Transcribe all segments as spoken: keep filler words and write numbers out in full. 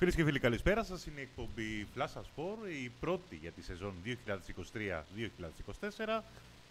Φίλες και φίλοι, καλησπέρα σας. Είναι η εκπομπή Flash Sport, η πρώτη για τη σεζόν δύο χιλιάδες είκοσι τρία δύο χιλιάδες είκοσι τέσσερα.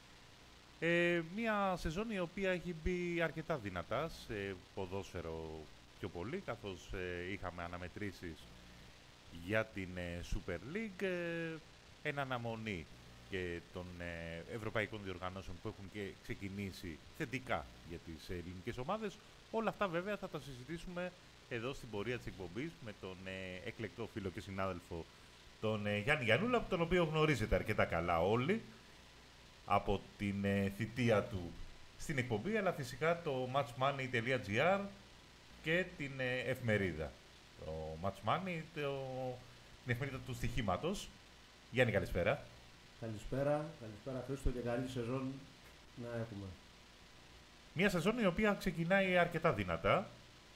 Ε, μια σεζόν η οποία έχει μπει αρκετά δυνατά σε ποδόσφαιρο πιο πολύ, καθώς ε, είχαμε αναμετρήσεις για την ε, Super League, ε, εν αναμονή και των ε, ευρωπαϊκών διοργανώσεων που έχουν και ξεκινήσει θετικά για τις ε, ελληνικές ομάδες. Όλα αυτά βέβαια θα τα συζητήσουμε εδώ στην πορεία της εκπομπής με τον ε, εκλεκτό φίλο και συνάδελφο τον ε, Γιάννη Γιαννούλα, τον οποίο γνωρίζετε αρκετά καλά όλοι από την ε, θητεία του στην εκπομπή, αλλά φυσικά το matchmoney τελεία gr και την ε, εφημερίδα. Το matchmoney, το, την εφημερίδα του στοιχήματος. Γιάννη, καλησπέρα. Καλησπέρα, καλησπέρα Χρήστο και καλή σεζόν να έχουμε. Μια σεζόν η οποία ξεκινάει αρκετά δυνατά.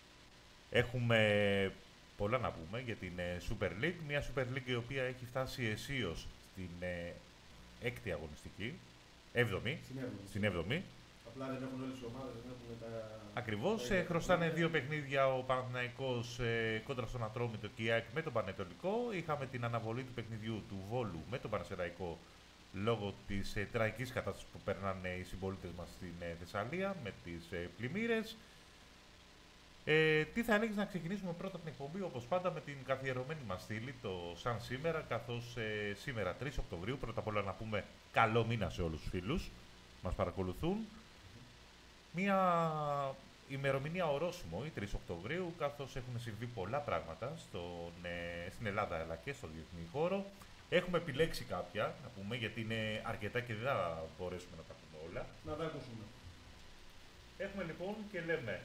Έχουμε πολλά να πούμε για την ε, Super League. Μια Super League η οποία έχει φτάσει αισίως στην ε, έκτη αγωνιστική. Έβδομη. Στην έβδομη. Στην έβδομη. Απλά δεν έχουν όλες οι ομάδες, δεν έχουν τα... Ακριβώς. τα... Ε, χρωστάνε δύο παιχνίδια ο Παναθηναϊκός ε, κόντρα στον Ατρόμητο και η ΑΕΚ με τον Πανετολικό. Είχαμε την αναβολή του παιχνιδιού του Βόλου με τον Πανσεραϊκό λόγω της ε, τραγικής κατάστασης που περνάνε οι συμπολίτες μας στην ε, Θεσσαλία με τις ε, πλημμύρες. Ε, τι θα έλεγες να ξεκινήσουμε πρώτα την εκπομπή, όπως πάντα, με την καθιερωμένη μας στήλη, το σαν σήμερα, καθώς ε, σήμερα τρεις Οκτωβρίου, πρώτα απ' όλα να πούμε καλό μήνα σε όλους τους φίλους που μας παρακολουθούν. Μια ημερομηνία ορόσημο, η τρεις Οκτωβρίου, καθώς έχουν συμβεί πολλά πράγματα στον, ε, στην Ελλάδα αλλά και στο διεθνή χώρο. Έχουμε επιλέξει κάποια, να πούμε, γιατί είναι αρκετά και δεν θα μπορέσουμε να τα πούμε όλα. Να τα ακούσουμε. Έχουμε λοιπόν και λέμε...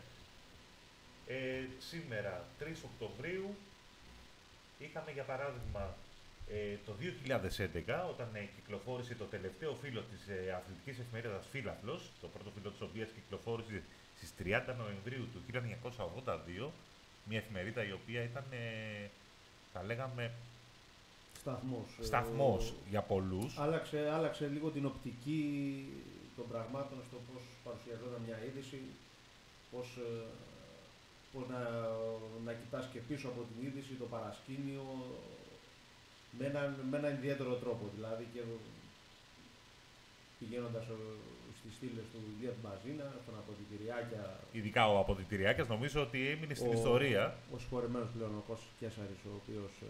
Ε, σήμερα, τρεις Οκτωβρίου, είχαμε για παράδειγμα ε, το δύο χιλιάδες έντεκα, όταν ε, κυκλοφόρησε το τελευταίο φύλλο της ε, αθλητικής εφημερίδας Φύλαθλος, το πρώτο φύλλο της οποίας κυκλοφόρησε στις τριάντα Νοεμβρίου του χίλια εννιακόσια ογδόντα δύο, μια εφημερίδα η οποία ήταν, ε, θα λέγαμε, σταθμός, σταθμός ε, για πολλούς. Άλλαξε, άλλαξε λίγο την οπτική των πραγμάτων στο πώς παρουσιαζόταν μια είδηση, πώς... Ε, Πώς να, να κοιτάς και πίσω από την είδηση, το παρασκήνιο, με έναν, με έναν ιδιαίτερο τρόπο. Δηλαδή και πηγαίνοντας στις στήλες του Ηλία Μπαζίνα, στον αποδυτηριάκια. Ειδικά ο αποδυτηριάκιας νομίζω ότι έμεινε στην ο, ιστορία. Ο συγχωρεμένος πλέον ο Κώστας Κέσαρης, ο οποίος ε,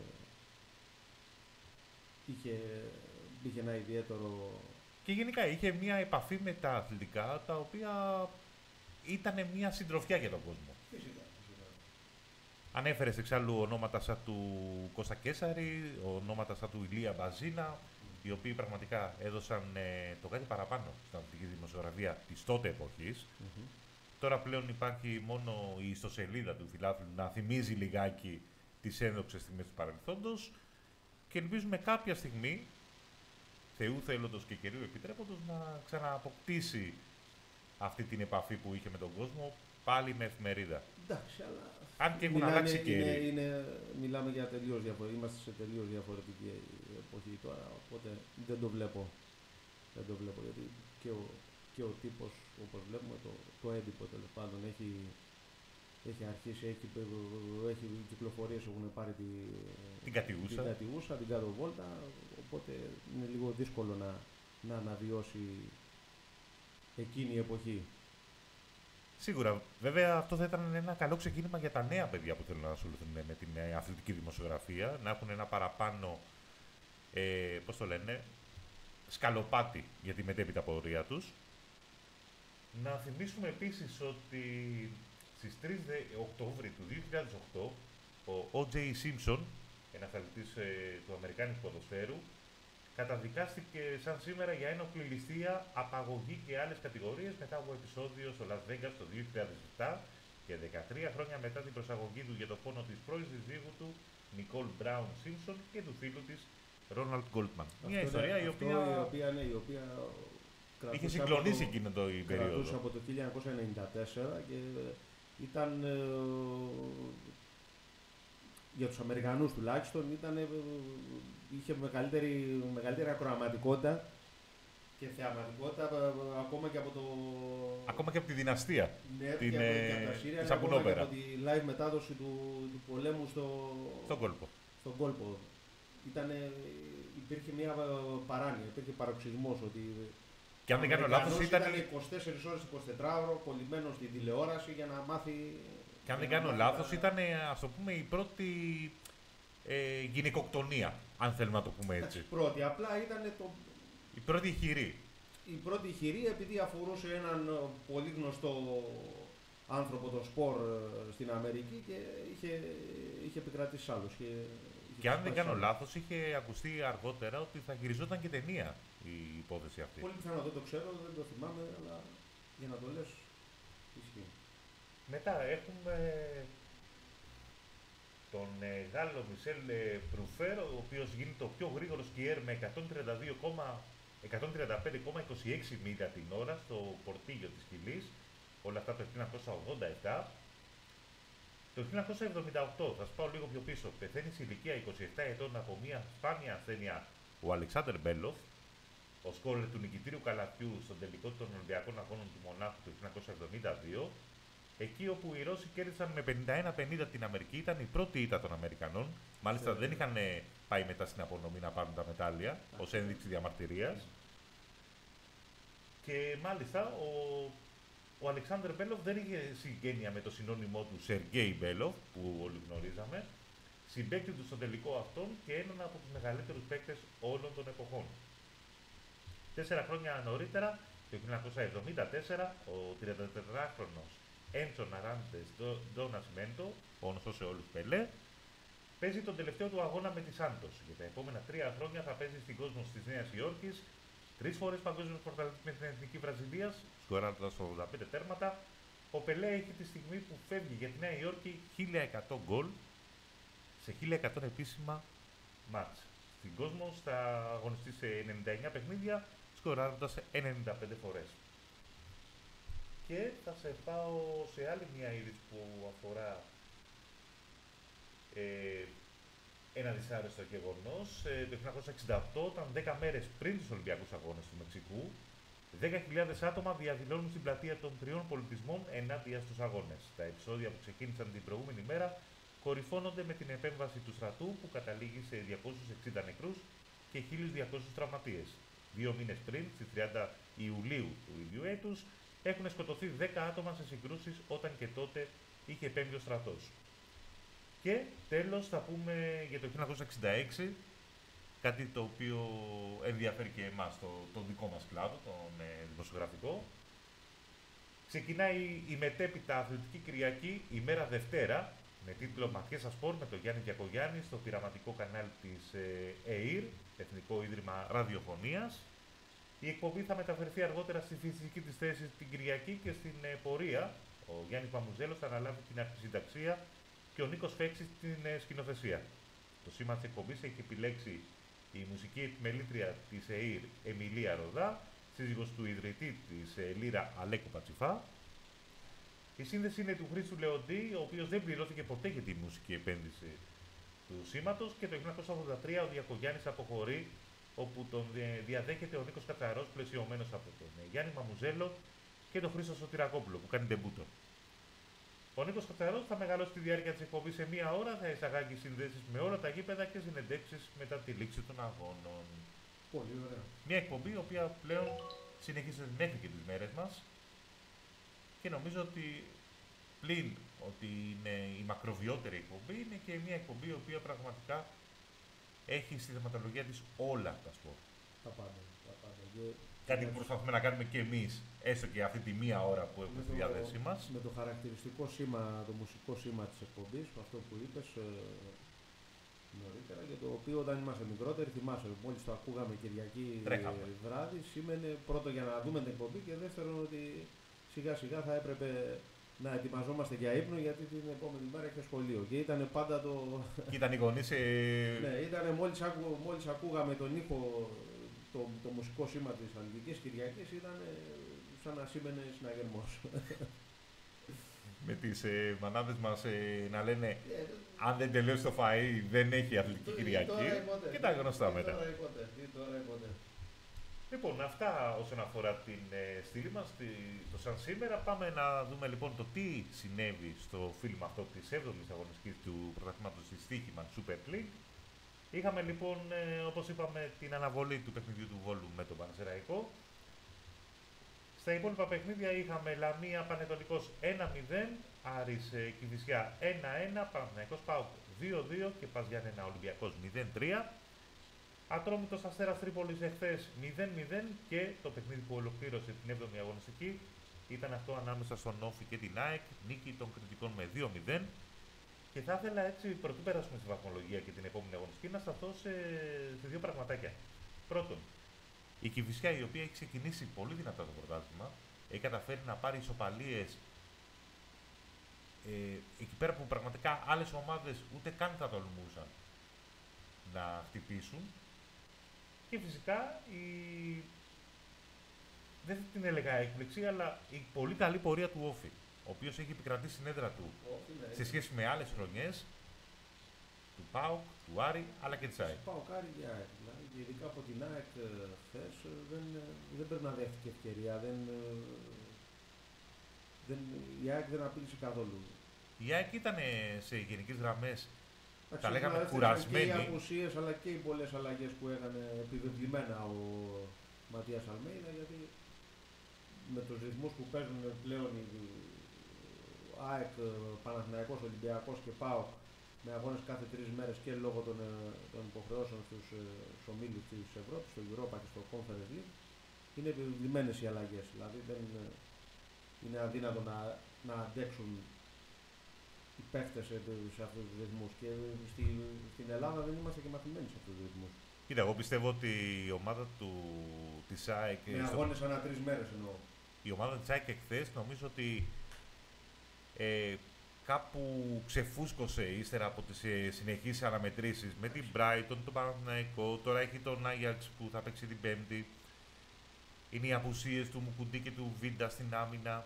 είχε, είχε ένα ιδιαίτερο... Και γενικά είχε μια επαφή με τα αθλητικά, τα οποία ήταν μια συντροφιά για τον κόσμο. Φυσικά. Ανέφερες εξάλλου ονόματα σαν του Κώστα Κέσαρη, ονόματα σαν του Ηλία Μπαζίνα, οι οποίοι πραγματικά έδωσαν ε, το κάτι παραπάνω στην αθλητική δημοσιογραφία της τότε εποχής. Mm-hmm. Τώρα πλέον υπάρχει μόνο η ιστοσελίδα του φιλάθλου να θυμίζει λιγάκι τις ένδοξες στιγμές του παρελθόντος και ελπίζουμε κάποια στιγμή, Θεού θέλοντος και καιρίου επιτρέποντος, να ξανααποκτήσει αυτή την επαφή που είχε με τον κόσμο, πάλι με εφημερίδα. Εντάξει, αλλά... Αν και έχουν μιλάμε, αλλάξει και είναι, είναι, μιλάμε για τελείως διαφορετική, είμαστε σε τελείως διαφορετική εποχή τώρα, οπότε δεν το βλέπω. Δεν το βλέπω, γιατί και ο, και ο τύπος, όπως βλέπουμε, το, το έντυπο τέλος πάντων, έχει, έχει αρχίσει, έχει, έχει κυκλοφορίες, έχουν πάρει τη, την κατιούσα, την, κατιούσα, την κάτω βόλτα, οπότε είναι λίγο δύσκολο να, να αναβιώσει εκείνη η εποχή. Σίγουρα. Βέβαια, αυτό θα ήταν ένα καλό ξεκίνημα για τα νέα παιδιά που θέλουν να ασχοληθούν με την αθλητική δημοσιογραφία, να έχουν ένα παραπάνω, ε, πώς το λένε, σκαλοπάτι για τη μετέπειτα πορεία τους. Να θυμίσουμε επίσης ότι στις τρεις Οκτώβρη του δύο χιλιάδες οκτώ, ο Ο Τζέι Simpson, ένας αθλητής ε, του Αμερικάνικου ποδοσφαίρου, καταδικάστηκε σαν σήμερα για ένοπλη ληστεία, απαγωγή και άλλες κατηγορίες μετά από επεισόδιο στο Las Vegas το δύο χιλιάδες επτά και δεκατρία χρόνια μετά την προσαγωγή του για το πόνο της πρώην συζύγου του Νικόλ Μπράουν Σίμψον και του φίλου της Ρόναλντ Γκόλτμαν. Μια ιστορία η οποία, η οποία, ναι, η οποία είχε συγκλονίσει εκείνο το περίοδο. Κρατούσε από το χίλια εννιακόσια ενενήντα τέσσερα και ήταν... Ε, για τους Αμερικανούς τουλάχιστον ήταν, είχε μεγαλύτερη, μεγαλύτερη ακροαματικότητα Και θεαματικότητα ε, ακόμα και από το. Ακόμα και από τη δυναστεία. Ναι, την, και από, και από τα Σύρια, ακόμα και από τη live μετάδοση του, του πολέμου στο, στον κόλπο. Στον κόλπο. Ήτανε, υπήρχε μια παράνοια, υπήρχε παροξυσμός ότι. Και αν δεν κάνω λάθος, ήταν. Ήταν είκοσι τέσσερις ώρες εικοσιτετράωρο κολλημένο στην τηλεόραση για να μάθει. Και αν δεν κάνω λάθος, τα... ήταν, ας το πούμε, η πρώτη ε, γυναικοκτονία, αν θέλουμε να το πούμε έτσι. Η πρώτη, απλά ήταν το. Η πρώτη ηχηρή. Η πρώτη ηχηρή, επειδή αφορούσε έναν πολύ γνωστό άνθρωπο, τον Σπορ, στην Αμερική και είχε, είχε επικρατήσει άλλος. Και, και αν δεν κάνω λάθος, είχε ακουστεί αργότερα ότι θα γυριζόταν και ταινία η υπόθεση αυτή. Πολύ πιθανό, δεν το ξέρω, δεν το θυμάμαι, αλλά για να το λες, ισχύει. Μετά έχουμε τον ε, Γάλλο Μισελ Προυφέρ, ο οποίος γίνεται ο πιο γρήγορος σκιέρ με εκατόν τριάντα πέντε κόμμα είκοσι έξι μίλια την ώρα στο πορτίγιο της Χιλής, όλα αυτά το χίλια εννιακόσια ογδόντα επτά. Το χίλια εννιακόσια εβδομήντα οκτώ, θα σας πάω λίγο πιο πίσω, πεθαίνει σε ηλικία είκοσι επτά ετών από μια σπάνια ασθένεια ο Αλεξάνδερ Μπέλοφ, ο σκόρερ του νικητήριου καλαθιού στον τελικό των Ολυμπιακών Αγώνων του Μονάχου του χίλια εννιακόσια εβδομήντα δύο, εκεί όπου οι Ρώσοι κέρδισαν με πενήντα ένα πενήντα την Αμερική, ήταν η πρώτη ήττα των Αμερικανών. Μάλιστα δεν είχαν πάει μετά στην απονομή να πάρουν τα μετάλλια, ως ένδειξη διαμαρτυρίας. Και μάλιστα ο, ο Αλεξάνδρ Μπέλοφ δεν είχε συγγένεια με το συνώνυμό του Σεργέι Μπέλοφ, που όλοι γνωρίζαμε. Συμπαίκτη του στο τελικό αυτόν και έναν από τους μεγαλύτερους παίκτες όλων των εποχών. Τέσσερα χρόνια νωρίτερα, το χίλια εννιακόσια εβδομήντα τέσσερα, ο τριαντατετράχρονος Έντσον Αράντες Ντόνασμέντο, ο γνωστός σε όλους Πελέ, παίζει τον τελευταίο του αγώνα με τη Σάντος. Για τα επόμενα τρία χρόνια θα παίζει στην κόσμο της Νέας Υόρκης, τρεις φορές παγκόσμιος πρωταθλητής με την Εθνική Βραζιλίας, σκοράροντας ογδόντα πέντε τέρματα. Ο Πελέ έχει τη στιγμή που φεύγει για τη Νέα Υόρκη χίλια εκατό γκολ σε χίλια εκατό επίσημα μάτς. Στην κόσμο θα αγωνιστεί σε ενενήντα εννέα παιχνίδια, σκοράροντας ενενήντα πέντε φορές. Και θα σε πάω σε άλλη μια είδηση που αφορά ε, ένα δυσάρεστο γεγονός. Ε, το χίλια εννιακόσια εξήντα οκτώ, όταν δέκα μέρες πριν τους Ολυμπιακούς Αγώνες του Μεξικού, δέκα χιλιάδες άτομα διαδηλώνουν στην πλατεία των τριών πολιτισμών ενάντια στους αγώνες. Τα επεισόδια που ξεκίνησαν την προηγούμενη μέρα κορυφώνονται με την επέμβαση του στρατού που καταλήγει σε διακόσιους εξήντα νεκρούς και χίλιους διακόσιους τραυματίες. Δύο μήνες πριν, στις τριάντα Ιουλίου του ίδιου έτους, έχουν σκοτωθεί δέκα άτομα σε συγκρούσεις όταν και τότε είχε επέμβει ο στρατός. Και τέλος θα πούμε για το χίλια εννιακόσια εξήντα έξι, κάτι το οποίο ενδιαφέρει και εμάς, το, το δικό μας κλάδο, τον ε, δημοσιογραφικό. Ξεκινάει η μετέπειτα αθλητική Κυριακή, ημέρα Δευτέρα, με τίτλο «Ματιές Ασπορ» με τον Γιάννη Διακογιάννη στο πειραματικό κανάλι της ε, ΕΙΡ, Εθνικό Ίδρυμα Ραδιοφωνίας. Η εκπομπή θα μεταφερθεί αργότερα στη φυσική της θέση την Κυριακή και στην ε, πορεία. Ο Γιάννης Μαμουζέλος θα αναλάβει την αρχισυνταξία και ο Νίκος Φέξης την ε, σκηνοθεσία. Το σήμα της εκπομπής έχει επιλέξει η μουσική επιμελήτρια της ΕΙΡ Εμιλία Ροδά, σύζυγος του ιδρυτή της ε, Λύρα Αλέκου Πατσιφά. Η σύνδεση είναι του Χρήστου Λεοντή, ο οποίος δεν πληρώθηκε ποτέ για τη μουσική επένδυση του σήματος, και το χίλια εννιακόσια ογδόντα τρία ο Διακογιάννης αποχωρεί, όπου τον διαδέχεται ο Νίκος Κατσαρός, πλαισιωμένος από τον Γιάννη Μαμουζέλο και τον Χρήστο Σωτηρακόπουλο, που κάνει ντεμπούτο. Ο Νίκος Κατσαρός θα μεγαλώσει τη διάρκεια της εκπομπής σε μία ώρα, θα εισαγάγει συνδέσεις με όλα τα γήπεδα και συνεντεύξεις μετά τη λήξη των αγώνων. Πολύ ωραία. Μια εκπομπή η οποία πλέον συνεχίζεται μέχρι και τις μέρες μας και νομίζω ότι πλην ότι είναι η μακροβιότερη εκπομπή, είναι και μια εκπομπή η οποία πραγματικά έχει στη θεματολογία της όλα τα σπορ. Τα πάντα. Τα πάντα. Και... Κάτι που προσπαθούμε να κάνουμε και εμείς, έστω και αυτή τη μία ώρα που έχουμε στη διάθεσή μας. Με το χαρακτηριστικό σήμα, το μουσικό σήμα της εκπομπής, αυτό που είπες ε, νωρίτερα, για το οποίο όταν είμαστε μικρότεροι, θυμάσαι, μόλις το ακούγαμε Κυριακή Τρέχαμε. βράδυ, σήμαινε πρώτο για να δούμε την εκπομπή και δεύτερον ότι σιγά σιγά θα έπρεπε να ετοιμαζόμαστε για ύπνο, γιατί την επόμενη μέρα είχε σχολείο. Και ήταν πάντα το. Και ήταν οι γονείς. Ε... ναι, ήταν μόλις, ακού, μόλις ακούγαμε τον ήχο, το, το μουσικό σήμα της Αθλητικής Κυριακής, ήταν σαν να σήμαινε συναγερμός. Με τις ε, μανάδες μας ε, να λένε ε, αν δεν τελειώσει το φαΐ δεν έχει Αθλητική Κυριακή. Και τα γνωστά μετά. Τώρα ή ποτέ. Λοιπόν, αυτά όσον αφορά την ε, στήλη μας, τη, το σαν σήμερα. Πάμε να δούμε λοιπόν το τι συνέβη στο φιλμ αυτό της έβδομης αγωνιστικής του πρωταθλήματος της Στοίχημαν Super League. Είχαμε λοιπόν, ε, όπως είπαμε, την αναβολή του παιχνιδιού του Βόλου με τον Πανσεραϊκό. Στα υπόλοιπα παιχνίδια είχαμε Λαμία Πανετολικός ένα μηδέν, Άρης ε, Κηφισιά ένα ένα, Παναθηναϊκός ΠΑΟΚ δύο δύο και Πας Γιάννενα Ολυμπιακός μηδέν τρία. Ατρόμητος Αστέρας Τρίπολης εχθές μηδέν μηδέν και το παιχνίδι που ολοκλήρωσε την έβδομη αγωνιστική ήταν αυτό ανάμεσα στον Όφη και την ΑΕΚ, νίκη των κριτικών με δύο μηδέν. Και θα ήθελα έτσι, πρωτού περάσουμε στη βαθμολογία και την επόμενη αγωνιστική, να σταθώ σε, σε δύο πραγματάκια. Πρώτον, η Κηφισιά, η οποία έχει ξεκινήσει πολύ δυνατά το πρωτάθλημα, έχει καταφέρει να πάρει ισοπαλίες ε, εκεί πέρα που πραγματικά άλλες ομάδες ούτε καν θα τολμούσαν να χτυπήσουν. Και φυσικά η... δεν θα την έλεγα έκπληξη, αλλά η πολύ καλή πορεία του Όφη, ο οποίος έχει επικρατήσει στην έδρα του Όφη, ναι. σε σχέση με άλλες χρονιές του ΠΑΟΚ, του Άρη, αλλά και της ΑΕΚ. ΠΑΟΚ, Άρη και ΑΕΚ. Δηλαδή, ειδικά από την ΑΕΚ χθες δεν, δεν πρέπει να δέχτηκε ευκαιρία. Δεν, δεν, η ΑΕΚ δεν απείλησε καθόλου. Η ΑΕΚ ήταν σε γενικές γραμμές, Εντάξει, τα λέγαμε, δηλαδή, κουρασμένοι. Και οι απουσίες αλλά και οι πολλές αλλαγές που έκανε επιβεβλημένα ο Ματίας Αλμέιδα, γιατί με τους ρυθμούς που παίζουν πλέον η ΑΕΚ, Παναθηναϊκός, Ολυμπιακός και ΠΑΟΚ με αγώνες κάθε τρεις μέρες και λόγω των, των υποχρεώσεων στους, στους ομίλους της Ευρώπης, στο Europa και στο Conference League, είναι επιβεβλημένες οι αλλαγές. Δηλαδή δεν είναι αδύνατο να, να αντέξουν οι παίκτες σε αυτούς τους ρυθμούς. Και στη, στην Ελλάδα δεν είμαστε και μαθημένοι σε αυτούς τους ρυθμούς. Κοίτα, εγώ πιστεύω ότι η ομάδα του, της ΑΕΚ... Με αγώνες ανά τρεις μέρες εννοώ. Η ομάδα της ΑΕΚ εχθές νομίζω ότι ε, κάπου ξεφούσκωσε ύστερα από τις ε, συνεχείς αναμετρήσεις με την Brighton, τον Παναθηναϊκό, τώρα έχει τον Ajax που θα παίξει την Πέμπτη. Είναι οι απουσίες του Μουκουντή και του Βίντα στην άμυνα.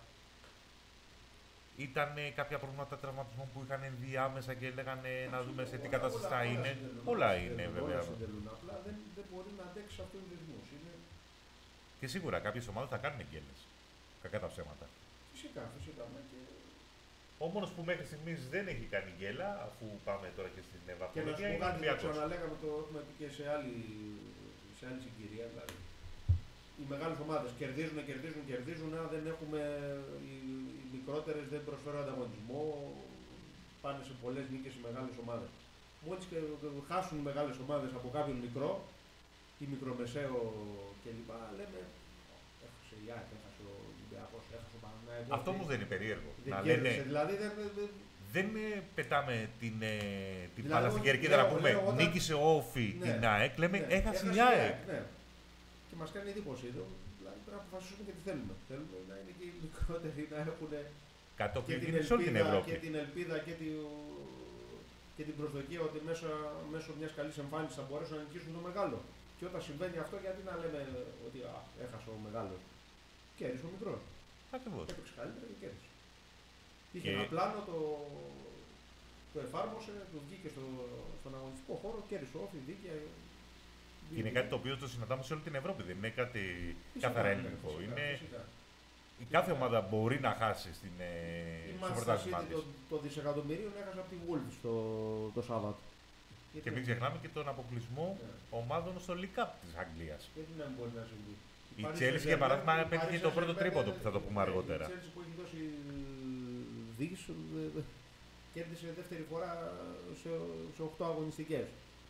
Ήταν ε, κάποια προβλήματα τραυματισμών που είχαν ενδιάμεσα και λέγανε να δούμε σε τι κατάσταση θα είναι. Όλα είναι βέβαια. Απλά δεν, δεν μπορεί να αντέξει σε αυτούς τους ρυθμούς. Είναι... Και σίγουρα κάποιες ομάδες θα κάνουν γκέλες. Κακά τα ψέματα. Φυσικά, φυσικά. Και... Ο μόνος που μέχρι στιγμής δεν έχει κάνει γκέλα, αφού πάμε τώρα και στην βαθμολογία, είναι ο Ολυμπιακός. Και να σου πω κάτι, το ξαναλέγαμε, το έχουμε πει και σε άλλη, σε άλλη συγκυρία. Δηλαδή. Οι μεγάλες ομάδες κερδίζουν, κερδίζουν, κερδίζουν. Αν δεν έχουμε, οι, οι μικρότερες δεν προσφέρουν ανταγωνισμό. Πάνε σε πολλές νίκες οι μεγάλες ομάδες. Μόλις και χάσουν οι μεγάλες ομάδες από κάποιον μικρό ή μικρομεσαίο κλπ. Λέμε, έχασε η ΑΕΚ, έχασε ο Ολυμπιακός, έχασε ο Παναθηναϊκός. Αυτό όμως δεν είναι περίεργο. Δεν να κέρδισε, λένε, δηλαδή δεν, δεν, δεν πετάμε την, ε, την δηλαδή, μπάλα στην κερκίδα λέω, να πούμε λέω, όταν... νίκησε ο Όφη ναι, την ΑΕΚ, λέμε ναι, έχασε η ΑΕΚ. Ναι. Και μας κάνει εντύπωση. Δηλαδή πρέπει να αποφασίσουμε και τι θέλουμε. Θέλουμε να είναι και οι μικρότεροι να έχουν και την, ελπίδα, και την ελπίδα και, τη, και την προσδοκία ότι μέσω, μέσω μιας καλής εμφάνισης θα μπορέσουν να νικήσουν το μεγάλο. Και όταν συμβαίνει αυτό, γιατί να λέμε ότι α, έχασε ο μεγάλος. Κέρδισε ο μικρός. Ακριβώς. Έπαιξε καλύτερα και κέρδισε. Και... Είχε ένα πλάνο, το, το εφάρμοσε, το βγήκε στο, στον αγωνιστικό χώρο, κέρδισε ο Όφη, δίκαια. Και είναι κάτι το οποίο το συναντάμε σε όλη την Ευρώπη, δεν είναι κάτι καθαρά ελληνικό. Είναι... Η κάθε ομάδα μπορεί να χάσει στην, ε, στο πρωτάθλημά της. Το, το δισεκατομμύριο έχασε από τη Wolves το, το Σάββατο. Και μην ξεχνάμε και τον αποκλεισμό yeah. ομάδων στο League Cup της Αγγλίας. Γιατί να μπορεί να συμβεί. Η Chelsea για παράδειγμα πέτυχε το πρώτο τρίποντο που θα το πούμε αργότερα. Η Chelsea που έχει δώσει δίκη κέρδισε δεύτερη φορά σε, σε οκτώ αγωνιστικές.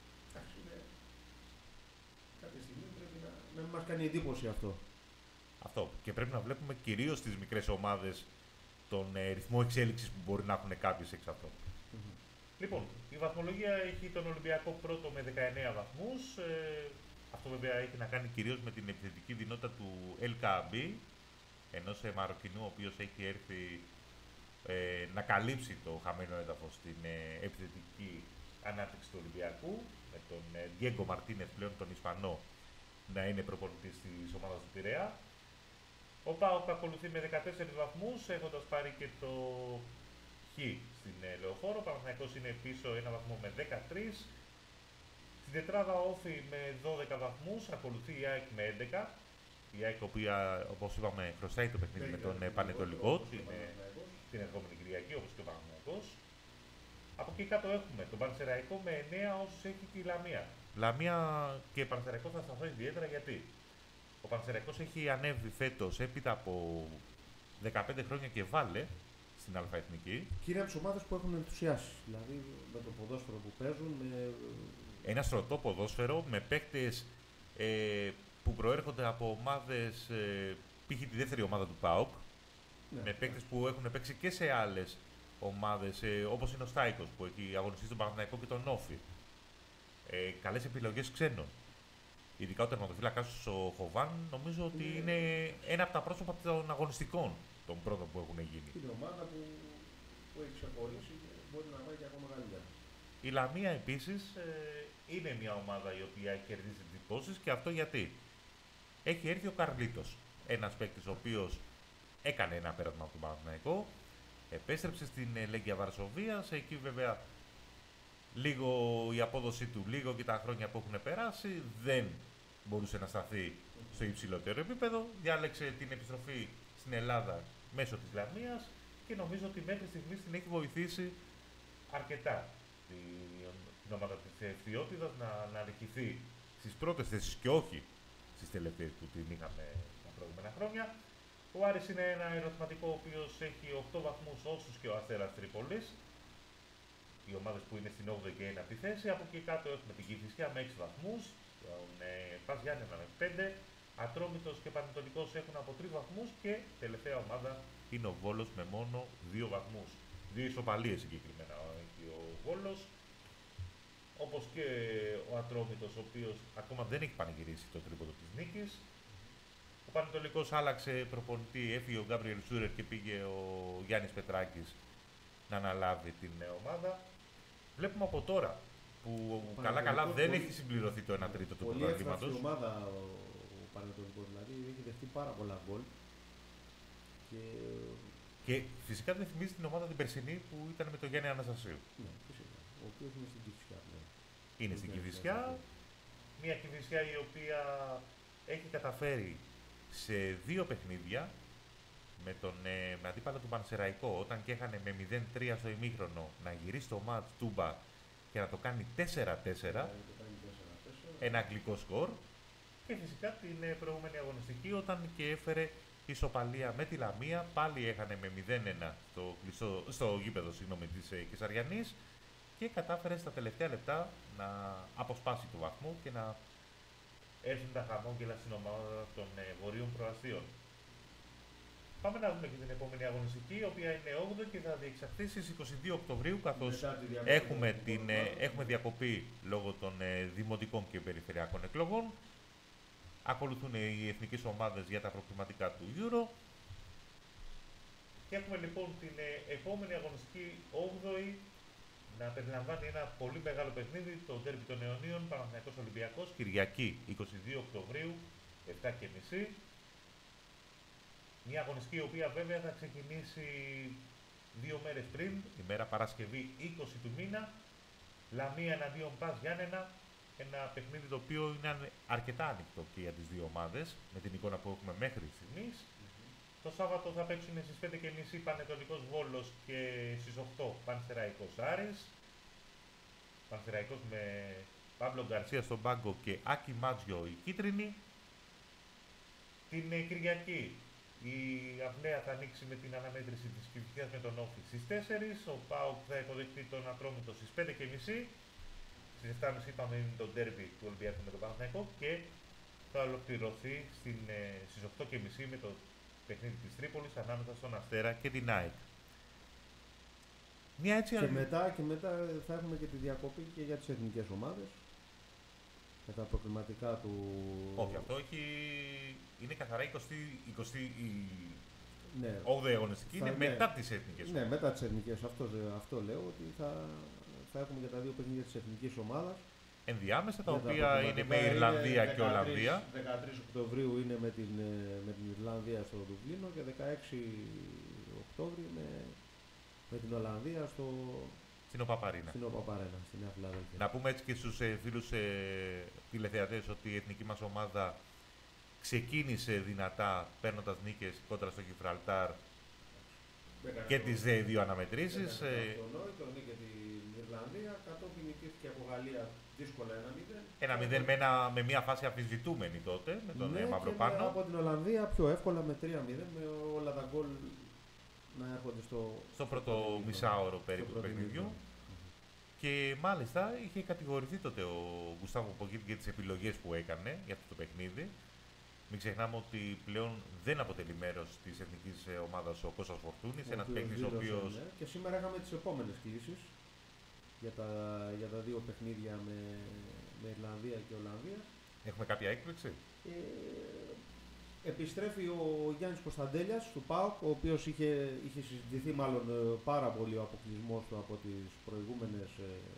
Κάποια στιγμή πρέπει να, να μην μας κάνει εντύπωση αυτό. Αυτό. Και πρέπει να βλέπουμε κυρίως στις μικρές ομάδες τον ε, ρυθμό εξέλιξης που μπορεί να έχουν κάποιες εξ αυτών. Mm-hmm. Λοιπόν, η βαθμολογία έχει τον Ολυμπιακό πρώτο με δεκαεννέα βαθμούς. Ε, αυτό βέβαια έχει να κάνει κυρίως με την επιθετική δυνότητα του El Kaabi, ενός ε, Μαροκινού ο οποίος έχει έρθει ε, να καλύψει το χαμένο έδαφος στην ε, επιθετική ανάπτυξη του Ολυμπιακού, με τον ε, Diego Martínez πλέον τον Ισπανό να είναι προπονητής της ομάδας του Πειραιά. Ο ΠΑΟΚ ακολουθεί με δεκατέσσερις βαθμούς, έχοντας πάρει και το Χ στην ε, Λεωφόρο. Ο Παναθηναϊκός είναι πίσω ένα βαθμό με δεκατρείς. Στην τετράδα Όφη με δώδεκα βαθμούς, ακολουθεί η ΑΕΚ με έντεκα. Η ΑΕΚ, η οποία, όπως είπαμε, χρωστάει το παιχνίδι με τον Πανετολικό την, την ερχόμενη Κυριακή, όπως και ο Παναθηναϊκός. Από εκεί κάτω έχουμε τον Πανσεραϊκό με εννέα όσους έχει και η Λαμία. Λαμία και Πανσεραϊκό θα σταθώ ιδιαίτερα γιατί ο Πανσεραϊκός έχει ανέβει φέτος έπειτα από δεκαπέντε χρόνια και βάλε στην αλφαεθνική. Και είναι από τις ομάδες που έχουν ενθουσιάσει. Δηλαδή με το ποδόσφαιρο που παίζουν. Με... Ένα στρωτό ποδόσφαιρο με παίκτες ε, που προέρχονται από ομάδες, ε, π.χ. τη δεύτερη ομάδα του ΠΑΟΚ. Ναι, με παίκτες ναι. που έχουν παίξει και σε άλλες ομάδες, ε, όπως είναι ο Στάικος που έχει αγωνιστεί στον Παναθηναϊκό και τον Όφη. Ε, καλές επιλογές ξένων. Ειδικά ο τερματοφύλακας ο Χοβάν, νομίζω ότι είναι, είναι ένα από τα πρόσωπα των αγωνιστικών των πρώτων που έχουν γίνει. Είναι ομάδα που, που έχει ξεχωρίσει και μπορεί να πάει και ακόμα καλύτερα. Η Λαμία επίσης ε, είναι μια ομάδα η οποία έχει κερδίσει εντυπώσεις και αυτό γιατί έχει έρθει ο Καρλίτος. Ένας παίκτης ο οποίος έκανε ένα πέρασμα από τον Παναθηναϊκό, επέστρεψε στην Λέγκια Βαρσοβίας, εκεί βέβαια λίγο η απόδοσή του, λίγο και τα χρόνια που έχουν περάσει, δεν μπορούσε να σταθεί στο υψηλότερο επίπεδο. Διάλεξε την επιστροφή στην Ελλάδα μέσω της Λαμίας και νομίζω ότι μέχρι στιγμής την έχει βοηθήσει αρκετά την, την ομάδα της Ευθυότητας να, να ανοιχηθεί στις πρώτες θέσεις και όχι στις τελευταίες που την είχαμε τα προηγούμενα χρόνια. Ο Άρης είναι ένα ερωτηματικό ο οποίος έχει οκτώ βαθμούς όσους και ο Αστέρας Τρίπολης. Οι ομάδες που είναι στην όγδοη και ένατη θέση. Από εκεί κάτω έχουμε την Κηφισιά με έξι βαθμούς, τον ε, Πας Γιάννενα με πέντε, Ατρόμητος και Πανετολικός έχουν από τρεις βαθμούς και τελευταία ομάδα είναι ο Βόλος με μόνο δύο βαθμούς. Δύο ισοπαλίες συγκεκριμένα έχει ο Βόλος. Όπως και ο Ατρόμητος, ο οποίος ακόμα δεν έχει πανηγυρίσει το τρίποντο της νίκης. Ο Πανετολικός άλλαξε προπονητή, έφυγε ο Γκάμπριελ Σούρερ και πήγε ο Γιάννης Πετράκης να αναλάβει την ομάδα. Βλέπουμε από τώρα που καλά-καλά δεν πολύ, έχει συμπληρωθεί το ένα τρίτο του πρωταθλήματος. Πολύ εύκολη ομάδα ο, ο Πανετολικός, δηλαδή έχει δεχτεί πάρα πολλά γκολ. Και... και φυσικά δεν θυμίζει την ομάδα την περσινή που ήταν με τον Γιάννη Αναστασίου. Ναι, φυσικά. Ο οποίος είναι στην Κηφισιά. Ναι. Είναι στην Κηφισιά. Μια Κηφισιά η οποία έχει καταφέρει σε δύο παιχνίδια με τον ε, με αντίπαλο του Πανσεραϊκό, όταν και έχανε με μηδέν τρία στο ημίχρονο, να γυρίσει το μάτς Τούμπα και να το κάνει τέσσερα τέσσερα, ένα αγγλικό σκορ, και φυσικά την ε, προηγούμενη αγωνιστική όταν και έφερε ισοπαλία με τη Λαμία, πάλι έχανε με μηδέν ένα στο, κλειστό, στο γήπεδο συγγνώμη, της ε, Κεσαριανής και κατάφερε στα τελευταία λεπτά να αποσπάσει το βαθμό και να έρθουν τα χαμόγελα στην ομάδα των ε, βορείων προαστίων. Πάμε να δούμε και την επόμενη αγωνιστική, η οποία είναι όγδοη και θα διεξαχθεί στις είκοσι δύο Οκτωβρίου, καθώς έχουμε, την, ε, έχουμε διακοπή λόγω των ε, δημοτικών και περιφερειακών εκλογών. Ακολουθούν οι εθνικές ομάδες για τα προκριματικά του Euro. Και έχουμε λοιπόν την ε, επόμενη αγωνιστική όγδοη να περιλαμβάνει ένα πολύ μεγάλο παιχνίδι, το ντέρμπι των Αιωνίων, Παναθηναϊκός Ολυμπιακός, Κυριακή είκοσι δύο Οκτωβρίου, επτά και μισή. Μια αγωνιστική η οποία βέβαια θα ξεκινήσει δύο μέρες πριν, ημέρα Παρασκευή είκοσι του μήνα, Λαμία εναντίον Πας Γιάννενα, ένα παιχνίδι το οποίο είναι αρκετά ανοιχτό και για τις δύο ομάδες, με την εικόνα που έχουμε μέχρι στιγμής. Mm-hmm. Το Σάββατο θα παίξουν στις πέντε και μισή Πανετολικός Βόλος και στις οκτώ Πανσεραϊκός Άρης. Πανσεραϊκός με Παύλο Γκαρσία στον πάγκο και Άκη Μάτζιο η κίτρινη. Την Κυριακή η Αυλαία θα ανοίξει με την αναμέτρηση της Κηφισιάς με τον Όφη στις τέσσερις. Ο ΠΑΟΚ θα υποδεχτεί τον Ατρόμητο στις πέντε και μισή. Στις επτά και μισή είπαμε είναι το ντέρμπι του Ολυμπιακού με τον Παναθηναϊκό και θα ολοκληρωθεί στην, ε, στις οκτώ και μισή με το παιχνίδι της Τρίπολης ανάμεσα στον Αστέρα και την ΑΕΚ. Μια έτσι και, μετά, και μετά θα έχουμε και τη διακοπή και για τις εθνικές ομάδες. Με τα προκριματικά του... Όχι, αυτό έχει... είναι καθαρά εικοστή, εικοστή, η ναι, όγδοη αγωνιστική, είναι ναι, μετά τις εθνικές ομάδες. Ναι, μετά τις εθνικές. Αυτό, αυτό λέω ότι θα, θα έχουμε και τα δύο παιχνίδια της εθνικής ομάδας. Ενδιάμεσα, τα οποία είναι με Ιρλανδία είναι και Ολλανδία. δεκατρείς Οκτωβρίου είναι με την, με την Ιρλανδία στο Δουβλίνο και δεκαέξι Οκτώβριου με, με την Ολλανδία στο... Στην Οπαπαρίνα. Στην Οπαπαρίνα, στην Νέα Φιλαδέλφια. Να πούμε έτσι και στους ε, φίλους ε, τηλεθεατές ότι η εθνική μας ομάδα ξεκίνησε δυνατά παίρνοντας νίκες κόντρα στο Γιβραλτάρ και το, τις δε δύο αναμετρήσεις. Έκανε το αυτονόητο, νίκη την Ιρλανδία, κατόπιν νικήθηκε από Γαλλία δύσκολα ένα μηδέν. ένα μηδέν με, ένα, με μια φάση αμφισβητούμενη τότε, με τον ναι, Μαυροπάνο. Και από την Ολλανδία πιο εύκολα με τρία μηδέν, με όλα τα γκολ να έρχονται στο, στο πρώτο μισάωρο περίπου του παιχνιδιού. Και μάλιστα είχε κατηγορηθεί τότε ο Γκουστάβο Πογκίτ για τις επιλογές που έκανε για αυτό το παιχνίδι. Μην ξεχνάμε ότι πλέον δεν αποτελεί μέρος της εθνικής ομάδας ο Κώστας Φορτούνης, ένας παίκτης ο οποίος... Ναι. Και σήμερα είχαμε τις επόμενες κινήσεις για τα, για τα δύο παιχνίδια με, με Ιρλανδία και Ολλανδία. Έχουμε κάποια έκπληξη? Ε, επιστρέφει ο Γιάννης Κωνσταντέλιας του ΠΑΟΚ, ο οποίος είχε, είχε συζητηθεί μάλλον πάρα πολύ ο αποκλεισμός του από τις προηγούμενες,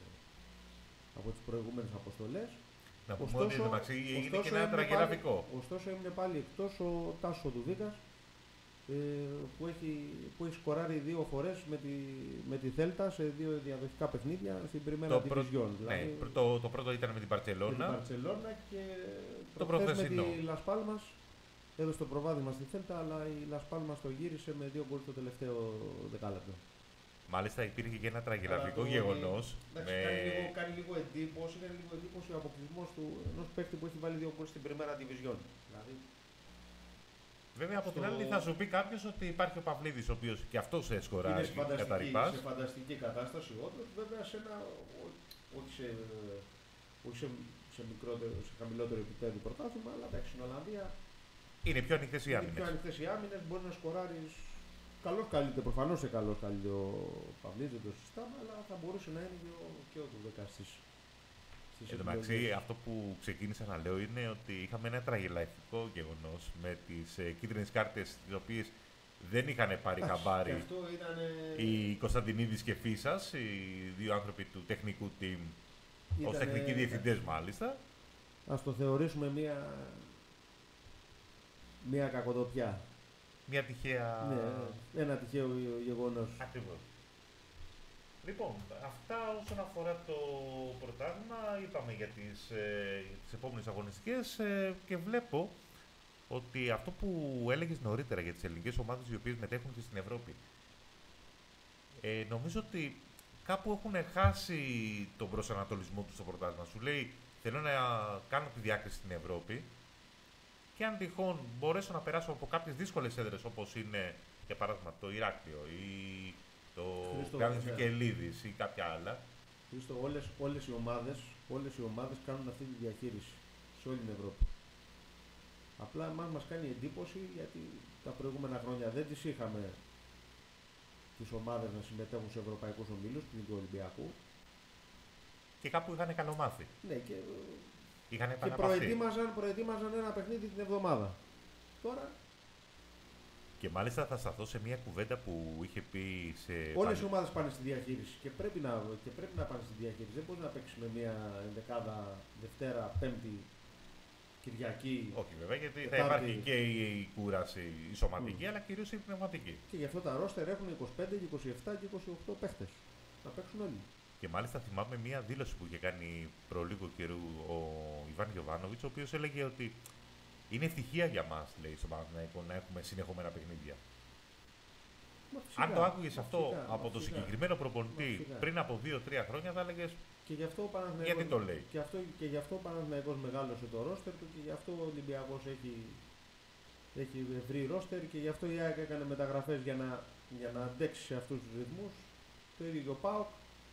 από τις προηγούμενες αποστολές. Να πούμε ότι εντάξει έγινε και ένα τραγελαφικό. Ωστόσο έμεινε πάλι εκτός ο Τάσος Δουδίκας, ε, που, έχει, που έχει σκοράρει δύο φορές με τη, με τη Θέλτα σε δύο διαδοχικά παιχνίδια στην Πριμέρα Division. Δηλαδή, ναι, το, το πρώτο ήταν με την Μπαρτσελώνα και το προχθές με τη Λας Πάλμας. Έδωσε το προβάδισμα στη Θέλτα, αλλά η Λας Πάλμας το γύρισε με δύο γκολ στο τελευταίο δεκάλεπτο. Μάλιστα υπήρχε και ένα τραγελαφικό γεγονός. Με... Κάνει, λίγο, κάνει λίγο εντύπωση, κάνει λίγο εντύπωση ο αποκλεισμός του ενός παίκτη που έχει βάλει δύο γκολ στην Πριμέρα Division. Δηλαδή, βέβαια από στο... την άλλη θα σου πει κάποιος ότι υπάρχει ο Παυλίδης, ο οποίος και αυτός σκοράρει κατά ρηπάς. Σε φανταστική κατάσταση, όντως, βέβαια σε ένα, όχι σε, όχι σε, σε, μικρότερο, σε χαμηλότερο επίπεδο πρωτάθλημα, αλλά εντάξει, στην Ολλανδία είναι πιο ανοιχτές οι άμυνες. Είναι πιο ανοιχτές οι άμυνες, μπορεί να σκοράρεις. Καλώς καλείται, προφανώς σε καλώς καλείται ο Παυλίδης, δεν το συστάμε, αλλά θα μπορούσε να είναι και ο, και ο Δουδέκα στις Εν τω μεταξύ, αυτό που ξεκίνησα να λέω είναι ότι είχαμε ένα τραγελαφικό γεγονός με τις ε, κίτρινες κάρτες, τις οποίες δεν είχαν πάρει χαμπάρι ήτανε... οι Κωνσταντινίδης και Φίσας, οι δύο άνθρωποι του τεχνικού team, ήτανε... ως τεχνικοί διευθυντές μάλιστα. Ας το θεωρήσουμε μία, μία κακοδοπιά. Μια τυχαία... Ναι, ένα τυχαίο γεγονός. Ακριβώς. Λοιπόν, αυτά όσον αφορά το πρωτάθλημα, είπαμε για τις, ε, τις επόμενες αγωνιστικές ε, και βλέπω ότι αυτό που έλεγες νωρίτερα για τις ελληνικές ομάδες οι οποίες μετέχουν και στην Ευρώπη, ε, νομίζω ότι κάπου έχουν χάσει τον προσανατολισμό τους στο πρωτάθλημα. Σου λέει, θέλω να κάνω τη διάκριση στην Ευρώπη και αν τυχόν μπορέσω να περάσω από κάποιες δύσκολες έδρες όπως είναι, για παράδειγμα, το Ηράκλειο ή το Γκάνης Βικελίδης ή κάποια άλλα. Χρήστο, όλες, όλες, οι ομάδες, όλες οι ομάδες κάνουν αυτή τη διαχείριση σε όλη την Ευρώπη. Απλά εμάς μας κάνει εντύπωση γιατί τα προηγούμενα χρόνια δεν τις είχαμε τις ομάδες να συμμετέχουν σε ευρωπαϊκούς ομίλους πριν του Ολυμπιακού. Και κάπου είχαν καλομάθει. Ναι, και, είχαν και προετοίμαζαν, προετοίμαζαν ένα παιχνίδι την εβδομάδα. Τώρα... Και μάλιστα θα σταθώ σε μια κουβέντα που είχε πει σε... Όλες οι ομάδες πάνε στη διαχείριση και πρέπει, να, και πρέπει να πάνε στη διαχείριση. Δεν μπορεί να παίξει με μια δεκάδα Δευτέρα, Πέμπτη, Κυριακή. Όχι βέβαια, γιατί τετάρτη. Θα υπάρχει και η κούραση η σωματική, mm. αλλά κυρίως η πνευματική. Και γι' αυτό τα ρόστερ έχουν είκοσι πέντε, είκοσι επτά και είκοσι οκτώ παίχτες. Να παίξουν όλοι. Και μάλιστα θυμάμαι μια δήλωση που είχε κάνει προ λίγο καιρού ο Ιβάν Γιοβάνοβιτς, ο οποίος έλεγε ότι είναι ευτυχία για μας, λέει, στο Παναθηναϊκό να έχουμε συνεχόμενα παιχνίδια. Φυσικά, αν το άκουγες αυτό φυσικά, από τον συγκεκριμένο προπονητή πριν από δύο τρία χρόνια, θα έλεγες γιατί το λέει. Και, αυτό, και γι' αυτό ο Παναθηναϊκός μεγάλωσε το ρόστερ του και γι' αυτό ο Ολυμπιακός έχει, έχει βρει ρόστερ και γι' αυτό η ΑΕΚ έκανε μεταγραφές για να, για να αντέξει σε αυτούς τους ρυθμούς. Το ίδιο και ο ΠΑΟΚ.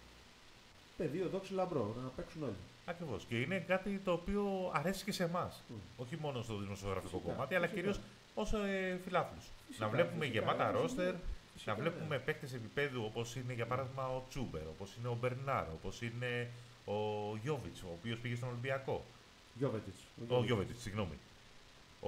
Πεδίο δόξη λαμπρό, να παίξουν όλοι. Ακριβώς. Και είναι κάτι το οποίο αρέσει και σε εμάς. Mm. Όχι μόνο στο δημοσιογραφικό φυσικά, κομμάτι, αλλά κυρίως ως ε, φιλάθλους. Να βλέπουμε φυσικά, γεμάτα ρόστερ, να βλέπουμε ναι. παίκτες επίπεδου όπως είναι για παράδειγμα ο Τσούμπερ, όπως είναι ο Μπερνάρ, όπως είναι ο Γιόβιτς, ο οποίος πήγε στον Ολυμπιακό. Γιόβετιτς. Ο Γιόβετιτς, συγγνώμη. Ο...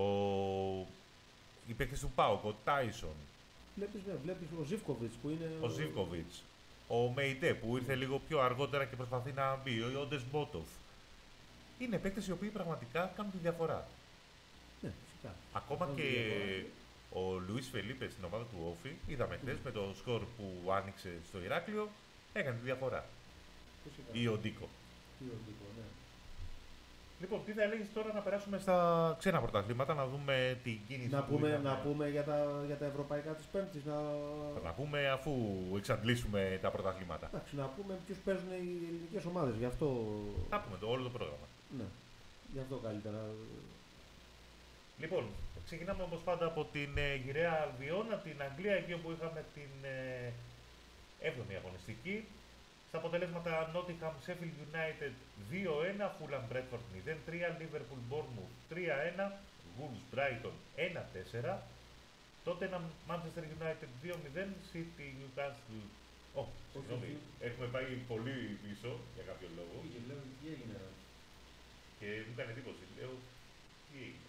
Οι παίκτες του ΠΑΟΚ, ο Τάισον. Βλέπεις, ναι, βλέπεις ο Ζίβκοβιτς που είναι... Ο Ζίβκοβιτς. Ο Μεϊτέ που ήρθε λίγο πιο αργότερα και προσπαθεί να μπει, ο Ντεσμπότοφ. Είναι παίκτες οι οποίοι πραγματικά κάνουν τη διαφορά. Ναι, φυσικά. Ακόμα και ο Λουίς Φελίπε στην ομάδα του Όφη, είδαμε χθες mm. με το σκορ που άνοιξε στο Ηράκλειο, έκανε τη διαφορά. Φυσικά. Ή ο Ντίκο. Ή ο Ντίκο, ναι. Λοιπόν, τι θα έλεγες τώρα να περάσουμε στα ξένα πρωταθλήματα, να δούμε την κίνηση Να που πούμε, είχαμε. να πούμε για, τα, για τα ευρωπαϊκά της Πέμπτης. Να... Θα τα πούμε αφού εξαντλήσουμε τα πρωταθλήματα. Εντάξει, να πούμε ποιους παίζουν οι ελληνικές ομάδες. Γι' αυτό... Θα πούμε το όλο το πρόγραμμα. Ναι, γι' αυτό καλύτερα. Λοιπόν, ξεκινάμε όπως πάντα από την ε, γυραιά Αλβιώνα, την Αγγλία, εκεί όπου είχαμε την ε, έβδομη αγωνιστική. Στα αποτελέσματα Nottingham Sheffield United δύο ένα, Fulham Bradford μηδέν τρία, Liverpool Bournemouth τρία ένα, Wolves Brighton ένα τέσσερα, Tottenham Manchester United δύο μηδέν, City Newcastle... Ω, oh, συγγνώμη, έχουμε πάει πολύ πίσω για κάποιο λόγο. Είχε, λέω, τι έγινε. Και μου έκανε εντύπωση, λέω, τι έγινε.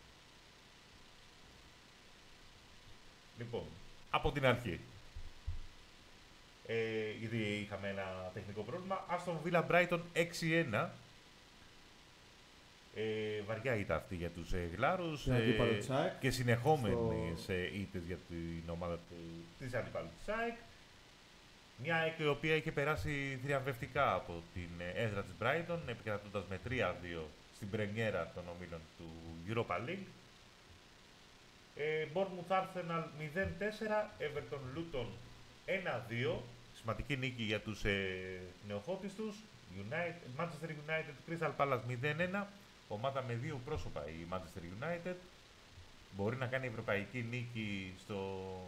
Λοιπόν, από την αρχή. Ε, γιατί είχαμε ένα τεχνικό πρόβλημα. Aston Villa Brighton έξι ένα. Ε, βαριά ήττα αυτή για τους ε, Γλάρους ε, και συνεχόμενες στο... ε, ήττες για την ομάδα του, της αντιπάλου της ΑΕΚ. Μια ΑΕΚ η οποία είχε περάσει θριαμβευτικά από την ε, έδρα της Brighton, επικρατώντας με τρία δύο στην πρεμιέρα των ομίλων του Europa League. Ε, Bournemouth Arsenal μηδέν τέσσερα, Everton Luton ένα δύο, σημαντική νίκη για τους ε, νεοφώτιστους. United, Manchester United Crystal Palace μηδέν ένα, ομάδα με δύο πρόσωπα η Manchester United. Μπορεί να κάνει ευρωπαϊκή νίκη στο...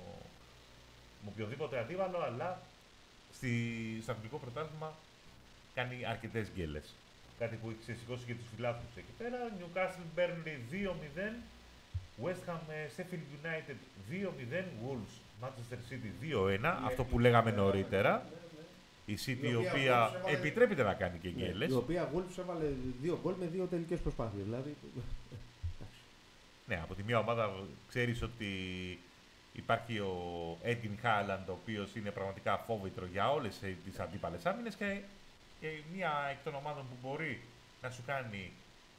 με οποιοδήποτε αντίβαλο, αλλά στη... στο αγγλικό πρωτάθλημα κάνει αρκετές γκέλες. Κάτι που έχει ξεσηκώσει και τους φιλάθλους εκεί πέρα. Newcastle Burnley δύο μηδέν, West Ham Sheffield United δύο μηδέν, Wolves Manchester City δύο ένα, αυτό που λέγαμε νωρίτερα. Η City η οποία έβαλε... επιτρέπεται να κάνει και γκέλες. Η οποία Wolves έβαλε δύο γκολ με δύο τελικές προσπάθειες. Δηλαδή... ναι, από τη μία ομάδα ξέρεις ότι υπάρχει ο Erling Haaland, ο οποίος είναι πραγματικά φόβητρο για όλες τις αντίπαλες άμυνες, και, και μία εκ των ομάδων που μπορεί να σου κάνει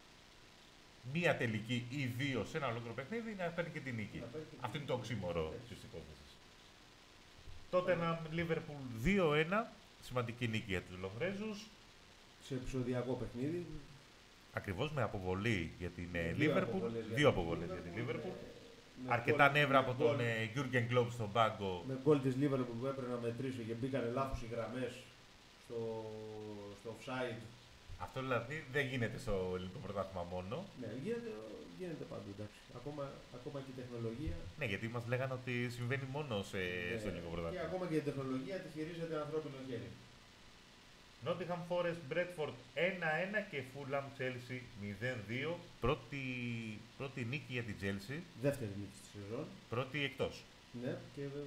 μία τελική ή δύο σε ένα ολόκληρο παιχνίδι να παίρνει και την νίκη. Αυτό είναι το οξύμορο της υπόθεσης. Τότε ένα Liverpool δύο ένα, σημαντική νίκη για τους Λονγκρέζους. Σε επεισοδιακό παιχνίδι. Ακριβώς, με αποβολή για την δύο Liverpool. αποβολές Δύο αποβολές για την Liverpool. Αρκετά γκολ, νεύρα από τον γκολ, Jurgen Klopp στον πάγκο. Με γκολ της Liverpool που έπρεπε να μετρήσει και μπήκανε λάθος οι γραμμές στο, στο offside. Αυτό δηλαδή δεν γίνεται στο ελληνικό πρωτάθλημα μόνο. Ναι, γίνεται, γίνεται παντού, εντάξει. Ακόμα, ακόμα και η τεχνολογία. Ναι, γιατί μας λέγανε ότι συμβαίνει μόνο σε, ναι, στο ελληνικό πρωτάθλημα. Και ακόμα και η τεχνολογία τη χειρίζεται ανθρώπινο χέρι. Nottingham Forest Bradford ένα ένα και Fulham Chelsea μηδέν δύο. Πρώτη, πρώτη νίκη για την Chelsea. Δεύτερη νίκη στη σεζόν. Πρώτη εκτός. Ναι, και ε,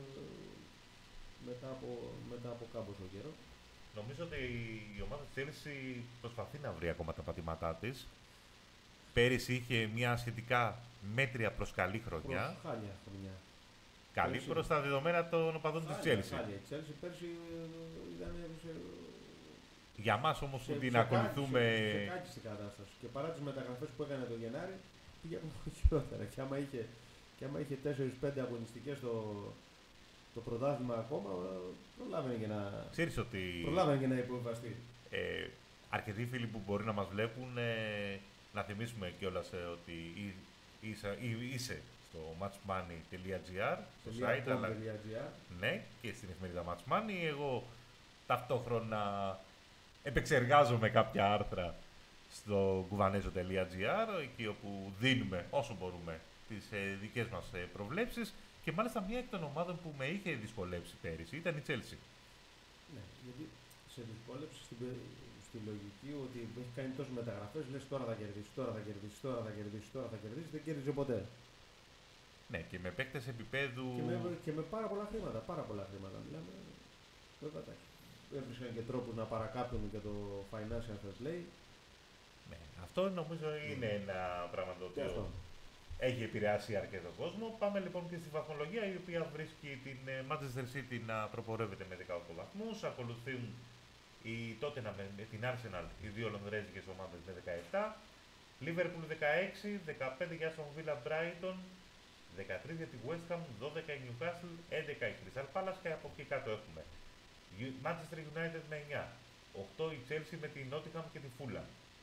μετά από, μετά από κάμποσο καιρό. Νομίζω ότι η ομάδα της Chelsea προσπαθεί να βρει ακόμα τα πατήματά της. Πέρυσι είχε μια σχετικά μέτρια προς καλή χρονιά. Προς χάλια χρονιά. Καλή Πέρυσι... προς τα δεδομένα των οπαδών της Chelsea. Χάλια. Η Chelsea πέρσι ήταν σε... Για μας όμως σε, που την σε ακολουθούμε... Σε, σε κάκιστη κατάσταση. Και παρά τις μεταγραφές που έκανε το Γενάρη, πήγε ακόμα χειρότερα. Και άμα είχε, και άμα είχε τέσσερις πέντε αγωνιστικές στο... το πρωτάθλημα ακόμα, προλάβαινε και να, Ξέρεις ότι... προλάβαινε και να υποβιβαστεί. Ε, αρκετοί φίλοι που μπορεί να μας βλέπουν, ε, να θυμίσουμε κιόλας ε, ότι είσαι, είσαι στο matchmoney τελεία gr, στο site, αλλά, ναι, και στην εφημερίδα matchmoney. Εγώ ταυτόχρονα επεξεργάζομαι κάποια άρθρα στο κουβανέζο τελεία gr, εκεί όπου δίνουμε όσο μπορούμε τις ε, δικές μας ε, προβλέψεις. Και μάλιστα μία εκ των ομάδων που με είχε δυσκολέψει πέρυσι ήταν η Chelsea. Ναι, γιατί σε δυσκόλεψε στην, στη λογική ότι έχει κάνει τόσες μεταγραφές, λες τώρα θα κερδίσει, τώρα θα κερδίσει, τώρα θα κερδίσει, τώρα θα κερδίσει, δεν κέρδισε ποτέ. Ναι, και με παίκτες επίπεδου... Και με, και με πάρα πολλά χρήματα, πάρα πολλά χρήματα. Μιλάμε, βέβαια, έβρισκαν και τρόπους να παρακάπτουν και το financial fair play. Ναι, αυτό νομίζω είναι mm. ένα πράγμα το οποίο έχει επηρεάσει αρκετό κόσμο. Πάμε λοιπόν και στη βαθμολογία, η οποία βρίσκει την Manchester City να προπορεύεται με δεκαοκτώ βαθμούς. Ακολουθούν η Tottenham με την Arsenal, οι δύο λονδρέζικες ομάδες με δεκαεπτά. Liverpool δεκαέξι, δεκαπέντε για Aston Villa Brighton, δεκατρία για τη West Ham, δώδεκα η Newcastle, έντεκα η Crystal Palace και από εκεί κάτω έχουμε Manchester United με εννιά, οκτώ η Chelsea με τη Nottingham και τη Fulham,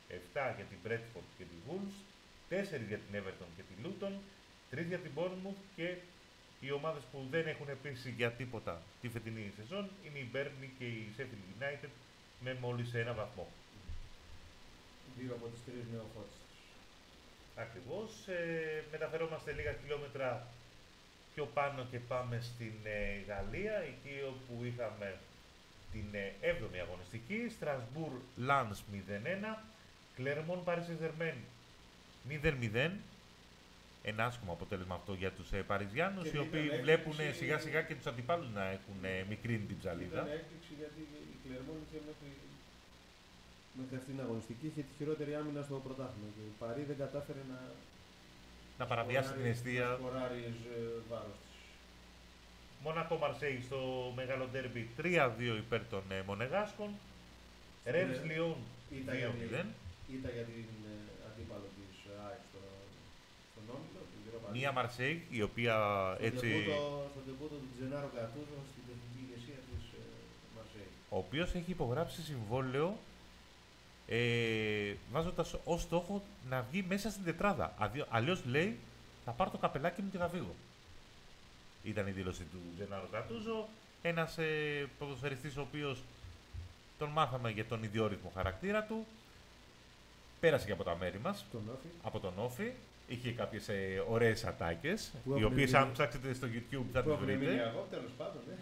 επτά για την Brentford και τη Wolves, τέσσερα για την Everton και τη Luton, τρία για την Bournemouth και οι ομάδες που δεν έχουν πείσει για τίποτα τη φετινή σεζόν είναι η Burnley και η Sheffield United με μόλις ένα βαθμό. Δύο από τις τρεις νεοφώτιστες. Ακριβώς. Ε, μεταφερόμαστε λίγα χιλιόμετρα πιο πάνω και πάμε στην ε, Γαλλία, εκεί όπου είχαμε την ε, έβδομη αγωνιστική, Στρασβούρ Λανς μηδέν ένα, Κλερμόν Paris Saint-Germain μηδέν μηδέν. Ένα άσχημο αποτέλεσμα αυτό για τους ε, Παριζιάνους, οι οποίοι βλέπουν σιγά σιγά και τους αντιπάλους να έχουν ε, μικρύνει την ψαλίδα. Ήταν έκπληξη γιατί η Κλερμόν είχε μέχρι, μέχρι αυτήν την αγωνιστική είχε τη χειρότερη άμυνα στο πρωτάθλημα και η Παρί δεν κατάφερε να, να παραβιάσει την αιστεία. Να σκοράρει βάρος της. Μονακό Μαρσέη στο μεγάλο ντέρμπι τρία δύο υπέρ των ε, Μονεγάσκων. Ρέμς Λιόν δύο μηδέν. Ήταν για την ε, αντίπαλο της ΑΕΚ στο, στον Όμιλο. Μία Μαρσέη, η οποία στο έτσι... Τεπούτο, στο τεπούτο του Τζενάρο Γκατούζο στην τεχνική ηγεσία της ε, Μαρσέη. Ο οποίος έχει υπογράψει συμβόλαιο ε, βάζοντας ως στόχο να βγει μέσα στην τετράδα. Αλλιώς λέει, θα πάρω το καπελάκι μου και θα φύγω. Ήταν η δήλωση του Τζενάρο Γκατούζο, ένας ε, ποδοσφαιριστής ο οποίος τον μάθαμε για τον ιδιόρυθμο χαρακτήρα του. Πέρασε και από τα μέρη μας, τον Όφη. από τον Όφη. Είχε κάποιες ε, ωραίες ατάκες, οι οποίες αν ψάξετε στο YouTube θα τις βρείτε. Εγώ, τέλος πάντων, ναι.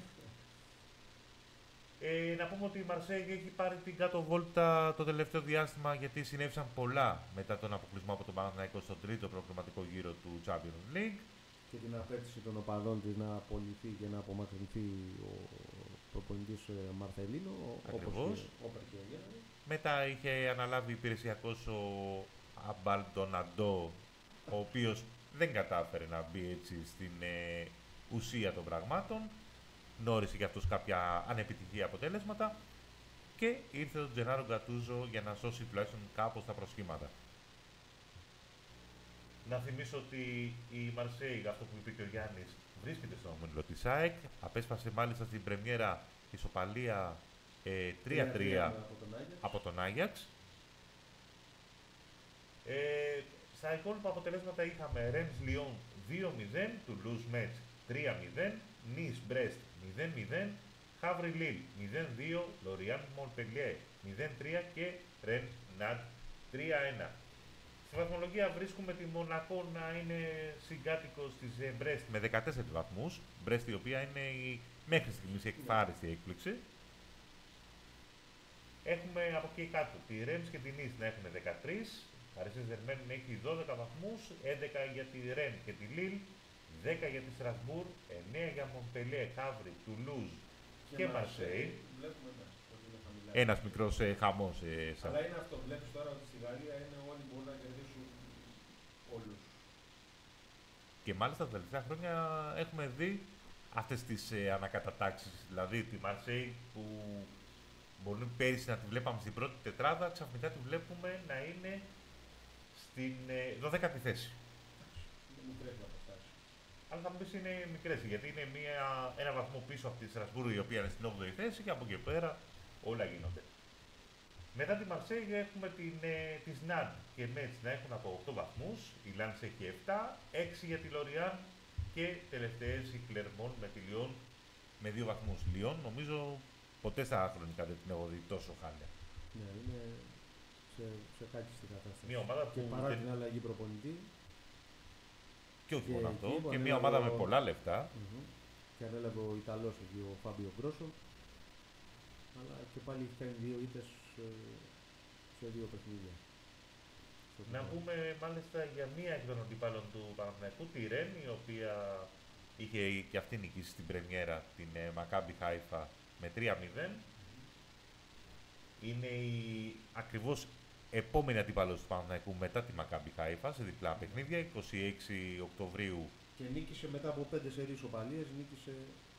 Ε, να πούμε ότι η Μαρσέη έχει πάρει την κάτω βόλτα το τελευταίο διάστημα, γιατί συνέβησαν πολλά μετά τον αποκλεισμό από τον Παναθηναϊκό στον τρίτο προκριματικό γύρο του Champions League. Και την απέτηση των οπαδών της να απολυθεί και να απομακρυνθεί ο προπονητής Μαρθελίνο, όπως και ο Γιάννη. Μετά είχε αναλάβει υπηρεσιακός ο Αμπαλντοναντό, ο οποίος δεν κατάφερε να μπει έτσι στην ε, ουσία των πραγμάτων. Γνώρισε και αυτός κάποια ανεπιτυχή αποτέλεσματα και ήρθε ο Τζενάρο Γκατούζο για να σώσει τουλάχιστον κάπως τα προσχήματα. Να θυμίσω ότι η Μαρσέη, αυτό που είπε και ο Γιάννης, βρίσκεται στον όμιλο της ΑΕΚ. Απέσπασε μάλιστα στην πρεμιέρα ισοπαλία ε, τρία τρία από τον Άγιαξ. Ε, στα υπόλοιπα αποτελέσματα είχαμε Ρέμς Λιόν δύο μηδέν, Τουλούζ Μέτς τρία μηδέν, Νις Μπρέστ μηδέν μηδέν, Χαύρι Λίλ μηδέν δύο, Λοριάν Μολπελιέ μηδέν τρία και Ρεν Ναντ τρία ένα. Στη βαθμολογία βρίσκουμε τη Μονακό να είναι συγκάτοικος της Μπρέστ με δεκατέσσερις βαθμούς. Μπρέστ η οποία είναι η μέχρι στιγμής η εκφάριστη έκπληξη. Έχουμε από εκεί κάτω τη Ρέμς και την Νις να έχουν δεκατρία. Paris Saint-Germain έχει δώδεκα βαθμούς, έντεκα για τη Ρεν και τη Λίλ, δέκα για τη Στρασβούρ, εννέα για Μοντπελιέ, Χαύρι, Τουλούζ και, και Μαρσέη. Ένας μικρός ε, χαμός. Ε, σαν... Αλλά είναι αυτό, βλέπεις τώρα ότι στη Γαλλία είναι όλοι μπορούν να κερδίσουν όλους. Και μάλιστα τα τελευταία χρόνια έχουμε δει αυτές τις ε, ανακατατάξεις, δηλαδή τη Μαρσέη που μπορεί πέρυσι να τη βλέπαμε στην πρώτη τετράδα, ξαφνικά τη βλέπουμε να είναι στην ε, δωδέκατη θέση. Είναι μικρές αποστάσεις. Αλλά θα μου πεις είναι μικρές, γιατί είναι μια, ένα βαθμό πίσω από τη Στρασβούργο, η οποία είναι στην όγδοη θέση και από εκεί πέρα όλα γίνονται. Μετά τη Μαρσέη έχουμε την, ε, της Ναντ και Μέτς να έχουν από οκτώ βαθμούς, η Λάνς έχει επτά, έξι για τη Λοριάν και τελευταίες η Κλερμόν με τη Λιόν με δύο βαθμούς. Λιόν νομίζω ποτέ στα χρονικά δεν την έχω δει τόσο χάλια. Ναι, είναι σε, σε κάκιστη κατάσταση. Μια ομάδα που και παρά δεν... την αλλαγή προπονητή. Και όχι μόνο αυτό, και μια ομάδα ο... με πολλά λεφτά. Mm-hmm. Και ανέλαβε ο Ιταλός εκεί, ο Φάμπιο Γκρόσο. Αλλά και πάλι έχει κάνει δύο ήττες σε, σε δύο παιχνίδια. Να πούμε μάλιστα για μία εκ των αντιπάλων του Παναθηναϊκού, τη Ρεν, η οποία είχε και αυτή νικήσει στην πρεμιέρα την ε, Μακάμπι Χάιφα με τρία μηδέν. Είναι η ακριβώς επόμενη αντίπαλος του Παναθηναϊκού μετά τη Μακάμπι Χάιφα σε διπλά παιχνίδια, είκοσι έξι Οκτωβρίου. Και νίκησε μετά από πέντε σερίες οπαλίες, νίκησε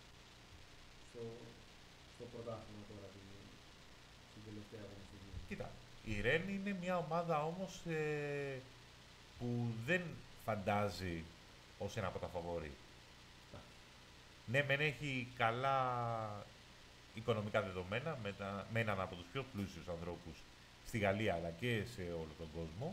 στο, στο πρωτάθλημα τώρα την, την τελευταία αγωνιστική. Κοίτα, η Ρεν είναι μια ομάδα όμως ε, που δεν φαντάζει ως ένα από τα φαβόρι. Ναι, μεν έχει καλά οικονομικά δεδομένα με, τα, με έναν από τους πιο πλούσιους ανθρώπους στη Γαλλία αλλά και σε όλο τον κόσμο.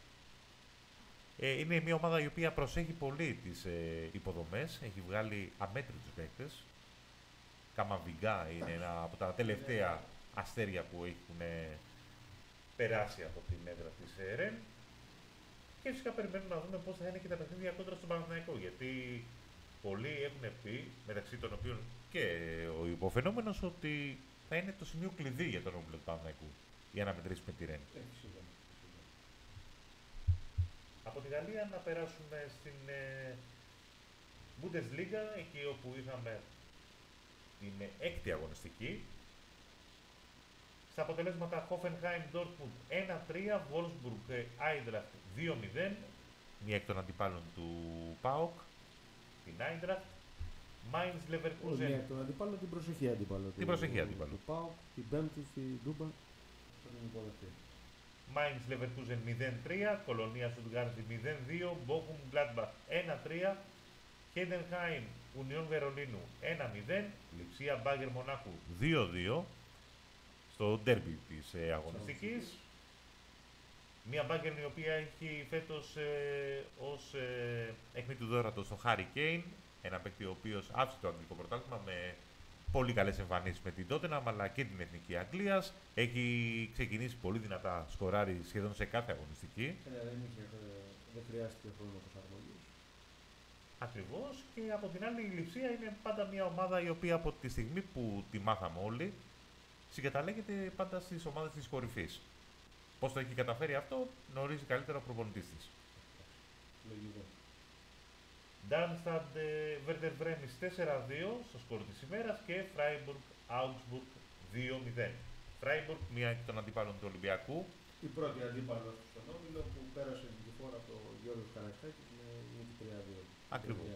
Ε, είναι μια ομάδα η οποία προσέχει πολύ τις ε, υποδομές, έχει βγάλει αμέτρητους παίκτες. Καμαβιγκά είναι ένα από τα τελευταία αστέρια που έχουν ε, περάσει από την έδρα της ε, Ρεν. Και φυσικά περιμένουμε να δούμε πώς θα είναι και τα παιχνίδια κόντρα στον Παναθηναϊκό, γιατί πολλοί έχουν πει, μεταξύ των οποίων και ο υποφαινόμενος, ότι θα είναι το σημείο κλειδί για τον όμιλο του Παναθηναϊκού για να μετρήσει με τη Ρεν. Από τη Γαλλία να περάσουμε στην ε, Bundesliga, εκεί όπου είχαμε την έκτη αγωνιστική. Στα αποτελέσματα Hoffenheim Dortmund ένα τρία, Wolfsburg Eintracht δύο μηδέν, μία εκ των αντιπάλων του ΠΑΟΚ, την Eintracht. Mainz Leverkusen. Μία εκ των αντιπάλων, την προσεχή αντιπάλων. Την προσεχή αντιπάλων. Του ΠΑΟΚ, την Πέμπτη στη Ντούμπα. Mainz Leverkusen μηδέν τρία, Κολονία Stuttgart μηδέν δύο, Bochum Gladbach ένα τρία, Heidenheim Union Βερολίνου ένα μηδέν, Λειψία Bayern Μονάχου δύο δύο στο ντέρμπι της ε, αγωνιστικής. Μια Bayern η οποία έχει φέτος ε, ως ε, έκμη του δώρατος στον Harry Kane, ένα παίκτη ο οποίος άφησε το αγγλικό πρωτάθλημα με πολύ καλές εμφανίσεις με την Tottenham αλλά και την Εθνική Αγγλίας. Έχει ξεκινήσει πολύ δυνατά, σκοράρει σχεδόν σε κάθε αγωνιστική. Ε, δεν, είχε, δεν χρειάστηκε χρόνο προσαρμογής. Ακριβώς. Και από την άλλη η Λειψία είναι πάντα μια ομάδα η οποία από τη στιγμή που τη μάθαμε όλοι συγκαταλέγεται πάντα στις ομάδες της κορυφής. Πώς το έχει καταφέρει αυτό γνωρίζει καλύτερα ο προπονητής της. Λογικό. Darmstadt Werder Bremen τέσσερα δύο στο σκορ της ημέρας και Freiburg Augsburg δύο μηδέν. Freiburg, μία εκ των αντιπάλων του Ολυμπιακού. Η πρώτη αντίπαλος στον όμιλο που πέρασε την φορά από τον Γιώργο Καραϊσκάκη με νίκη τρία δύο. Ακριβώς.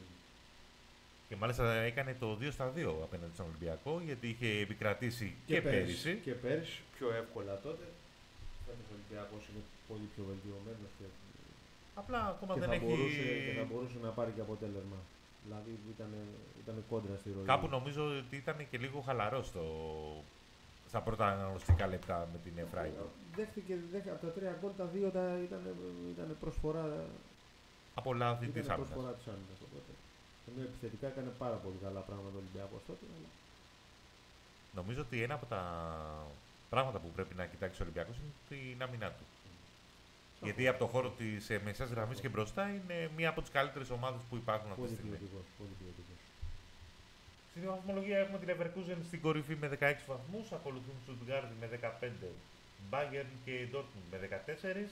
Και μάλιστα έκανε το δύο στα δύο απέναντι στον Ολυμπιακό, γιατί είχε επικρατήσει και, και πέρυσι. Και πέρυσι, πιο εύκολα τότε. Φέτος ο Ολυμπιακός είναι πολύ πιο βελτιωμένος και, απλά ακόμα και δεν θα έχει... Μπορούσε, και θα μπορούσε να πάρει και αποτέλεσμα. Δηλαδή ήταν, ήταν κόντρα στη ροή. Κάπου νομίζω ότι ήταν και λίγο χαλαρό στο... στα πρώτα αναγνωστικά λεπτά με την Freiburg. Δέχτηκε, δέχτηκε από τα τρία γκολ, τα δύο τα, ήταν, ήταν προσφορά. Από λάθη της άμυνας. Προσφορά της άμυνας. Οπότε. Ενώ επιθετικά έκανε πάρα πολύ καλά πράγματα ο Ολυμπιακός τότε. Αλλά... Νομίζω ότι ένα από τα πράγματα που πρέπει να κοιτάξει ο Ολυμπιακός είναι την άμυνά του. Mm. Γιατί από το χώρο της ε, μεσαίας γραμμής και μπροστά είναι μία από τις καλύτερες ομάδες που υπάρχουν αυτή τη στιγμή. Πολύ ποιοτικός. Στην βαθμολογία έχουμε την Leverkusen στην κορυφή με δεκαέξι βαθμούς, ακολουθούν Stuttgart με δεκαπέντε, Bayern και Dortmund με δεκατέσσερα.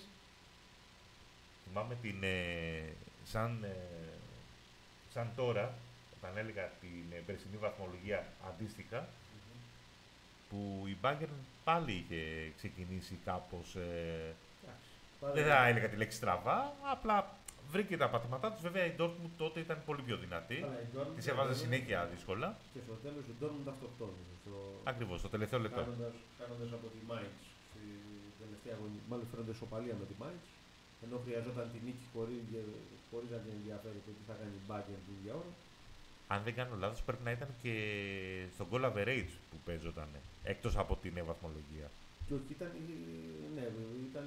Θυμάμαι την, ε, σαν, ε, σαν τώρα, όταν έλεγα την ε, περσινή βαθμολογία αντίστοιχα, mm-hmm. που η Bayern πάλι είχε ξεκινήσει κάπως, ε, yeah, δεν θα έλεγα τη λέξη στραβά, απλά βρήκε τα πατήματά της. Βέβαια η Dortmund τότε ήταν πολύ πιο δυνατή, της έβαζε συνέχεια δύσκολα. Και στο τέλος η Dortmund αυτοκτόνησε. Στο... Ακριβώς, στο τελευταίο λεπτό. Κάνοντας, κάνοντας από τη Mainz, στη τελευταία αγωνία, μάλλον φέροντας σοπαλία με τη Mainz, ενώ χρειαζόταν την νίκη χωρίς, χωρίς να την ενδιαφέρει το τι θα κάνει η Bayern την ίδια ώρα. Αν δεν κάνω λάθος, πρέπει να ήταν και στο goal average που παίζονταν, εκτός από την βαθμολογία. Και όχι, ήταν, ναι, ήταν...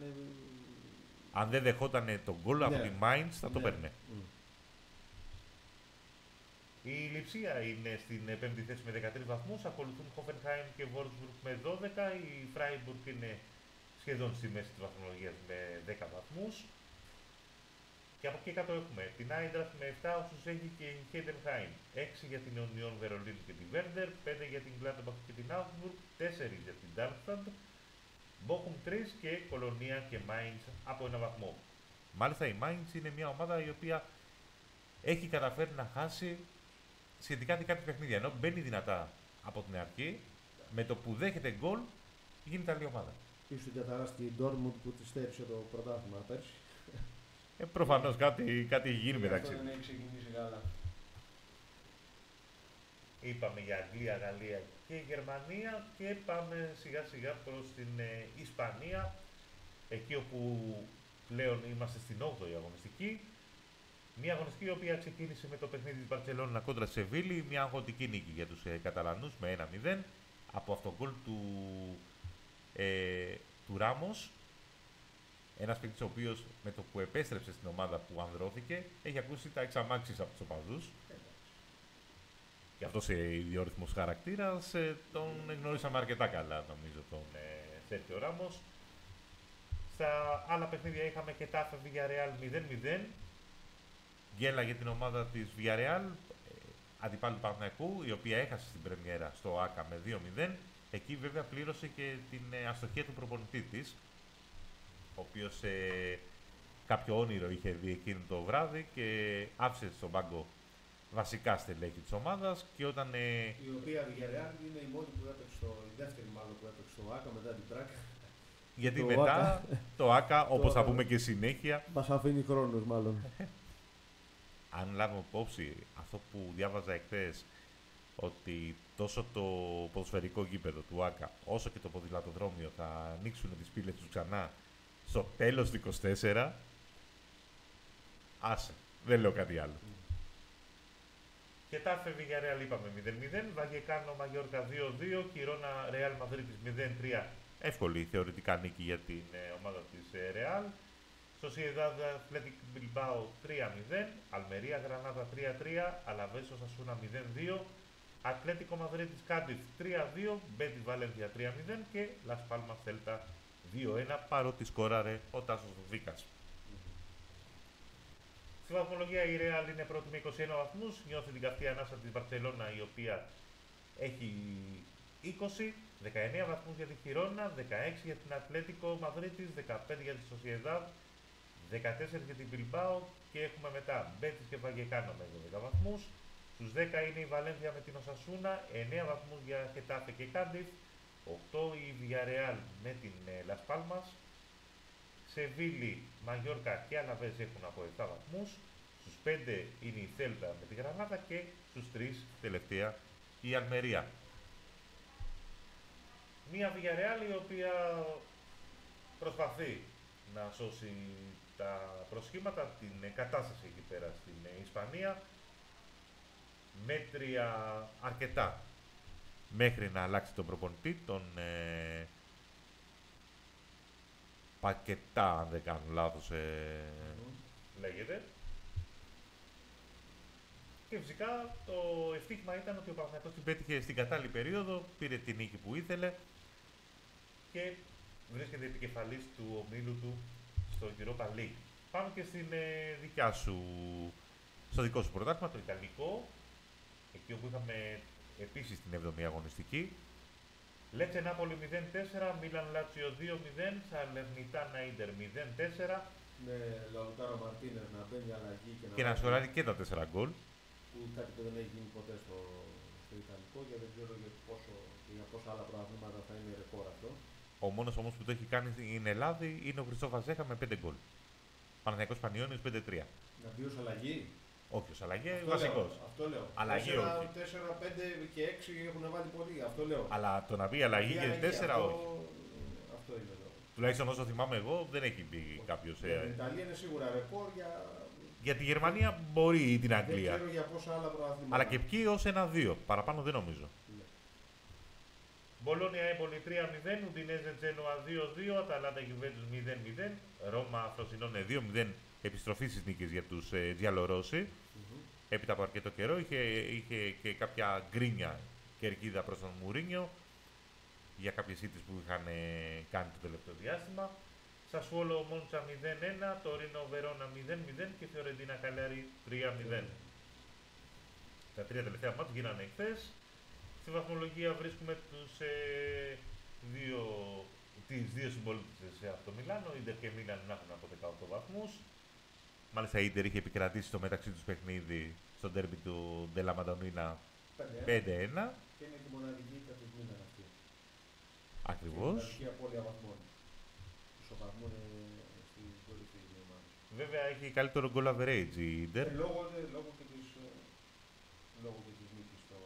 Αν δεν δεχόταν τον goal ναι. από τη Mainz, θα το ναι. παίρνε. Mm. Η Λειψία είναι στην πέμπτη θέση με δεκατρείς βαθμούς, ακολουθούν Hoffenheim και Wolfsburg με δώδεκα, η Freiburg είναι σχεδόν στη μέση της βαθμολογίας με δέκα βαθμούς. Και από εκεί κάτω έχουμε την Eintracht με επτά όσους έχει και η Heidenheim, έξι για την Union Βερολίνου και την Werder, πέντε για την Gladbach και την Augsburg, τέσσερα για την Darmstadt, Bochum τρία και Κολονία και Mainz από ένα βαθμό. Μάλιστα η Mainz είναι μια ομάδα η οποία έχει καταφέρει να χάσει σχετικά κάποια παιχνίδια, ενώ μπαίνει δυνατά από την αρχή, με το που δέχεται γκολ γίνεται άλλη ομάδα. Ίσως την καταράστηκε η Dortmund που τη στέρισε το πρωτάθλημα πέρσι. Ε, προφανώς κάτι, κάτι έχει γίνει μεταξύ. Αυτό δεν έχει ξεκινήσει καλά. Είπαμε για Αγγλία, Γαλλία και Γερμανία και πάμε σιγά σιγά προς την ε, Ισπανία, εκεί όπου πλέον είμαστε στην όγδοη αγωνιστική. Μια αγωνιστική η οποία ξεκίνησε με το παιχνίδι της Μπαρτσελόνα κόντρα στη Σεβίλη, μια αγωνιστική νίκη για τους ε, Καταλανούς με ένα μηδέν από αυτό το γκολ του, ε, του του Ράμος. Ένας παίκτης ο οποίος με το που επέστρεψε στην ομάδα που ανδρώθηκε έχει ακούσει τα εξαμάξεις από τους οπαδούς. Και αυτός ο ιδιόρυθμος χαρακτήρας ε, τον γνωρίσαμε αρκετά καλά, νομίζω, τον ε, Σέρχιο Ράμος. Στα άλλα παιχνίδια είχαμε και τάφε Villarreal μηδέν μηδέν. Γκέλα για την ομάδα της Villarreal, αντιπάλου Παναθηναϊκού, η οποία έχασε στην πρεμιέρα στο ΆΚΑ με δύο μηδέν. Εκεί βέβαια πλήρωσε και την ε, αστοχία του προπονητή της, ο οποίος ε, κάποιο όνειρο είχε δει εκείνο το βράδυ και άφησε στον πάγκο βασικά στελέχη της ομάδας και όταν... Ε... Η οποία Villarreal είναι η μόνη που έπαιξε στο... η δεύτερη μάλλον που έπαιξε στο ΆΚΑ μετά την Τράκα. Γιατί το μετά άκα. το ΆΚΑ, όπως θα πούμε και συνέχεια... Μας αφήνει χρόνος μάλλον. Αν λάβουμε υπόψη αυτό που διάβαζα εχθές, ότι τόσο το ποδοσφαιρικό γήπεδο του ΆΚΑ, όσο και το ποδηλατοδρόμιο θα ανοίξουν τις πύλες τους ξανά στο τέλος του είκοσι τέσσερα, άσε, δεν λέω κάτι άλλο. Mm. Και τάφε Villarreal είπαμε μηδέν μηδέν, Βαγεκάνο Μαγιόρκα δύο δύο, Χιρόνα Ρεάλ Μαδρίτης μηδέν τρία. Εύκολη θεωρητικά νίκη για την ε, ομάδα της ε, Ρεάλ. Sociedad Athletic Bilbao τρία μηδέν, Αλμερία Γρανάδα τρία τρία, Αλαβές Οσασούνα μηδέν δύο, Ατλέτικο Μαδρίτης Κάντιθ τρία δύο, Μπέτις Βαλένθια τρία μηδέν και Λας Πάλμας Σέλτα δύο ένα, παρότι σκόραρε ο Τάσος Βίκας. Mm-hmm. Στη βαθμολογία η Real είναι πρώτη με είκοσι ένα βαθμούς, νιώθει την καυτή ανάσα της Μπαρτσελώνα, η οποία έχει είκοσι, δεκαεννέα βαθμούς για τη Χιρόνα, δεκαέξι για την Ατλέτικο Μαδρίτης, δεκαπέντε για τη Sociedad, δεκατέσσερα για την Bilbao και έχουμε μετά Μπέτις και Βαγεκάνο με δώδεκα βαθμούς. Στους δέκα είναι η Βαλένθια με την Οσασούνα, εννέα βαθμούς για Χετάφε και Κάντιθ, οκτώ η Villarreal με την Λας Πάλμας, Σεβίλη, Μαγιόρκα και Αλαβές έχουν από επτά βαθμούς, στους πέντε είναι η Θέλτα με τη Γρανάδα και στους τρεις τελευταία η Αλμερία. Μία Villarreal η οποία προσπαθεί να σώσει τα προσχήματα, την κατάσταση εκεί πέρα στην Ισπανία, μέτρια αρκετά μέχρι να αλλάξει τον προπονητή, τον ε, Πακετά, αν δεν κάνω λάθος, ε, mm. λέγεται. Και φυσικά το ευτύχημα ήταν ότι ο Παναθηναϊκός την πέτυχε στην κατάλληλη περίοδο, πήρε την νίκη που ήθελε και βρίσκεται επικεφαλής του ομίλου του στο Europa League. Πάμε και στην ε, δικιά σου, στο δικό σου πρωτάθλημα, το Ιταλικό, εκεί όπου είχαμε επίσης την έβδομη αγωνιστική. Λέτσε Νάπολη μηδέν τέσσερα, Μίλαν Λάτσιο δύο μηδέν, Σαλερνιτάνα Ίντερ μηδέν τέσσερα. Με Λαουτάρο Μαρτίνες να μπαίνει αλλαγή και να, και να σκοράρει και τα τέσσερα γκολ. Που κάτι που δεν έχει γίνει ποτέ στο, στο Ιταλικό, γιατί δεν ξέρω για, πόσο, για πόσα άλλα προαθλήματα θα είναι ρεκόρ αυτό. Ο μόνος όμως που το έχει κάνει στην Ελλάδα είναι ο Χριστόφ Βαζέχα με πέντε γκολ. Παναθηναϊκός Πανιώνιος πέντε τρία. Να μπει ως αλλαγή. Όχι ως αλλαγή, βασικός. Αυτό λέω. Αλλαγή όχι. τέσσερα, πέντε και έξι έχουν βάλει πολύ, αυτό λέω. Αλλά το να μπει αλλαγή και τέσσερα αυτό... όχι. Αυτό είναι εδώ. Τουλάχιστον όσο θυμάμαι εγώ δεν έχει μπει κάποιος. Για την Ιταλία είναι σίγουρα ρεκόρ, για... για τη Γερμανία μπορεί ή την Αγγλία. Δεν ξέρω για πόσα άλλα προαθλήματα. Αλλά και ποιοι ως ένα δύο. Παραπάνω δεν νομίζω. Μπολόνια Έμπολη τρία μηδέν, Ουντινέζε Τζένοα δύο δύο, Αταλάντα Γιουβέντους μηδέν μηδέν, Ρώμα Φροσινόνε δύο μηδέν, επιστροφή στις νίκες για τους ε, Τζιαλορώσοι. Mm-hmm. Έπειτα από αρκετό καιρό είχε, είχε και κάποια γκρίνια κερκίδα προς τον Μουρίνιο για κάποιες ήττες που είχαν ε, κάνει το τελευταίο διάστημα. Σασουόλο Μόντσα μηδέν ένα, Τωρίνο Βερόνα μηδέν μηδέν και Φιωρεντίνα Καλέρι τρία μηδέν. Mm-hmm. Τα τρία τελευταία μάτς γίνανε χθες. Στη βαθμολογία βρίσκουμε τους, ε, δύο, τις δύο συμπολίτες από το Μιλάνο, Ίντερ και Μίλαν να έχουν από δεκαοκτώ βαθμούς. Μάλιστα η Ίντερ είχε επικρατήσει στο μεταξύ τους παιχνίδι στο ντέρμπι του Ντέλα Μαντονίνα πέντε ένα. Και είναι και μοναδική ήττα του Μίλαν αυτή. Ακριβώς. Και μοναδική απώλεια βαθμών. Ισοβαθμούν στην κορυφή η ομάδα. Βέβαια έχει καλύτερο goal average η Ίντερ. Ε, λόγω, λόγω και της, λόγω και της νίκης στο...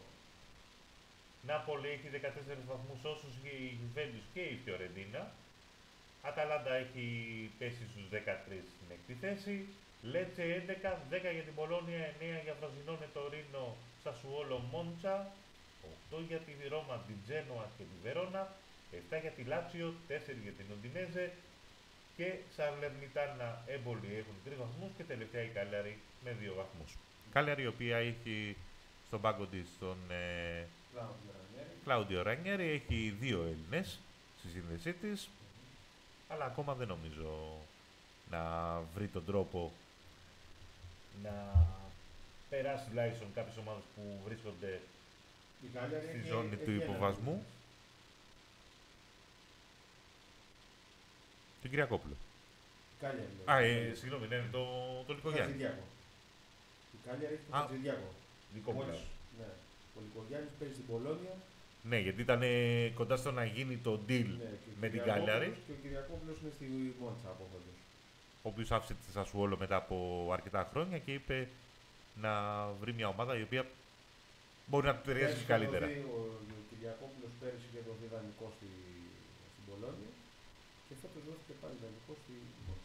Νάπολη έχει δεκατέσσερις βαθμούς όσους η Γιουβέντους και η Φιωρεντίνα. Αταλάντα έχει πέσει στους δεκατρείς στην έκτη θέση. Λέτσε έντεκα, δέκα για την Μπολόνια, εννέα για Φροσινόνε Τωρίνο, Σασουόλο Μόντσα, οκτώ για τη Ρώμα, την Τζένοα και τη Βερόνα, επτά για τη Λάτσιο, τέσσερα για την Οντινέζε και Σαλερνιτάνα Έμπολη έχουν τρεις βαθμούς και τελευταία η Κάλιαρη με δύο βαθμούς. Κάλιαρη η οποία έχει στον πάγκο της τον ε, Κλάουντιο Ρανιέρη, έχει δύο Έλληνες στη σύνδεσή της, mm-hmm. αλλά ακόμα δεν νομίζω να βρει τον τρόπο να περάσει τουλάχιστον κάποιες ομάδες που βρίσκονται στη έχει, ζώνη έχει, του έχει υποβασμού. Τον Κυριακόπουλο. Κάλιαρη. Α, ε, συγγνώμη, ναι, το, το Λυκογιάννη. Η Κάλιαρη έχει τον Χατζηδιάκο. Λυκόπουλο. Ναι. Ο Λυκογιάννης παίζει στην Πολόνια. Ναι, γιατί ήταν κοντά στο να γίνει το deal ναι, με την Κάλιαρη. Και ο Κυριακόπουλος είναι στη Μόντσα από χωρίς. Ο οποίος άφησε τη Σασουόλο μετά από αρκετά χρόνια και είπε να βρει μια ομάδα η οποία μπορεί να του ταιριάζει καλύτερα. Ο, ο Κυριακόπουλος πέρυσι και το διδανικό στη, στην Πολόνια και φέτος δόθηκε πάλι διδανικό στη Μόντσα.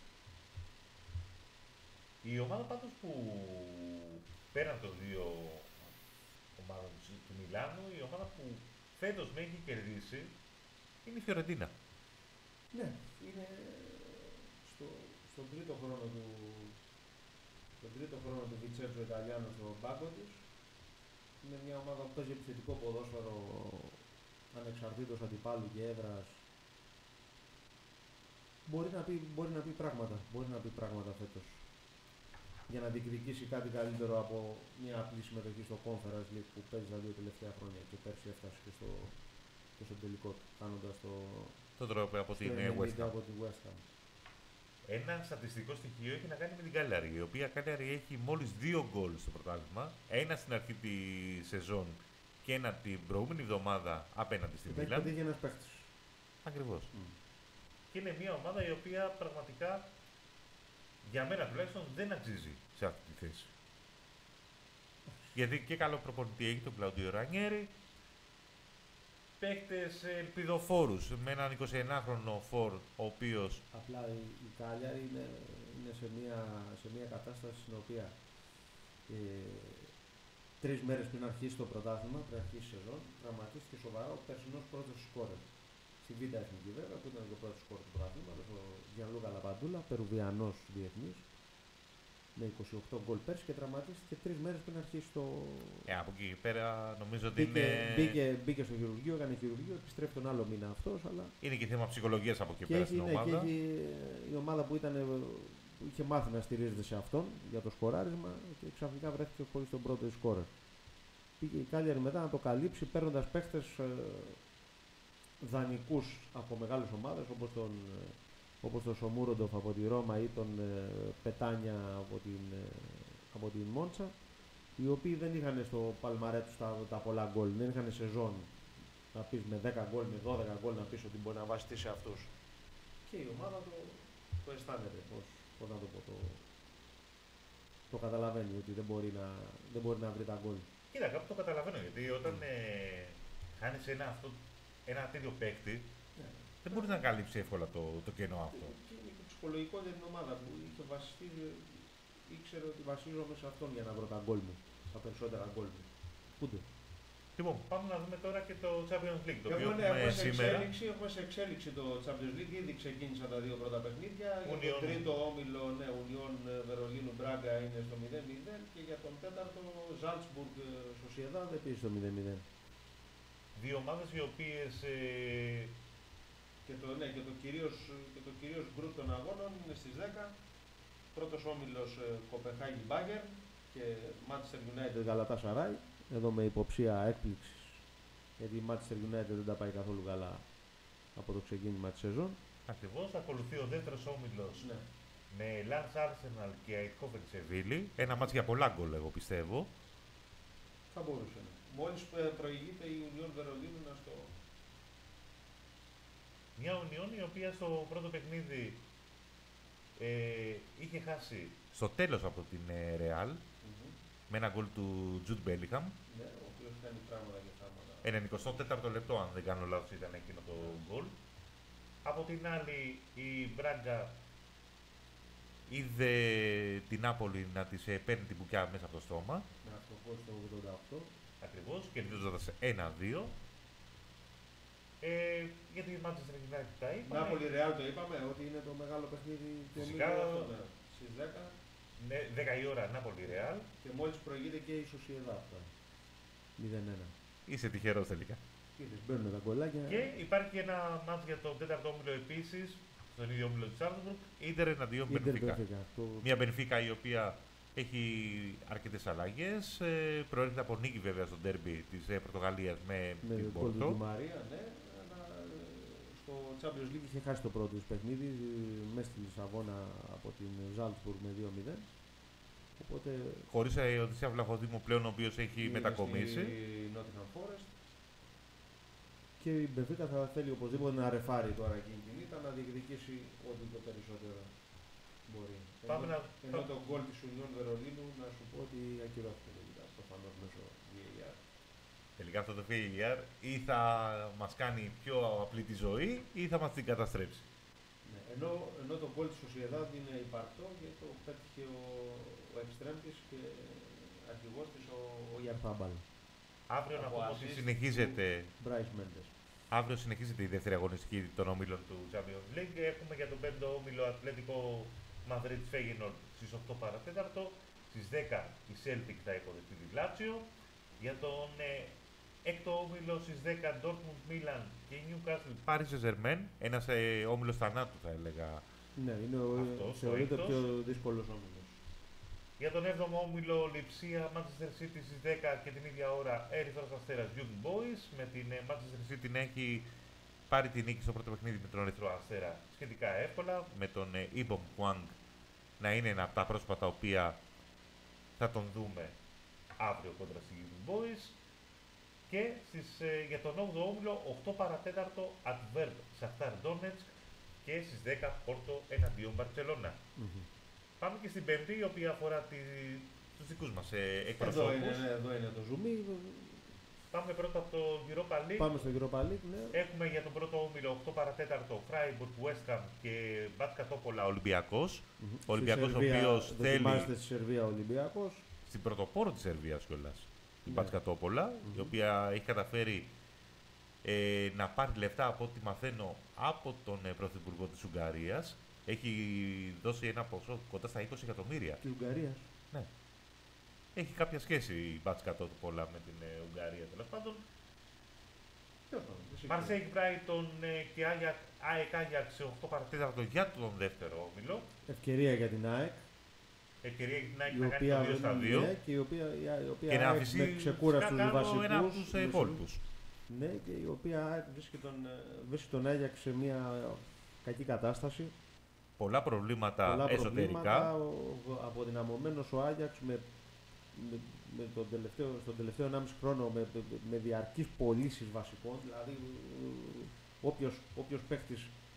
Η ομάδα πάντως που πέραν των δύο ομάδων του Μιλάνου, η ομάδα που φέτος με έχει κερδίσει είναι η Φιωρεντίνα. Ναι, είναι στο, στον τρίτο χρόνο του στον τρίτο χρόνο του Βιτσέντζο Ιταλιάνο στον πάγκο της. Είναι μια ομάδα που παίζει επιθετικό ποδόσφαιρο ανεξαρτήτως αντιπάλου και έδρας. Μπορεί να πει, μπορεί να πει πράγματα, μπορεί να πει πράγματα φέτος. Για να διεκδικήσει κάτι καλύτερο από μια απλή συμμετοχή στο Conference League που παίζει τα δύο τελευταία χρόνια και πέρσι έφτασε και στο, και στο τελικό, κάνοντας το, το τρόπο από την West Ham. Από τη West Ham. Ένα στατιστικό στοιχείο έχει να κάνει με την Κάλιαρη, η οποία Κάλιαρη έχει μόλις δύο γκολ στο πρωτάθλημα, ένα στην αρχή τη σεζόν και ένα την προηγούμενη εβδομάδα απέναντι στη Μίλαν. Και έχει ένας παίχτης. Ακριβώς. Mm. Και είναι μια ομάδα η οποία πραγματικά, για μένα τουλάχιστον, δεν αξίζει σε αυτή τη θέση. Γιατί και καλό προπονητή έχει τον Κλαουντίο Ρανιέρη, παίκτες ελπιδοφόρους με έναν εικοσιενάχρονο φορ, ο οποίος... Απλά η, η Κάλιαρη είναι, είναι σε, μια, σε μια κατάσταση στην οποία ε, τρεις μέρες πριν αρχίσει το πρωτάθλημα, πριν αρχίσει η σεζόν, τραυματίστηκε σοβαρά ο περσινός πρώτος σκόρερ. Στη Β' Εθνική βέβαια, που ήταν και ο πρώτος σκόρερ του πρωτάθληματος, ο Γιανλούκα Λαπαντούλα, Περουβιανός διεθνής, με είκοσι οκτώ γκολ πέρσι και τραυματίστηκε τρεις μέρες πριν αρχίσει το... Ε, από εκεί πέρα νομίζω ότι μπήκε, είναι... Μπήκε, μπήκε στο χειρουργείο, έκανε χειρουργείο, επιστρέφει τον άλλο μήνα αυτός, αλλά... Είναι και θέμα ψυχολογίας από εκεί και πέρα έχει, στην ναι, ομάδα. Και έχει η ομάδα που, ήταν, που είχε μάθει να στηρίζεται σε αυτόν για το σκοράρισμα και ξαφνικά βρέθηκε χωρίς τον πρώτο σκόρερ. Πήγε η Κάλιαρη μετά να το καλύψει παίρνοντας παίχτες ε, δανεικούς από μεγάλες ομάδες όπως τον... όπως τον Σομούροντοφ από τη Ρώμα ή τον ε, Πετάνια από την, ε, από την Μόντσα, οι οποίοι δεν είχαν στο παλμαρέ τους τα, τα πολλά γκολ, δεν είχαν σεζόν να πεις με δέκα γκολ, με δώδεκα γκολ να πεις ότι μπορεί να βασιστεί σε αυτούς. Και η ομάδα το, το αισθάνεται, πώς, πώς να το πω, το, το καταλαβαίνει ότι δεν μπορεί να, δεν μπορεί να βρει τα γκολ. Κοίτα, κάπου το καταλαβαίνω, γιατί όταν mm. ε, χάνεις ένα, αυτό, ένα τέτοιο παίκτη, yeah. δεν μπορεί να καλύψει εύκολα το, το κενό αυτό. Και είναι και ψυχολογικό για την ομάδα που είχε βασιστεί, ήξερε ότι βασίζομαι σε αυτόν για να βρω τα γκολ μου, τα περισσότερα γκολ μου. Ούτε. Λοιπόν, πάμε να δούμε τώρα και το Champions League, το οποίο έχουμε, έχουμε σήμερα. Εξέλιξη, έχουμε σε εξέλιξη το Champions League, ήδη ξεκίνησαν τα δύο πρώτα παιχνίδια. Union. Για τον τρίτο όμιλο, ναι, Union Βερολίνου Μπράγκα είναι στο μηδέν μηδέν και για τον τέταρτο Salzburg Sociedad επίσης στο μηδέν μηδέν. Δύο ομάδες οι οποίες... Ε... Και το, ναι, και το κυρίως, και το κυρίως γκρουπ των αγώνων είναι στις δέκα. Πρώτος όμιλος Κοπενχάγη Bayern και Manchester United Galatasaray. Εδώ με υποψία έκπληξης, γιατί η Manchester United δεν τα πάει καθόλου καλά από το ξεκίνημα της σεζόν. Ακριβώς, ακολουθεί ο δεύτερος όμιλος ναι. με Lens Arsenal και Eindhoven Sevilla. Ένα μάτς για πολλά γκολ, εγώ πιστεύω. Θα μπορούσε. Ναι. Μόλις προηγείται η Union Βερολίνου να στο... Μια Union η οποία στο πρώτο παιχνίδι ε, είχε χάσει στο τέλος από την ε, Real. Με ένα γκολ του Jude Bellingham. Ναι, ο οποίος κάνει πράγματα και θάματα. ενενηκοστό τέταρτο λεπτό, αν δεν κάνω λάθος, ήταν εκείνο το γκολ. Από την άλλη, η Μπράγκα είδε την Νάπολη να της παίρνει την μπουκιά μέσα από το στόμα. Με αυτό το γκολ στο ογδόντα οκτώ. Ακριβώς, κερδίζοντας ένα δύο. Ε, για τη Manchester United τα είπαμε. Νάπολη Ρεάλ το είπαμε, ότι είναι το μεγάλο παιχνίδι του Φυσικά, ομίλου αυτό, στις δέκα. Ναι, δέκα η ώρα Νάπολη Ρεάλ. Και μόλις προηγείται και η Σοσιεδάδ. μηδέν ένα. Είσαι τυχερός τελικά. Είδες, μπαίνουν τα γκολάκια. Και υπάρχει ένα μάτς για τον τέταρτο όμιλο επίσης, στον ίδιο όμιλο της Σάλτσμπουργκ, Ίντερ εναντίον Μπενφίκα. Το... Μια Μπενφίκα η οποία έχει αρκετές αλλαγές. Ε, προέρχεται από νίκη βέβαια στο ντέρμπι της ε, Πορτογαλίας με, με την Πόρτο. Πόρτο. Μαρία, ναι. Αλλά στο Champions League είχε χάσει το πρώτο της παιχνίδι μέσα στη Λισαβόνα από την Ζάλτσμπουργκ με δύο μηδέν. Οπότε... Χωρίς ε, ο Οδυσσέα Βλαχοδήμου πλέον, ο οποίος έχει μετακομίσει. Στη Nottingham Forest. Και η Μπενφίκα θα θέλει οπωσδήποτε να ρεφάρει τώρα εκείνη την ήττα, να διεκδικήσει ό,τι το περισσότερο μπορεί. Πάμε ενώ, να... ενώ το γκολ της Union Βερολίνου να σου πω ότι ακυρώθηκε τελικά προφανώς μέσω βι έι αρ. Τελικά αυτό το βι έι αρ ή θα μας κάνει πιο απλή τη ζωή ή θα μας την καταστρέψει. Ναι, ενώ, ενώ το γκολ της Σοσιεδάδ είναι υπαρκτό και το πέτυχε ο, ο εξτρέμ της και αρχηγός της ο, ο Ιαρθάμπαλ. Αύριο να πούμε ότι συνεχίζεται, αύριο συνεχίζεται η δεύτερη αγωνιστική των ομίλων του Champions League. Έχουμε για τον πέμπτο όμιλο Ατλέτικο Μαδρίτης Φέγενορντ στις οκτώ παρά τέταρτο. Στις δέκα η Celtic θα υποδεχτεί τη Λάτσιο. Για τον ε, έκτο όμιλο στις δέκα Dortmund Milan και Newcastle Paris Saint-Germain. Ένας ε, όμιλος θανάτου θα έλεγα. Ναι, είναι ο, αυτός, θεωρείται ο πιο δύσκολος όμιλος. Για τον έβδομο όμιλο Λειψία, Manchester City στις δέκα και την ίδια ώρα Ερυθρός Αστέρας Young Boys. Με την ε, Manchester City να έχει πάρει τη νίκη στο πρώτο παιχνίδι με τον Ερυθρό Αστέρα σχετικά εύκολα. Με τον ε, Ibom Kwang να είναι ένα από τα πρόσωπα τα οποία θα τον δούμε αύριο κόντρα στη Young Boys. Και στις, ε, για τον όγδοο όμιλο οκτώ παρά τέταρτο Adverb Shakhtar Donetsk και στις δέκα Πόρτο εναντίον Μπαρτσελώνα. Mm-hmm. Πάμε και στην πέμπτη, η οποία αφορά τη, τους δικούς μας ε, εκπροσώπους. Εδώ είναι, εδώ είναι το zoom. Πάμε πρώτα από το Europa League. Πάμε στο Europa League, ναι. Έχουμε για τον πρώτο όμιλο οκτώ παρά τέταρτο Freiburg, West Ham και Μπάτ Κατόπολα Ολυμπιακός. Mm-hmm. Ο Ολυμπιακός ο οποίος θέλει... Δοκιμάζεται στη Σερβία ο Ολυμπιακός. Στην πρωτοπόρο της Σερβίας κιόλας. Η Ναι. Μπάτ Κατόπολα, mm-hmm. η οποία έχει καταφέρει ε, να πάρει λεφτά από ό,τι μαθαίνω από τον ε, Πρωθυπουργό της Ουγγαρίας. Έχει δώσει ένα ποσό κοντά στα είκοσι εκατομμύρια. Της Ουγγαρίας. Ναι. Έχει κάποια σχέση η Μπάτς Κατόπολα με την ε, Ουγγαρία τέλος πάντων. Μαρσέικ Μπράιτον και ΑΕΚ Άγιαξ σε οκτώ παρά τέταρτο για τον δεύτερο όμιλο. Ευκαιρία για την ΑΕΚ. Ευκαιρία για την ΑΕΚ Η να κάνει το δύο στα δύο. Ναι, και η οποία, η οποία και να ΑΕΚ αφήσει με ξεκούραστους βασικούς. Ένα από τους υπόλοιπους. Ναι, και η οποία ΑΕΚ βρίσκει τον, βρίσκει τον Άγιαξ σε μια κακή κατάσταση. Πολλά προβλήματα Πολλά εσωτερικά. Προβλήματα, αποδυναμωμένος ο Άγιαξ με, με, με τον τελευταίο, στον τελευταίο ενάμιση χρόνο με, με, με διαρκείς πωλήσεις βασικών. Δηλαδή, όποιος, όποιος παίχτης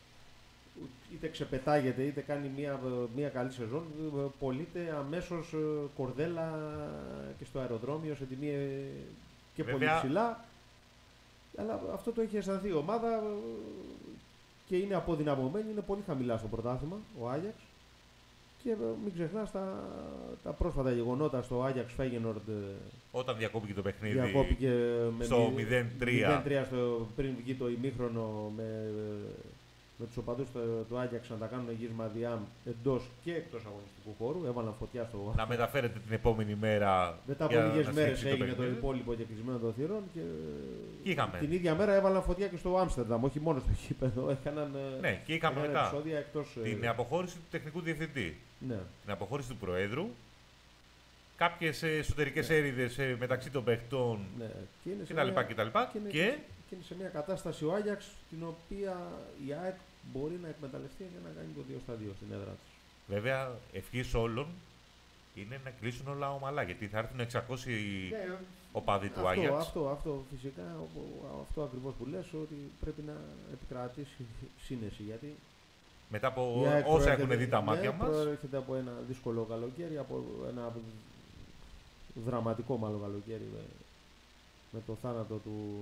είτε ξεπετάγεται είτε κάνει μια, μια καλή σεζόν, πωλείται αμέσως κορδέλα και στο αεροδρόμιο σε τιμή και Βέβαια, πολύ ψηλά. Αλλά αυτό το έχει αισθανθεί η ομάδα και είναι αποδυναμωμένη, είναι πολύ χαμηλά στο πρωτάθλημα ο Άγιαξ. Και μην ξεχνάς τα, τα πρόσφατα γεγονότα στο Άγιαξ Φέγενορντ. Όταν διακόπηκε το παιχνίδι διακόπηκε στο μηδέν τρία πριν βγει το ημίχρονο με, με τους οπαδούς του, του Άγιαξ να τα κάνουν γύρισμα διάμ εντός και εκτός αγωνιστικού χώρου. Έβαλαν φωτιά στο... Να μεταφέρετε την επόμενη μέρα. Μετά από λίγες μέρες έγινε το, το υπόλοιπο και κλεισμένο των θυρών. Και είχαμε. Την ίδια μέρα έβαλαν φωτιά και στο Άμστερνταμ, όχι μόνο στο γήπεδο. Έκαναν, ναι, και είχαμε μετά εκτός, την αποχώρηση του τεχνικού διευθυντή. Ναι. Την αποχώρηση του Προέδρου. Κάποιες εσωτερικές ναι. έρηδες μεταξύ των παιχτών ναι. κτλ. Και, και, και, και... και είναι σε μια κατάσταση ο Άγιαξ την οποία η ΑΕΚ μπορεί να εκμεταλλευτεί για να κάνει το δύο στα δύο στην έδρα της. Βέβαια, ευχής όλων είναι να κλείσουν όλα ομαλά, γιατί θα έρθουν εξακόσιοι yeah, οπαδοί του Άγιαξ. Αυτό, αυτό φυσικά, αυτό ακριβώς που λες, ότι πρέπει να επικρατήσει σύνεση, γιατί μετά από όσα έχουν δει τα μάτια ναι, μας. Προέρχεται από ένα δύσκολο καλοκαίρι, από ένα δραματικό μάλλον καλοκαίρι με, με το θάνατο του,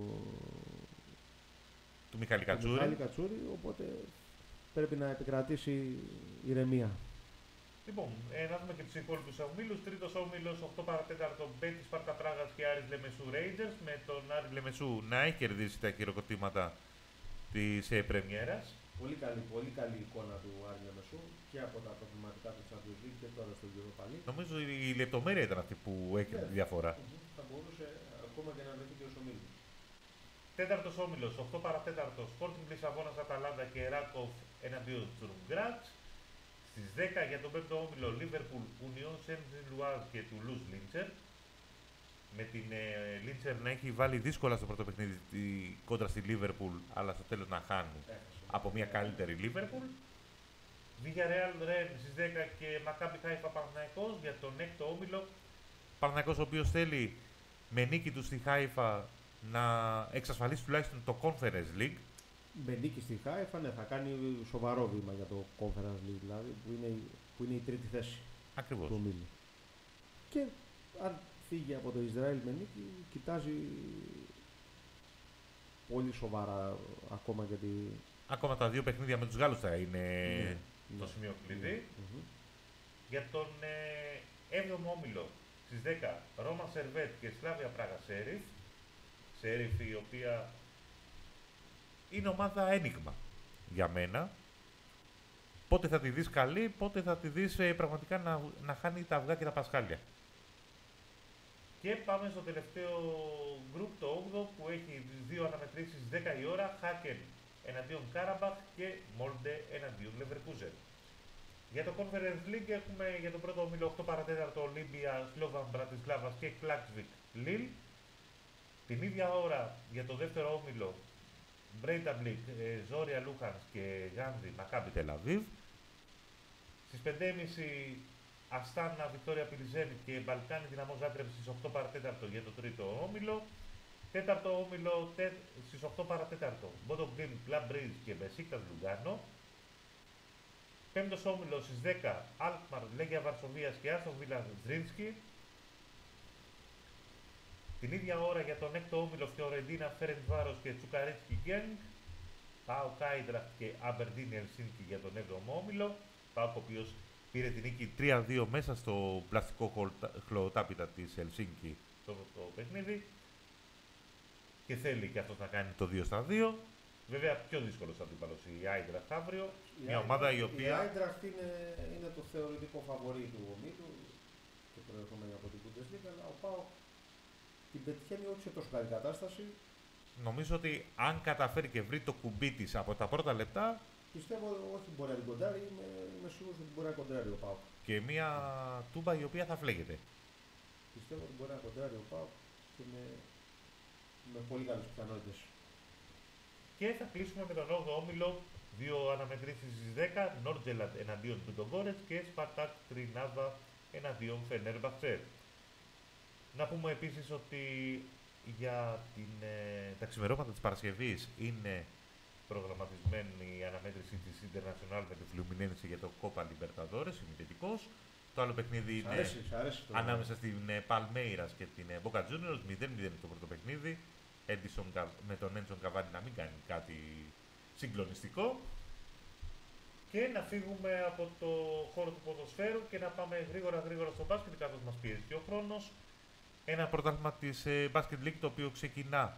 του Μιχάλη Κατσούρη. Μιχάλη Κατσούρη, οπότε πρέπει να επικρατήσει ηρεμία. Λοιπόν, ε, να δούμε και τους υπόλοιπους ομίλους. Τρίτος όμιλος, οκτώ παρά τέταρτο, Μπέτης Σπάρτα Πράγας και Άρης Λεμεσού Rangers. Με τον Άρη Λεμεσού να έχει κερδίσει τα χειροκροτήματα της ε, πρεμιέρας. Πολύ καλή, πολύ καλή εικόνα του Άρη Λεμεσού και από τα προβληματικά του Champions League και τώρα στο Europa League. Νομίζω η, η λεπτομέρεια ήταν αυτή που έκανε Ναι. τη διαφορά. Θα μπορούσε ακόμα και να βρεθεί και ως ομίλος. Τέταρτος όμιλος, οκτώ παρατέταρτο, Sporting Λισαβόνας, Αταλάντα και Ράκοφ εναντίον του Γκράτς. Στις δέκα για τον πέμπτο όμιλο, Liverpool, Union Saint-Gilloise και Toulouse Λίντσερ. Με την ε, Λίντσερ να έχει βάλει δύσκολα στο πρώτο παιχνίδι τη, κόντρα στη Liverpool, αλλά στο τέλος να χάνει από μια καλύτερη Liverpool. Villarreal Rennes στις δέκα και Maccabi Haifa Παναθηναϊκός για τον έκτο όμιλο. Παναθηναϊκός ο οποίος θέλει με νίκη του στη Χάιφα να εξασφαλίσει τουλάχιστον το Conference League. Με νίκη στη Χάιφα, ναι, θα κάνει σοβαρό βήμα για το Conference League, δηλαδή, που είναι, που είναι η τρίτη θέση Ακριβώς. του ομίλου. Και αν φύγει από το Ισραήλ με νίκη, κοιτάζει πολύ σοβαρά ακόμα γιατί... Ακόμα τα δύο παιχνίδια με τους Γάλλους θα είναι Ναι, το ναι. σημείο κλειδί. Mm-hmm. Για τον ε, έβδομο όμιλο στις δέκα, Ρώμα Σερβέτ και Σλάβια Πράγα Σέριφ. Σέριφ η οποία είναι ομάδα ένιγμα για μένα. Πότε θα τη δεις καλή, πότε θα τη δεις ε, πραγματικά να, να χάνει τα αυγά και τα πασχάλια. Και πάμε στο τελευταίο γκρουπ, το όγδοο, που έχει δύο αναμετρήσεις δέκα η ώρα, Χάκεν εναντίον Κάραμπαχ και Μόλντε εναντίον Λεβερκούζεν. Για το Conference League έχουμε για τον πρώτο όμιλο οκτώ παρατέταρτο Ολύμπια, Σλόβαν Μπρατισλάβας και Κλάτσβικ Λίλ. Την ίδια ώρα για το δεύτερο όμιλο Μπρέινταμπλικ, Ζόρια Λούχανς και Γάνδη Μακάμπι Τελαβίβ. Στις πέντε και μισή Αστάνα Βικτόρια Πιλιζένη και Μπαλκάνι Δυναμό Ζάγκρεπ στις οκτώ παρατέταρτο για το τρίτο όμιλο. Τέταρτο όμιλο τε, στις οκτώ παρατέταρτο Μπότο Γκριν, Κλαμπ Μπρίζ και Μπεσίκτας Λουγκάνο. Πέμπτος όμιλος στις δέκα Αλκμαρ, Λέγια Βαρσοβίας και Άστον Βίλα Ζρίνσκι. Την ίδια ώρα για τον έκτο όμιλο Φιωρεντίνα, Φέρεντσβάρος και Τσουκαρέτσκι Γκένγκ. Πάο Κάιντραχτ και Αμπερντίν Ελσίνκι για τον έβδομο όμιλο. Πάο ο οποίος πήρε την νίκη τρία δύο μέσα στο πλαστικό χλωτάπιτα της Ελσίνκι στο το παιχνίδι. Και θέλει και αυτός να κάνει το δύο στα δύο. Βέβαια πιο δύσκολος αντίπαλος η Άιντραχτ αύριο. Η μια ομάδα η οποία... Η Άιντραχτ είναι, είναι το θεωρητικό φαβορί του ομίλου και προερχόμενη από την Bundesliga, αλλά ο ΠΑΟΚ την πετυχαίνει όχι σε τόσο καλή κατάσταση. Νομίζω ότι αν καταφέρει και βρει το κουμπί της από τα πρώτα λεπτά, πιστεύω όχι μπορεί να την κοντάρει, είμαι, είμαι σίγουρος ότι μπορεί να κοντάρει ο ΠΑΟΚ. και μια τούμπα η οποία θα φλέγεται. Πιστεύω ότι μπορεί να κοντάρει ο ΠΑΟΚ και με, με πολύ καλές πιθανότητες. Και θα κλείσουμε με τον όγδοο όμιλο, δύο αναμετρήσεις στις δέκα, Νόρτζελαντ εναντίον του Ντογκόρετς και Σπαρτάκ Τρινάβα εναντίον Φενέρμπαχτσε. Να πούμε επίσης ότι για την, ε, τα ξημερώματα της Παρασκευής είναι προγραμματισμένη η αναμέτρηση της International με τη Φλουμινένση για το Copa Libertadores, ημιτετικός. Το άλλο παιχνίδι είναι αρέσει, αρέσει το ανάμεσα στην Παλμέιρας και την ε, Boca Juniors, μηδέν μηδέν το πρώτο παιχνίδι. Edison, με τον Έντσον Καβάνι να μην κάνει κάτι συγκλονιστικό. Και να φύγουμε από το χώρο του ποδοσφαίρου και να πάμε γρήγορα γρήγορα στο μπάσκετ, καθώς μας πιέζει και ο χρόνος. Ένα πρωτάθλημα της ε, Basket League το οποίο ξεκινά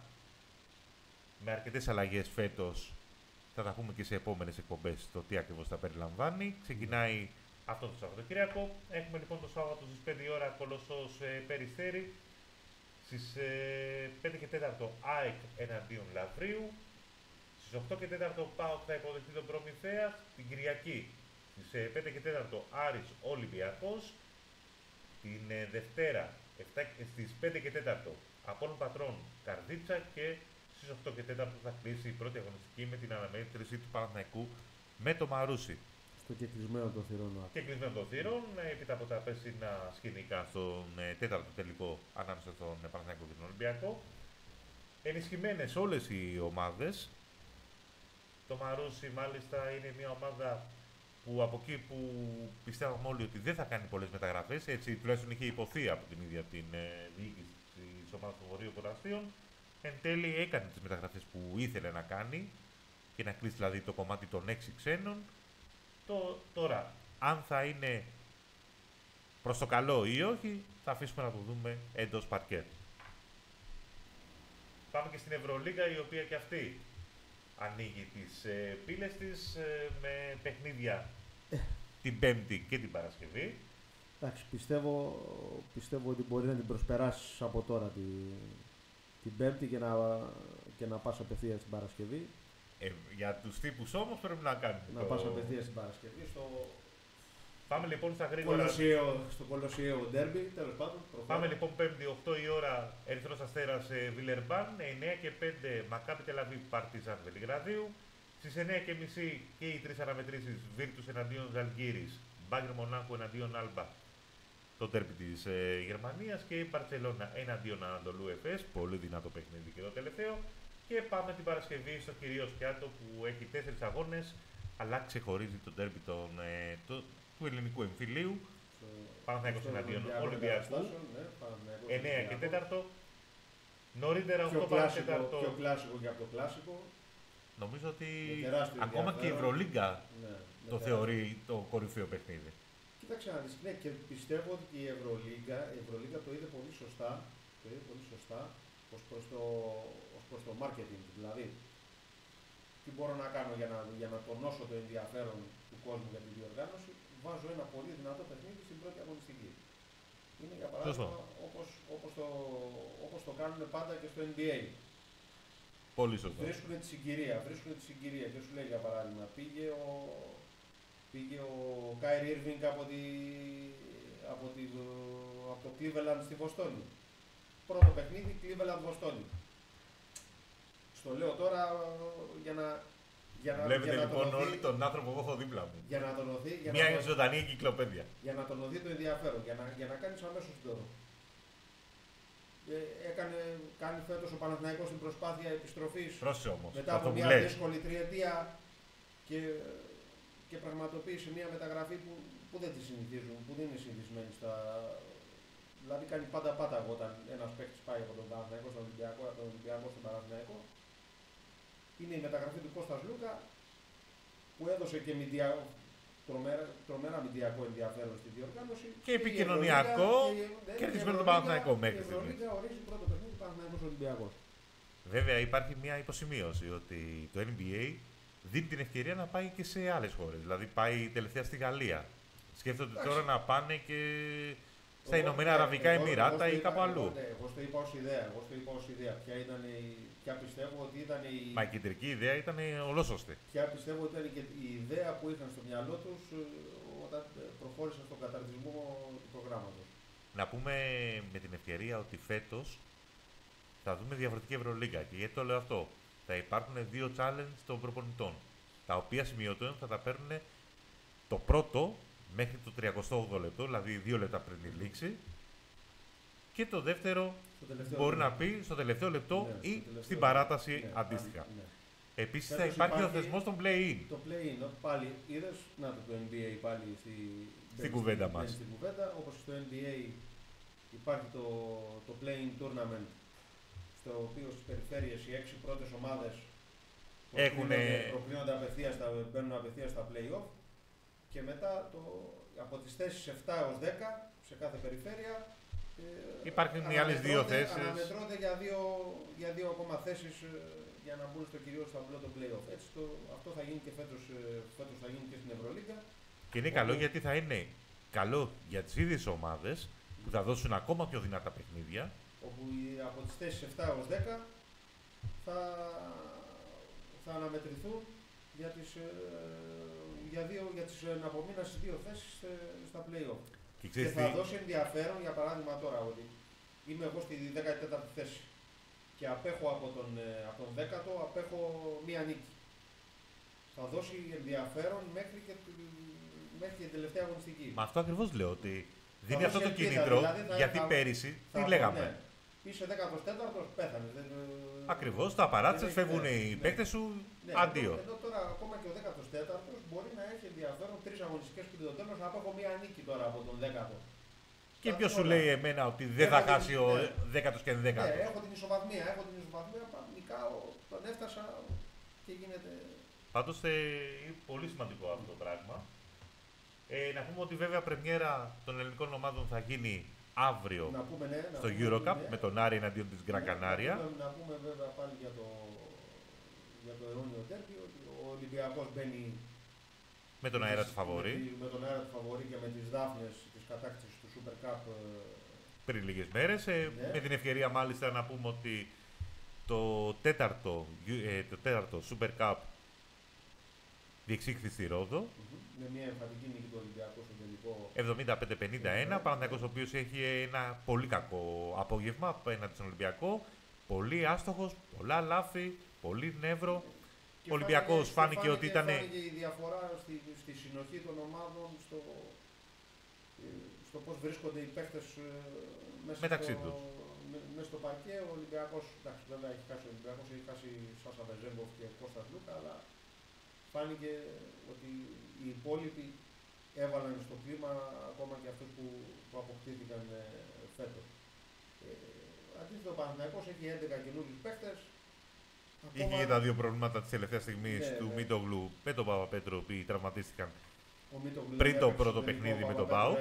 με αρκετές αλλαγές φέτος. Θα τα πούμε και σε επόμενες εκπομπές το τι ακριβώς θα περιλαμβάνει. Ξεκινάει αυτό το Σαββατοκύριακο. Έχουμε λοιπόν το Σάββατο στις πέντε η ώρα Κολοσσός ε, Περιστέρι. Στις ε, πέντε και τέταρτο ΑΕΚ εναντίον Λαβρίου. Στις οκτώ και τέταρτο ΠΑΟΚ θα υποδεχτεί τον Προμηθέα. Την Κυριακή στις ε, πέντε και τέταρτο Άρης Ολυμπιακός. Την ε, Δευτέρα επτά, στις πέντε και τέταρτο Απόλλων Πατρών Καρδίτσα και στις οκτώ και τέταρτο θα κλείσει η πρώτη αγωνιστική με την αναμέτρηση του Παναθηναϊκού με το Μαρούσι. Στο κεκλεισμένο των θυρών. Και κλεισμένο των θύρων, έπειτα από τα πέσινα σκηνικά στον ε, τέταρτο τελικό ανάμεσα στον ε, Παναθηναϊκό και τον Ολυμπιακό. Ενισχυμένες όλες οι ομάδες. Το Μαρούσι μάλιστα είναι μια ομάδα που από εκεί που πιστεύαμε όλοι ότι δεν θα κάνει πολλές μεταγραφές, έτσι τουλάχιστον είχε υποθεί από την ίδια την ε, διοίκηση της ομάδας των Βορείων Ποραστίων, εν τέλει έκανε τις μεταγραφές που ήθελε να κάνει και να κλείσει δηλαδή το κομμάτι των έξι ξένων. Το, τώρα, αν θα είναι προς το καλό ή όχι, θα αφήσουμε να το δούμε εντός παρκέ. Πάμε και στην Ευρωλίγα, η οποία και αυτή ανοίγει τις ε, πύλες της ε, με παιχνίδια την Πέμπτη και την Παρασκευή. Εντάξει, πιστεύω, πιστεύω ότι μπορεί να την προσπεράσεις από τώρα την, την Πέμπτη και να, και να πας απευθείας στην Παρασκευή. Ε, για τους τύπους όμως πρέπει να κάνουν. Να το... πας απευθείας στην Παρασκευή στο Πάμε λοιπόν στα γρήγορα. Κολοσιαίο, στο Κολοσιαίο Ντέρμπι, τέλος πάντων. Προφέρω. Πάμε λοιπόν Πέμπτη οκτώ η ώρα Ερυθρός Αστέρας Βιλερμπάν, εννιά και πέντε Μακάμπι Τελαβίβ Παρτίζαν Βελιγραδίου. Στις εννιά και μισή και οι τρεις αναμετρήσεις Βίρτους εναντίον Ζαλγκύρης, Μπάγερ Μονάχου εναντίον Άλμπα, το τέρπι της ε, Γερμανίας, και η Μπαρτσελώνα εναντίον Ανατολού Εφές, πολύ δυνατό παιχνίδι και το τελευταίο. Και πάμε την Παρασκευή στο κυρίως πιάτο που έχει τέσσερις αγώνες, αλλά ξεχωρίζει το τέρπι των, ε, το, του ελληνικού εμφυλίου. Παναθηναϊκός εναντίον Ολυμπιακού, ναι, εννιά και τέταρτο. Νωρίτερα πιο οκτώ κλάσικο, τέταρτο. πιο κλάσικο και από το κλάσικο. Νομίζω ότι τεράστιο ακόμα και η ενδιαφέρον. Ευρωλίγκα Ναι, το με θεωρεί το κορυφαίο παιχνίδι. Κοίταξε να δεις, ναι, και πιστεύω ότι η Ευρωλίγκα, η Ευρωλίγκα το είδε πολύ σωστά, το είδε πολύ σωστά ως προς το, ως προς το marketing. Δηλαδή, τι μπορώ να κάνω για να, για να τονώσω το ενδιαφέρον του κόσμου για την διοργάνωση, βάζω ένα πολύ δυνατό παιχνίδι στην πρώτη αγωνιστική. Είναι για παράδειγμα όπως, όπως, το, όπως το κάνουν πάντα και στο N B A. Πολύ σωστό. Βρίσκουν τη συγκυρία, βρίσκουν τη συγκυρία και σου λέει για παράδειγμα, πήγε ο, πήγε ο Κάιρι Ήρβινγκ από, τη, από, τη, από το Cleveland στη Βοστόνη. Πρώτο παιχνίδι Cleveland-Βοστόνη. Στο λέω τώρα για να... Για να, Βλέπετε για να λοιπόν τονωθεί, όλοι τον άνθρωπο που έχω δίπλα μου. για να τονωθεί, για Μια να, ζωντανή εγκυκλοπαίδεια. για να τονωθεί το ενδιαφέρον, για να, για να κάνεις αμέσως τώρα. Ε, έκανε, κάνει φέτος ο Παναθηναϊκός την προσπάθεια επιστροφής Πρόσεχε όμως, μετά αυτό από που μια λες. δύσκολη τριετία και, και πραγματοποίησε μια μεταγραφή που, που δεν τη συνηθίζουν, που δεν είναι συνηθισμένη στα... Δηλαδή κάνει πάντα πάταγο όταν ένας παίκτης πάει από τον Παναθηναϊκό στον Ολυμπιακό, από τον Ολυμπιακό στον Παναθηναϊκό. Είναι η μεταγραφή του Κώστας Λούκα που έδωσε και μηντια... τρομέρα, τρομερά μηντιακό ενδιαφέρον στη διοργάνωση. Και επικοινωνιακό και κερδισμένο τον Παναθηναϊκό μέχρι στιγμής. Η Ευρωλίγκα ορίζει πρώτο παιχνίδι Παναθηναϊκός Ολυμπιακός. Βέβαια υπάρχει μια υποσημείωση ότι το N B A δίνει την ευκαιρία να πάει και σε άλλες χώρες. Δηλαδή πάει τελευταία στη Γαλλία. Σκέφτονται Εντάξει. τώρα να πάνε και στα Εγώ, Ηνωμένα ναι, Αραβικά εγώ- εγώ Εμμυράτα στο ή είπα- κάπου αλλού. Εγώ, ναι, εγώ στο είπα ως ιδέα. Εγώ στο είπα ως ιδέα. Ποια, ήταν η, ποια πιστεύω ότι ήταν η, Μα η κεντρική ιδέα ήταν ολόσωστη. ποια πιστεύω ότι ήταν και η ιδέα που είχαν στο μυαλό τους ε, όταν ε, προχώρησαν στον καταρτισμό του προγράμματος. Να πούμε με την ευκαιρία ότι φέτος θα δούμε διαφορετική Ευρωλίγκα. Και γιατί το λέω αυτό. Θα υπάρχουν δύο challenge των προπονητών. Τα οποία σημειωτών θα τα παίρνουν το πρώτο μέχρι το τριακοστό όγδοο λεπτό, δηλαδή δύο λεπτά πριν τη λήξη. Και το δεύτερο Στο τελευταίο μπορεί να λεπτό. πει στο τελευταίο λεπτό Ναι, στο ή τελευταίο στην λεπτό. παράταση Ναι, αντίστοιχα. ναι. Επίσης θα Φέτος υπάρχει ο υπάρχει- θεσμός των play-in. Το play-in, πάλι είδες, να το, το N B A πάλι στη, μπαίνει κουβέντα στην- μας. μπαίνει Στην κουβέντα, όπως στο N B A υπάρχει το, το play-in tournament, στο οποίο στις περιφέρειες οι έξι πρώτες ομάδες Έχουνε- προκρίνονται- προκρίνονται απευθείας, στα, μπαίνουν απευθείας στα play-off και μετά το, από τις θέσεις επτά έως δέκα σε κάθε περιφέρεια ε, Υπάρχουν οι άλλες δύο αναμετρώνται- θέσεις. Αναμετρώνται για δύο, για δύο ακόμα θέσεις ε, για να μπουν στο κυρίως ταμπλό το play-off. Έτσι το, αυτό θα γίνει και φέτος, ε, φέτος θα γίνει και στην Ευρωλίγκα. Και είναι καλό γιατί θα είναι καλό για τις ίδιες ομάδες που θα δώσουν ακόμα πιο δυνατά παιχνίδια. Όπου οι- από τις θέσεις επτά έως δέκα θα, θα αναμετρηθούν για τις, ε, για δύο, για τις ε, απομείνας στις δύο θέσεις ε, στα play-off. Και Και ξέρεις θα τι, δώσει ενδιαφέρον, για παράδειγμα τώρα, ότι είμαι εγώ στη δέκατη τέταρτη θέση και απέχω από τον, ε, από τον δέκατο, απέχω μία νίκη. Θα δώσει ενδιαφέρον μέχρι και τη- μέχρι την τελευταία αγωνιστική. με αυτό ακριβώς λέω ότι δίνει δώσει αυτό το ελπίδα, κίνητρο δηλαδή θα- γιατί θα- πέρυσι Θα- τι λέγαμε. Ναι. Είσαι δέκατος τέταρτος, πέθανες. Δεν, ε, Ακριβώς, τα παράτσες δεν έχει- φεύγουν ναι, οι ναι. παίκτες σου, Ναι, αντίο. Ενώ, ενώ τώρα ακόμα και ο δέκατος τέταρτος μπορεί να έχει ενδιαφέρον τρεις αγωνιστικές πριν το τέλος, να έχω μία νίκη τώρα από τον δέκατο. Και τα ποιος σου όλα. λέει εμένα ότι δεν Έχω θα την- χάσει ο ναι. δέκατος και Ναι, ενδέκατος. έχω την ισοβαθμία, έχω την ισοβαθμία, πάω, νικάω, τον έφτασα και γίνεται... Πάντως ε, είναι πολύ σημαντικό αυτό το πράγμα. Ε, να πούμε ότι βέβαια πρεμιέρα των ελληνικών ομάδων θα γίνει αύριο Να πούμε, ναι, να στο πούμε, EuroCup ναι. με τον Άρη εναντίον της Γκραν Ναι, Κανάρια. Να πούμε, να πούμε βέβαια πάλι για το, για το αιώνιο τέρπι, ότι ο Ολυμπιακός μπαίνει Με τον αέρα του φαβορί. Με, με τον αέρα του φαβορί και με τις δάφνες της κατάκτησης του Super Cup. Πριν λίγες μέρες. Ε, ναι. Με την ευκαιρία μάλιστα να πούμε ότι το τέταρτο, ε, το τέταρτο Super Cup διεξήχθη στη Ρόδο. Mm-hmm. Με μια εμφαντική νίκη του Ολυμπιακού στο τελικό. εβδομήντα πέντε πενήντα ένα. Παναθηναϊκός, ο οποίος έχει ένα πολύ κακό απόγευμα απέναντι στον Ολυμπιακό. Πολύ άστοχος, πολλά λάθη, πολύ νεύρο. Ο Ολυμπιακός φάνηκε, φάνηκε ότι ήταν. Φάνηκε η διαφορά στη, στη συνοχή των ομάδων, στο, στο πώς βρίσκονται οι παίκτες μέσα μεταξύ στο, τους. Με, μέσα στο παρκέ. Ο Ολυμπιακός, εντάξει, βέβαια έχει χάσει ο Ολυμπιακός, έχει χάσει Σάσα Βεζέγκοφ και Κώστα Λούκα, αλλά φάνηκε ότι οι υπόλοιποι έβαλαν στο κλίμα ακόμα και αυτούς που, που αποκτήθηκαν ε, φέτος. Ε, αντίθετα, ο Παναθηναϊκός έχει έντεκα καινούριους παίκτες. Είχε και τα δύο προβλήματα της τελευταίας στιγμής ναι, του ναι. Μίτογλου με τον Παπαπέτρο, οι οποίοι τραυματίστηκαν Μίτογλου πριν το έπαιξε, πρώτο παιχνίδι με τον ΠΑΟΚ.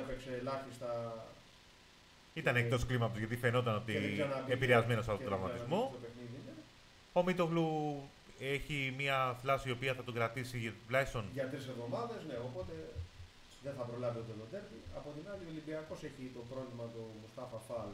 Ήταν και... εκτός κλίματος γιατί φαινόταν ότι επηρεασμένος από τον τραυματισμό. Ναι. Ο Μίτογλου έχει μια θλάση η οποία θα τον κρατήσει τουλάχιστον για τρεις εβδομάδες, ναι, οπότε δεν θα προλάβει ούτε το τέρπι. Από την άλλη, ο Ολυμπιακός έχει το πρόβλημα του Μουστάφα Φαλ,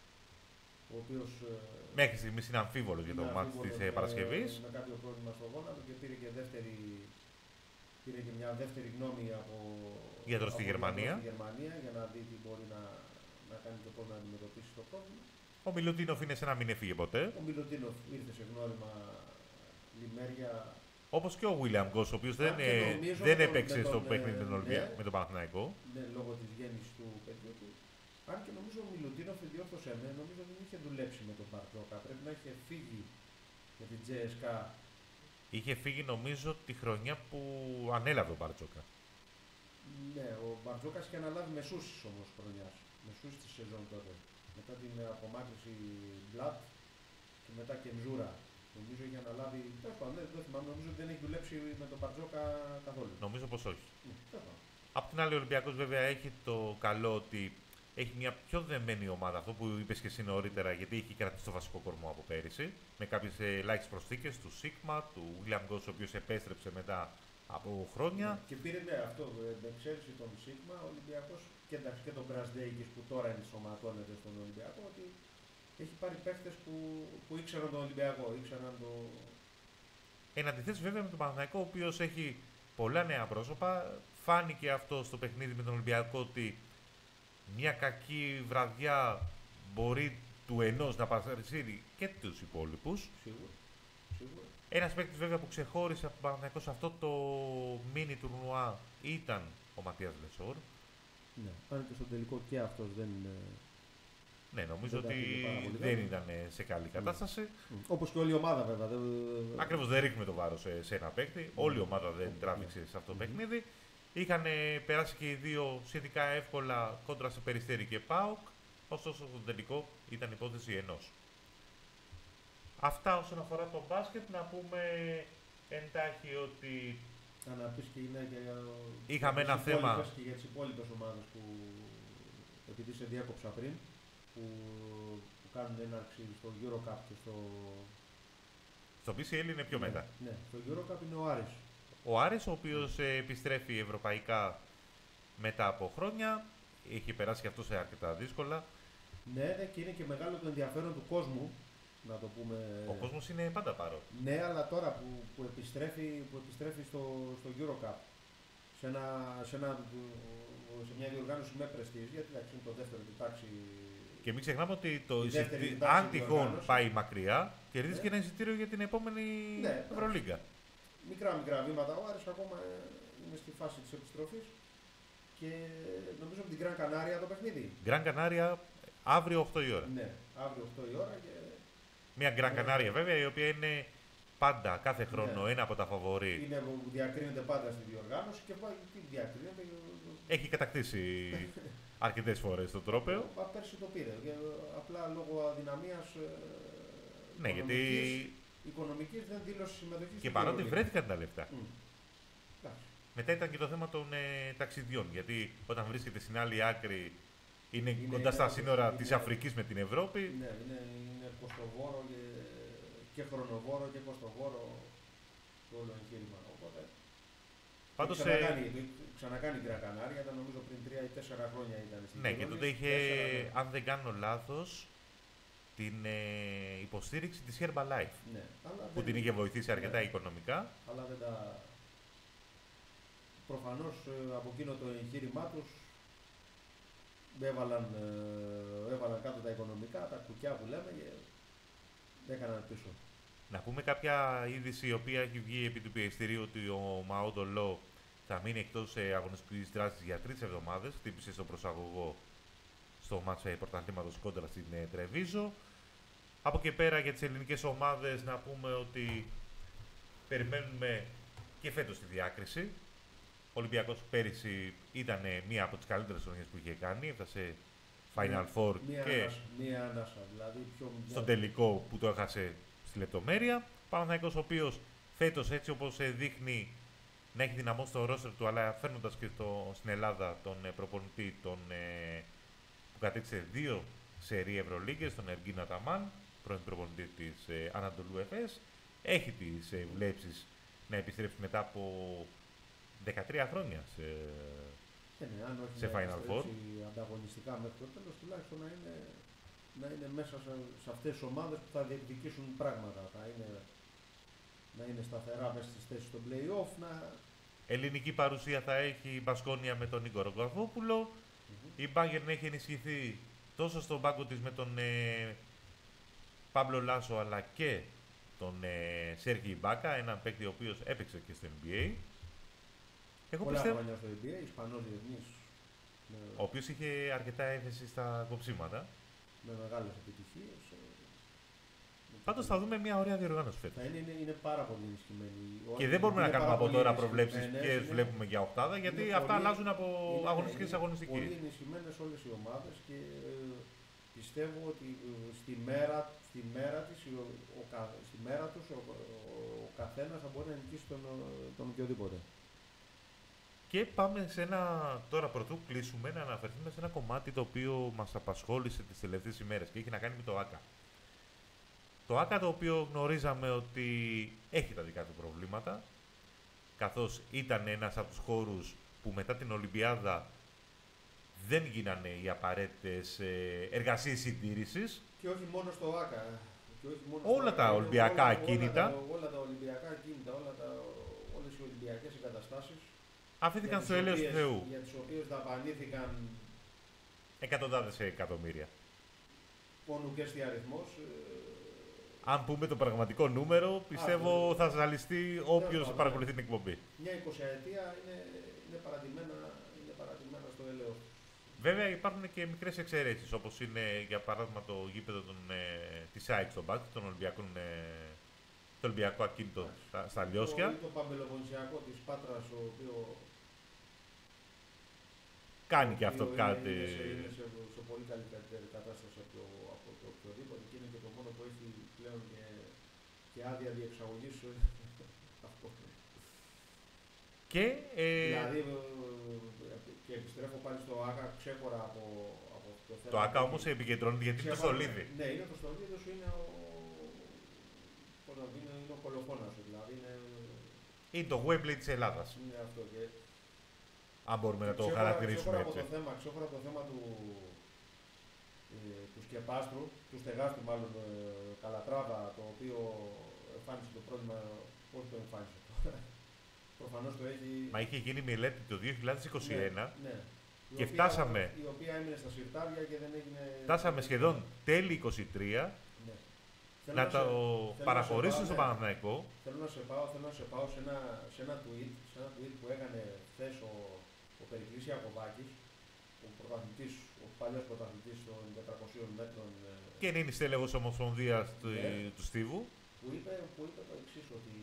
ο οποίος μέχρι στιγμής είναι αμφίβολος για το μάτι της με, Παρασκευής. Με κάποιο πρόβλημα στο γόνατο και πήρε και, δεύτερη, πήρε και μια δεύτερη γνώμη από γιατρό στη Γερμανία. στη Γερμανία για να δει τι μπορεί να, να κάνει και πώς να αντιμετωπίσει το πρόβλημα. Ο Μιλουτίνοφ είναι σαν να μην έφυγε ποτέ. Ο Μιλουτίνοφ ήρθε σε γνώριμα λιμέρια. Όπως και ο Βίλιαμ Γκος, ο οποίος δεν, ε, δεν έπαιξε στο παιχνίδι με τον, ναι, με τον Παναθηναϊκό. Ναι, λόγω της γέννησης του παιδιού του. Αν και νομίζω ο Μιλουτίνοφ, διόρθωσε με, νομίζω δεν είχε δουλέψει με τον Μπαρτζόκα. Πρέπει να είχε φύγει με την τζέι ες κέι. Είχε φύγει νομίζω τη χρονιά που ανέλαβε ο Μπαρτζόκα. Ναι, ο Μπαρτζόκας είχε αναλάβει μεσούσης όμως χρονιάς. Μεσούσης της σεζόν τότε. Μετά την απομάκρυση Μπλατ και μετά και Μζούρα. Νομίζω είχε αναλάβει. Τέλος πάντων, δεν θυμάμαι, νομίζω ότι δεν έχει δουλέψει με τον Μπαρτζόκα καθόλου. Νομίζω πως όχι. Ναι, απ' την άλλη, ο Ολυμπιακός βέβαια έχει το καλό ότι έχει μια πιο δεμένη ομάδα. Αυτό που είπες και εσύ νωρίτερα, γιατί έχει κρατήσει το βασικό κορμό από πέρυσι. Με κάποιες ελάχιστες προσθήκες του Σίγμα, του William Goss, ο οποίος επέστρεψε μετά από χρόνια. Ναι, και πήρε ναι, αυτό, με εξαίρεση τον Σίγμα, ο Ολυμπιακός και, και τον Μπρασδέικης που τώρα ενσωματώνεται στον Ολυμπιακό, ότι έχει πάρει παίχτες που, που ήξεραν τον Ολυμπιακό, ήξεραν το... Εν αντιθέσει βέβαια με τον Παναθηναϊκό, ο οποίος έχει πολλά νέα πρόσωπα. Φάνηκε αυτό στο παιχνίδι με τον Ολυμπιακό ότι μια κακή βραδιά μπορεί του ενός να παρασύρει και τους υπόλοιπους. Σίγουρα. Σίγουρα. Ένας παίκτης βέβαια που ξεχώρισε από τον Παναθηναϊκό σε αυτό το μίνι τουρνουά ήταν ο Ματίας Λεσόρ. Ναι, αν και στο τελικό και αυτός δεν... Ναι, νομίζω δεν ότι δεν ήταν σε καλή κατάσταση. Mm. Όπως και όλη η ομάδα βέβαια. Δεν... Ακριβώς, δεν ρίχνουμε το βάρος σε, σε ένα παίκτη. Mm. Όλη η ομάδα δεν mm. τράβηξε σε αυτό το mm. παιχνίδι. Είχαν περάσει και οι δύο σχετικά εύκολα κόντρα σε Περιστέρι και ΠΑΟΚ. Ωστόσο, στο τελικό ήταν υπόθεση ενός. Αυτά όσον αφορά το μπάσκετ. Να πούμε εντάχει ότι να πεις και είναι για, είχαμε για ένα θέμα και για τις υπόλοιπες ομάδες που, επειδή σε διάκοψα πριν, που, που κάνουν έναρξη στο EuroCup και στο... Στο πι σι ελ είναι πιο ναι, μετά. Ναι, το EuroCup είναι ο Άρης. Ο Άρης, ο οποίος ε, επιστρέφει ευρωπαϊκά μετά από χρόνια. Έχει περάσει και αυτό σε αρκετά δύσκολα. Ναι, ναι, και είναι και μεγάλο το ενδιαφέρον του κόσμου. Να το πούμε... Ο κόσμος είναι πάντα παρόν. Ναι, αλλά τώρα που, που, επιστρέφει, που επιστρέφει στο, στο EuroCup, σε, ένα, σε, ένα, σε μια διοργάνωση με πρεστίζ, γιατί εντάξει, είναι το δεύτερο του τάξη. Και μην ξεχνάμε ότι το εισιτή... αν τυχόν πάει μακριά, κερδίζει ναι. και ένα εισιτήριο για την επόμενη ναι, Ευρωλίγκα. Μικρά μικρά βήματα. Ο Άρης ακόμα είναι στη φάση της επιστροφής και νομίζω από την Γκραν Κανάρια το παιχνίδι. Γκραν Κανάρια αύριο οκτώ η ώρα. Ναι, αύριο οκτώ η ώρα. Και... Μια Γκραν Κανάρια βέβαια, η οποία είναι πάντα, κάθε χρόνο, ναι. ένα από τα φαβορί. Είναι, διακρίνεται πάντα στη διοργάνωση και πάει, τι διακρίνεται. Έχει κατακτήσει αρκετές φορές το τρόπαιο. Μα πέρσι το πήρε, απλά λόγω αδυναμίας ναι, γιατί... οικονομικής δεν δήλωσε συμμετοχή. Και παρότι βρέθηκαν τα λεφτά. Mm. Μετά ήταν και το θέμα των ε, ταξιδιών, γιατί όταν βρίσκεται στην άλλη άκρη είναι, είναι κοντά στα είναι, σύνορα είναι, της Αφρικής με την Ευρώπη. Ναι, είναι, είναι κοστοβόρο και, και χρονοβόρο και κοστοβόρο. στο όλο εγχείρημα. Οπότε Πάντως, ξανακάνει, ε... ξανακάνει Γκραν Κανάρια, ήταν νομίζω πριν τρία ή τέσσερα χρόνια ήταν στην ναι, και τότε είχε, τέσσερα, αν δεν κάνω λάθος, την ε, υποστήριξη της Herbalife, ναι, αλλά που δεν... την είχε βοηθήσει αρκετά ναι, οικονομικά. Αλλά δεν τα... Προφανώς από εκείνο το εγχείρημά τους έβαλαν, έβαλαν κάτω τα οικονομικά, τα κουκιά που λέμε και έκαναν πίσω. Να πούμε κάποια είδηση η οποία έχει βγει επί του πιεστηρίου ότι ο Μαόντο Λό θα μείνει εκτός ε, αγωνιστικής δράσης για τρεις εβδομάδες. Χτύπησε στο προσαγωγό στο μάτς ε, πρωταθλήματος κόντρα στην ε, Τρεβίζο. Από και πέρα για τις ελληνικές ομάδες να πούμε ότι περιμένουμε και φέτος τη διάκριση. Ο Ολυμπιακός πέρυσι ήταν μία από τις καλύτερες χρονιές που είχε κάνει, έφτασε Final Four μία και ανάσα, μία ανάσα, δηλαδή πιο... στον τελικό που το έχασε στη λεπτομέρεια. Παναθηναϊκός ο οποίος φέτος έτσι όπως δείχνει να έχει δυναμώσει το ρόστερ του, αλλά φέρνοντας και το, στην Ελλάδα τον προπονητή τον, ε, που κατέξε δύο σερί Ευρωλίγκες, τον Εργίν Αταμάν, πρώην προπονητή της ε, Ανατολού Εφές, έχει τις ε, βλέψεις να επιστρέψει μετά από δεκατρία χρόνια σε, και ναι, αν όχι σε Final Four. Ανταγωνιστικά μέχρι το τέλος, τουλάχιστον να είναι, να είναι μέσα σε, σε αυτές τις ομάδες που θα διεκδικήσουν πράγματα. Θα είναι, να είναι σταθερά μέσα στις θέσεις των play-off. Να... Ελληνική παρουσία θα έχει η Μπασκόνια με τον Νίκο Ρογκαβόπουλο. Mm-hmm. Η Bayern έχει ενισχυθεί τόσο στον πάγκο της με τον ε, Πάμπλο Λάσο αλλά και τον ε, Σέργι Μπάκα, έναν παίκτη ο οποίος έπαιξε και στο N B A. Εγώ πολλά πιστεύω... χρόνια στο N B A, Ισπανός διεθνής. Με... Ο οποίος είχε αρκετά έφεση στα κοψίματα. Με μεγάλες επιτυχίες. Πάντως θα δούμε μια ωραία διοργάνωση φέτος. Είναι, είναι, είναι πάρα πολύ ενισχυμένη. Και δεν μπορούμε να κάνουμε από τώρα προβλέψεις ποιες βλέπουμε για οκτάδα, γιατί αυτά πολύ, αλλάζουν από αγωνιστική σε αγωνιστική. Είναι πολύ ενισχυμένες όλες οι ομάδες και ε, πιστεύω ότι ε, στη μέρα, στη μέρα, της, ο, ο, στη μέρα τους ο, ο, ο καθένας θα μπορεί να νικήσει τον, τον οποιοδήποτε. Και πάμε σε ένα, τώρα πρωτού κλείσουμε, να αναφερθούμε σε ένα κομμάτι το οποίο μας απασχόλησε τις τελευταίες ημέρες και έχει να κάνει με το ΆΚΑ. Το ΆΚΑ το οποίο γνωρίζαμε ότι έχει τα δικά του προβλήματα, καθώς ήταν ένας από τους χώρους που μετά την Ολυμπιάδα δεν γίνανε οι απαραίτητες εργασίες συντήρησης. Και όχι μόνο στο ΆΚΑ. Και όχι μόνο όλα στο τα ΆΚΑ, Ολυμπιακά όλα, ακίνητα. Όλα, όλα, όλα τα Ολυμπιακά ακίνητα, όλα τα, όλες οι Ολυμπιακές εγκαταστάσεις. Αφήθηκαν στο έλεος του Θεού. Για τις οποίες δαπανήθηκαν εκατοντάδες εκατομμύρια. Πονουκές τι αριθμός. Αν πούμε το πραγματικό νούμερο, πιστεύω Α, θα ζαλιστεί όποιος παρακολουθεί την εκπομπή. Μια εικοσαετία είναι, είναι, παρατημένα, είναι παρατημένα στο έλεος. Βέβαια υπάρχουν και μικρές εξαιρέσεις, όπως είναι για παράδειγμα το γήπεδο των, ε, της ΑΕΚ στον μπάσκετ, των Ολυμπιακών, ε, το Ολυμπιακό ακίνητο στα, στα Λιώσια. Το, το Παμπελοποννησιακό της Πάτρας, ο οποίο κάνει και αυτό είναι, κάτι. Είναι σε, είναι σε, σε πολύ καλύτερη κατάσταση από το, από το οποιοδήποτε και είναι και το μόνο που έχει πλέον και, και άδεια διεξαγωγής. Και, ε... δηλαδή, και επιστρέφω πάλι στο ΆΚΑ ξέχωρα από, από το θέμα. Το ΆΚΑ όμως επικεντρώνεται γιατί είναι το στολίδι. Ναι, είναι το στολίδι σου, είναι ο, είναι, είναι ο κολοφόνας σου, δηλαδή είναι... Είναι το Wembley της Ελλάδας. Είναι αυτό και... Αν μπορούμε να το ξέχωρα, χαρακτηρίσουμε ξέχωρα έτσι. Από το θέμα, ξέχωρα από το θέμα του, ε, του σκεπάστρου, του στεγάστρου μάλλον, ε, Καλατράβα, το οποίο εμφάνισε το πρόβλημα, πώς το εμφάνισε τώρα. Προφανώς το έχει... Μα είχε γίνει μελέτη το δύο χιλιάδες είκοσι ένα ναι, ναι. και η οποία, φτάσαμε... Η οποία έμεινε στα συρτάρια και δεν έγινε... Φτάσαμε σχεδόν τέλη είκοσι τρία ναι. να, να το παραχωρήσουν στο Παναθηναϊκό. Θέλω να σε πάω, θέλω να σε πάω σε, ένα, σε, ένα tweet, σε ένα tweet που έκανε χθες ο, ο Περικλής Ιακωβάκης, ο πρωταθλητής, ο παλιός πρωταθλητής των τετρακοσίων μέτρων. Και είναι η στέλεχος Ομοσπονδίας του, ναι, του Στίβου. Που είπε, που είπε το εξής, ότι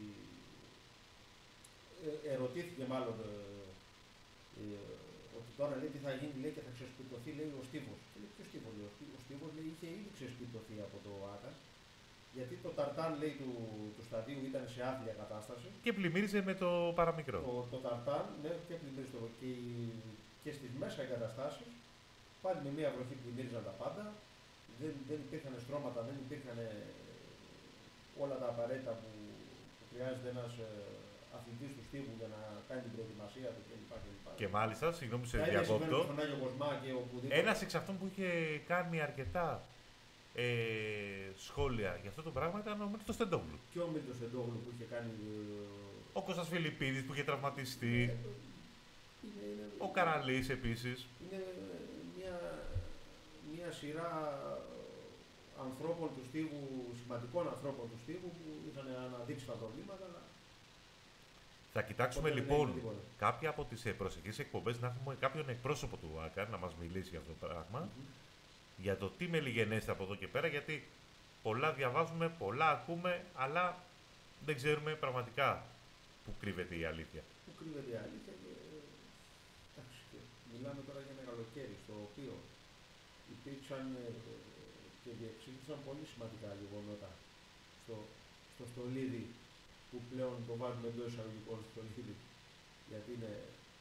ε, ερωτήθηκε μάλλον ε, ε, ότι τώρα λέει τι θα γίνει, λέει, και θα ξεσπιτωθεί, λέει, ο Στίβος. Και λέει, ποιος Στίβος, λέει, ο Στίβος, λέει, είχε ήδη ξεσπιτωθεί από το ΆΚΑ, γιατί το ταρτάν, λέει, του, του σταδίου ήταν σε άθλια κατάσταση. Και πλημμύριζε με το παραμικρό. Το, το ταρτάν, ναι, και πλημμύριζε το, και, και στις μέσα εγκαταστάσεις, πάλι με μία βροχή πλημμύριζαν τα πάντα, δεν, δεν υπήρχαν στρώματα, δεν υπήρχαν όλα τα απαραίτητα που, που χρειάζεται ένας ε, αθλητής του στίβου για να κάνει την προετοιμασία του κλπ. Και μάλιστα, συγγνώμη σε Τα ίδια συμβαίνουν διακόπτω, στον Άγιο Κοσμά και οπουδήποτε. ένας εξ αυτών που είχε κάνει αρκετά ε, σχόλια για αυτό το πράγμα ήταν ο Μίλτος Τεντόγλου. Και ο Μίλτος Τεντόγλου που είχε κάνει. Ο Κώστας Φιλιππίδης που είχε τραυματιστεί. Ε, είναι, είναι, Ο Καραλής επίσης. Είναι μια, μια σειρά ανθρώπων του στίβου, σημαντικών ανθρώπων του στίβου που είχαν αναδείξει τα προβλήματα. Αλλά Θα κοιτάξουμε ποτέ δεν λοιπόν έγινε τίποτα. κάποια από τις ε, προσεχείς εκπομπές να έχουμε κάποιον εκπρόσωπο του ΆΚΑ να μας μιλήσει για αυτό το πράγμα. Mm-hmm. Για το τι μελιγενέστε από εδώ και πέρα, γιατί πολλά διαβάζουμε, πολλά ακούμε, αλλά δεν ξέρουμε πραγματικά πού κρύβεται η αλήθεια. Πού κρύβεται η αλήθεια και, εντάξει, και μιλάμε τώρα για ένα καλοκαίρι στο οποίο υπήρξαν ε, και διεξήγησαν πολύ σημαντικά γεγονότα στο, στο στολίδι που πλέον το βάζουμε εντός εισαγωγικών στο στολίδι γιατί είναι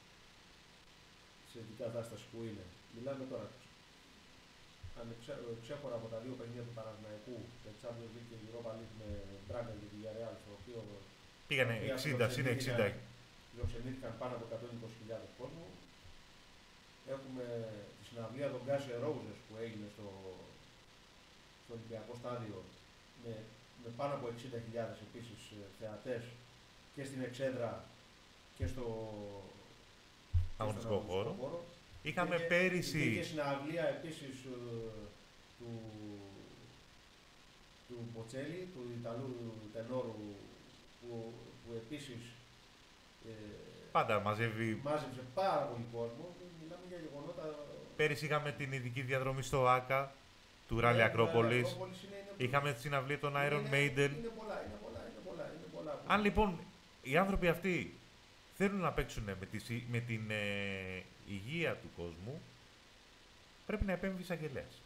σε την κατάσταση που είναι. Μιλάμε τώρα ξέχωρα από τα δύο παιχνίδια του Παναθηναϊκού με Champions League και Europa League με Μπράγκαν και τη Villarreal, στο οποίο πήγανε εξήντα συν εξήντα. Φιλοξενήθηκαν πάνω από εκατόν είκοσι χιλιάδες κόσμο. Έχουμε τη συναυλία των Guns N' Roses που έγινε στο, στο Ολυμπιακό Στάδιο με, με πάνω από εξήντα χιλιάδες επίσης θεατές και στην Εξέδρα και στο αγωνιστικό χώρο. χώρο. Είχαμε και, πέρυσι. Υπήρχε συναυλία επίσης του, του Μποτσέλη, του Ιταλού τενόρου, που, που επίσης ε, πάντα μαζεύει. Μάζεψε πάρα πολύ κόσμο. Μιλάμε για γεγονότα. Πέρυσι είχαμε την ειδική διαδρομή στο ΆΚΑ του Ράλι Ακρόπολης. Είχαμε τη συναυλία των Iron είναι, Maiden. Είναι πολλά, είναι πολλά, είναι πολλά. Είναι πολλά. Αν λοιπόν οι άνθρωποι αυτοί θέλουν να παίξουν με, τη, με την ε, υγεία του κόσμου, πρέπει να επέμβει εισαγγελέας.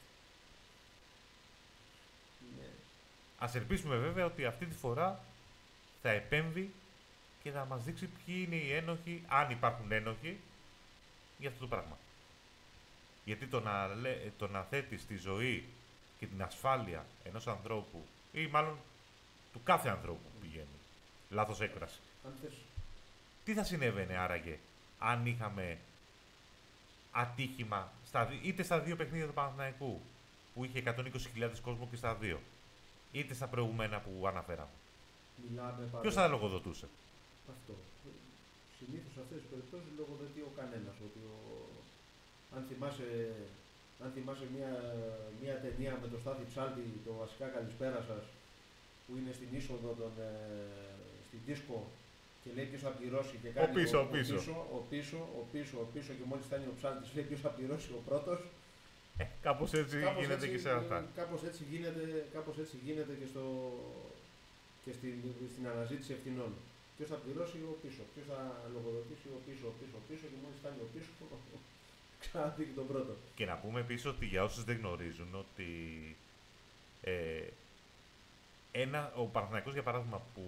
Ναι. Ας ελπίσουμε βέβαια ότι αυτή τη φορά θα επέμβει και θα μας δείξει ποιοι είναι οι ένοχοι, αν υπάρχουν ένοχοι, για αυτό το πράγμα. Γιατί το να, το να θέτεις τη ζωή και την ασφάλεια ενός ανθρώπου, ή μάλλον του κάθε ανθρώπου που πηγαίνει, λάθος έκφραση. Τι θα συνέβαινε άραγε αν είχαμε ατύχημα στα, είτε στα δύο παιχνίδια του Παναθηναϊκού που είχε εκατόν είκοσι χιλιάδες κόσμο και στα δύο, είτε στα προηγούμενα που αναφέραμε. Ποιος θα λογοδοτούσε? Αυτό. Συνήθως σε αυτές τις περιπτώσεις λογοδοτεί ο κανένας. Ότι ο... αν θυμάσαι, αν θυμάσαι μια, μια ταινία με το Στάθη Ψάλτη, το βασικά καλησπέρα σας, που είναι στην είσοδο των, ε, στην δίσκο και λέει ποιος θα πληρώσει και κάνει ο πίσω, ο, ο πίσω. Ο πίσω, ο πίσω, ο πίσω, ο πίσω και μόλις φτάνει ο Ψάλτης λέει ποιος θα πληρώσει ο πρώτος. Ε, κάπως έτσι κάπως γίνεται έτσι, και σε αυτά. Κάπως έτσι γίνεται, κάπως έτσι γίνεται και, στο, και στην, στην αναζήτηση ευθυνών. Ποιος θα πληρώσει ο πίσω, ποιος θα λογοδοτήσει ο πίσω, ο πίσω, ο πίσω και μόλις φτάνει ο πίσω ξαναδείξει τον πρώτο. Και να πούμε επίσης ότι για όσους δεν γνωρίζουν ότι ε, ένα, ο Παναθηναϊκός για παράδειγμα που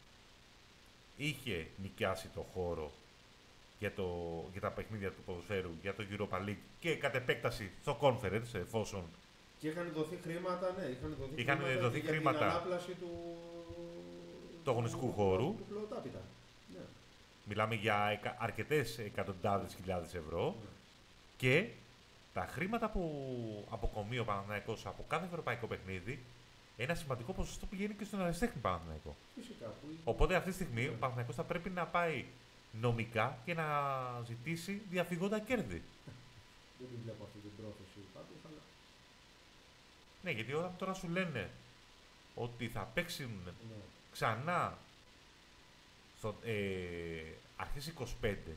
είχε νοικιάσει το χώρο για, το, για τα παιχνίδια του ποδοσφαίρου, για το Europa League και κατ' επέκταση στο Conference εφόσον και είχαν δοθεί χρήματα, ναι, είχαν δοθεί είχαν χρήματα, δοθεί για χρήματα την ανάπλαση του, του αγωνιστικού χώρου. Του πλωτάπητα. Ναι. Μιλάμε για εκα, αρκετές εκατοντάδες χιλιάδες ευρώ ναι. Και τα χρήματα που αποκομεί ο Παναθηναϊκός από κάθε ευρωπαϊκό παιχνίδι, ένα σημαντικό ποσοστό πηγαίνει και στον αριστέχνη Παναθηναϊκό. Φυσικά. Που... Οπότε αυτή τη στιγμή ναι. ο Παναθηναϊκός θα πρέπει να πάει νομικά και να ζητήσει διαφυγόντα κέρδη. Δεν την βλέπω αυτή την πρόθεση πάντως, αλλά... Ναι, γιατί όταν τώρα σου λένε ότι θα παίξουν ναι. ξανά στο, ε, αρχές είκοσι πέντε,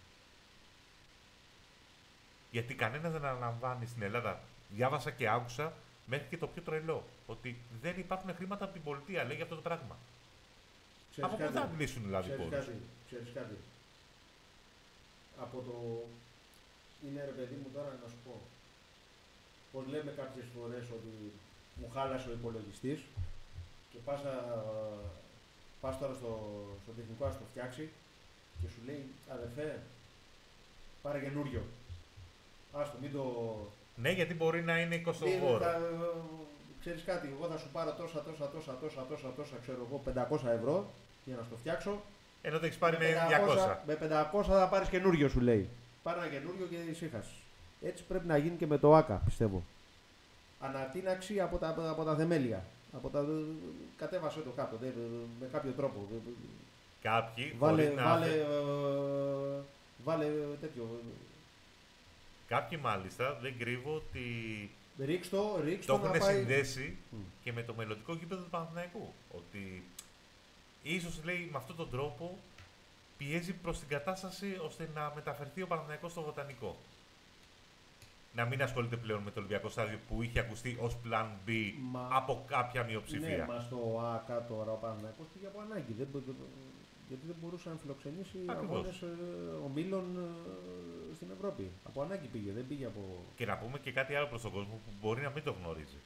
γιατί κανένας δεν αναλαμβάνει στην Ελλάδα, διάβασα και άκουσα μέχρι και το πιο τρελό, ότι δεν υπάρχουν χρήματα από την πολιτεία, λέει, για αυτό το πράγμα. Ξέρεις από πού θα μιλήσουν δηλαδή ξέρεις πόρους. Κάτι, ξέρεις κάτι. Από το... Είναι ρε παιδί μου τώρα να σου πω. Πως λέμε κάποιες φορές ότι μου χάλασε ο υπολογιστής και πας, α, πας τώρα στο, στο τεχνικό να το φτιάξει και σου λέει αδερφέ, πάρε καινούριο. Άστο, μην το... Ναι, γιατί μπορεί να είναι κοστοβόρο. Ξέρεις κάτι, εγώ θα σου πάρω τόσα, τόσα, τόσα, τόσα, τόσα, τόσα, ξέρω εγώ, πεντακόσια ευρώ για να στο φτιάξω. Ενώ το έχεις πάρει με πεντακόσια, διακόσια. με πεντακόσια θα πάρεις καινούριο, σου λέει. Πάρε ένα καινούριο και ησύχασες. Έτσι πρέπει να γίνει και με το ΆΚΑ, πιστεύω. Ανατείναξη από τα, από τα θεμέλια. Από τα, κατέβασε το κάτω, δε, με κάποιο τρόπο. Κάποιοι Βάλε, να... βάλε, ε, βάλε τέτοιο. Κάποιοι μάλιστα δεν κρύβω ότι Ρίξ το, ρίξ το το έχουν να πάει... συνδέσει Mm. και με το μελλοντικό γήπεδο του Παναθηναϊκού. Ότι ίσως λέει με αυτόν τον τρόπο πιέζει προς την κατάσταση ώστε να μεταφερθεί ο Παναθηναϊκός στο Βοτανικό. Να μην ασχολείται πλέον με το Ολυμπιακό στάδιο που είχε ακουστεί ως plan B Μα... από κάποια μειοψηφία. Ναι, μα στο ΆΚΑ τώρα ο Παναθηναϊκός πήγε από ανάγκη. Δεν, γιατί δεν μπορούσε να φιλοξενήσει αγώνες ε, ομίλων ε, στην Ευρώπη. Από ανάγκη πήγε, δεν πήγε από... Και να πούμε και κάτι άλλο προς τον κόσμο που μπορεί να μην το γνωρίζει.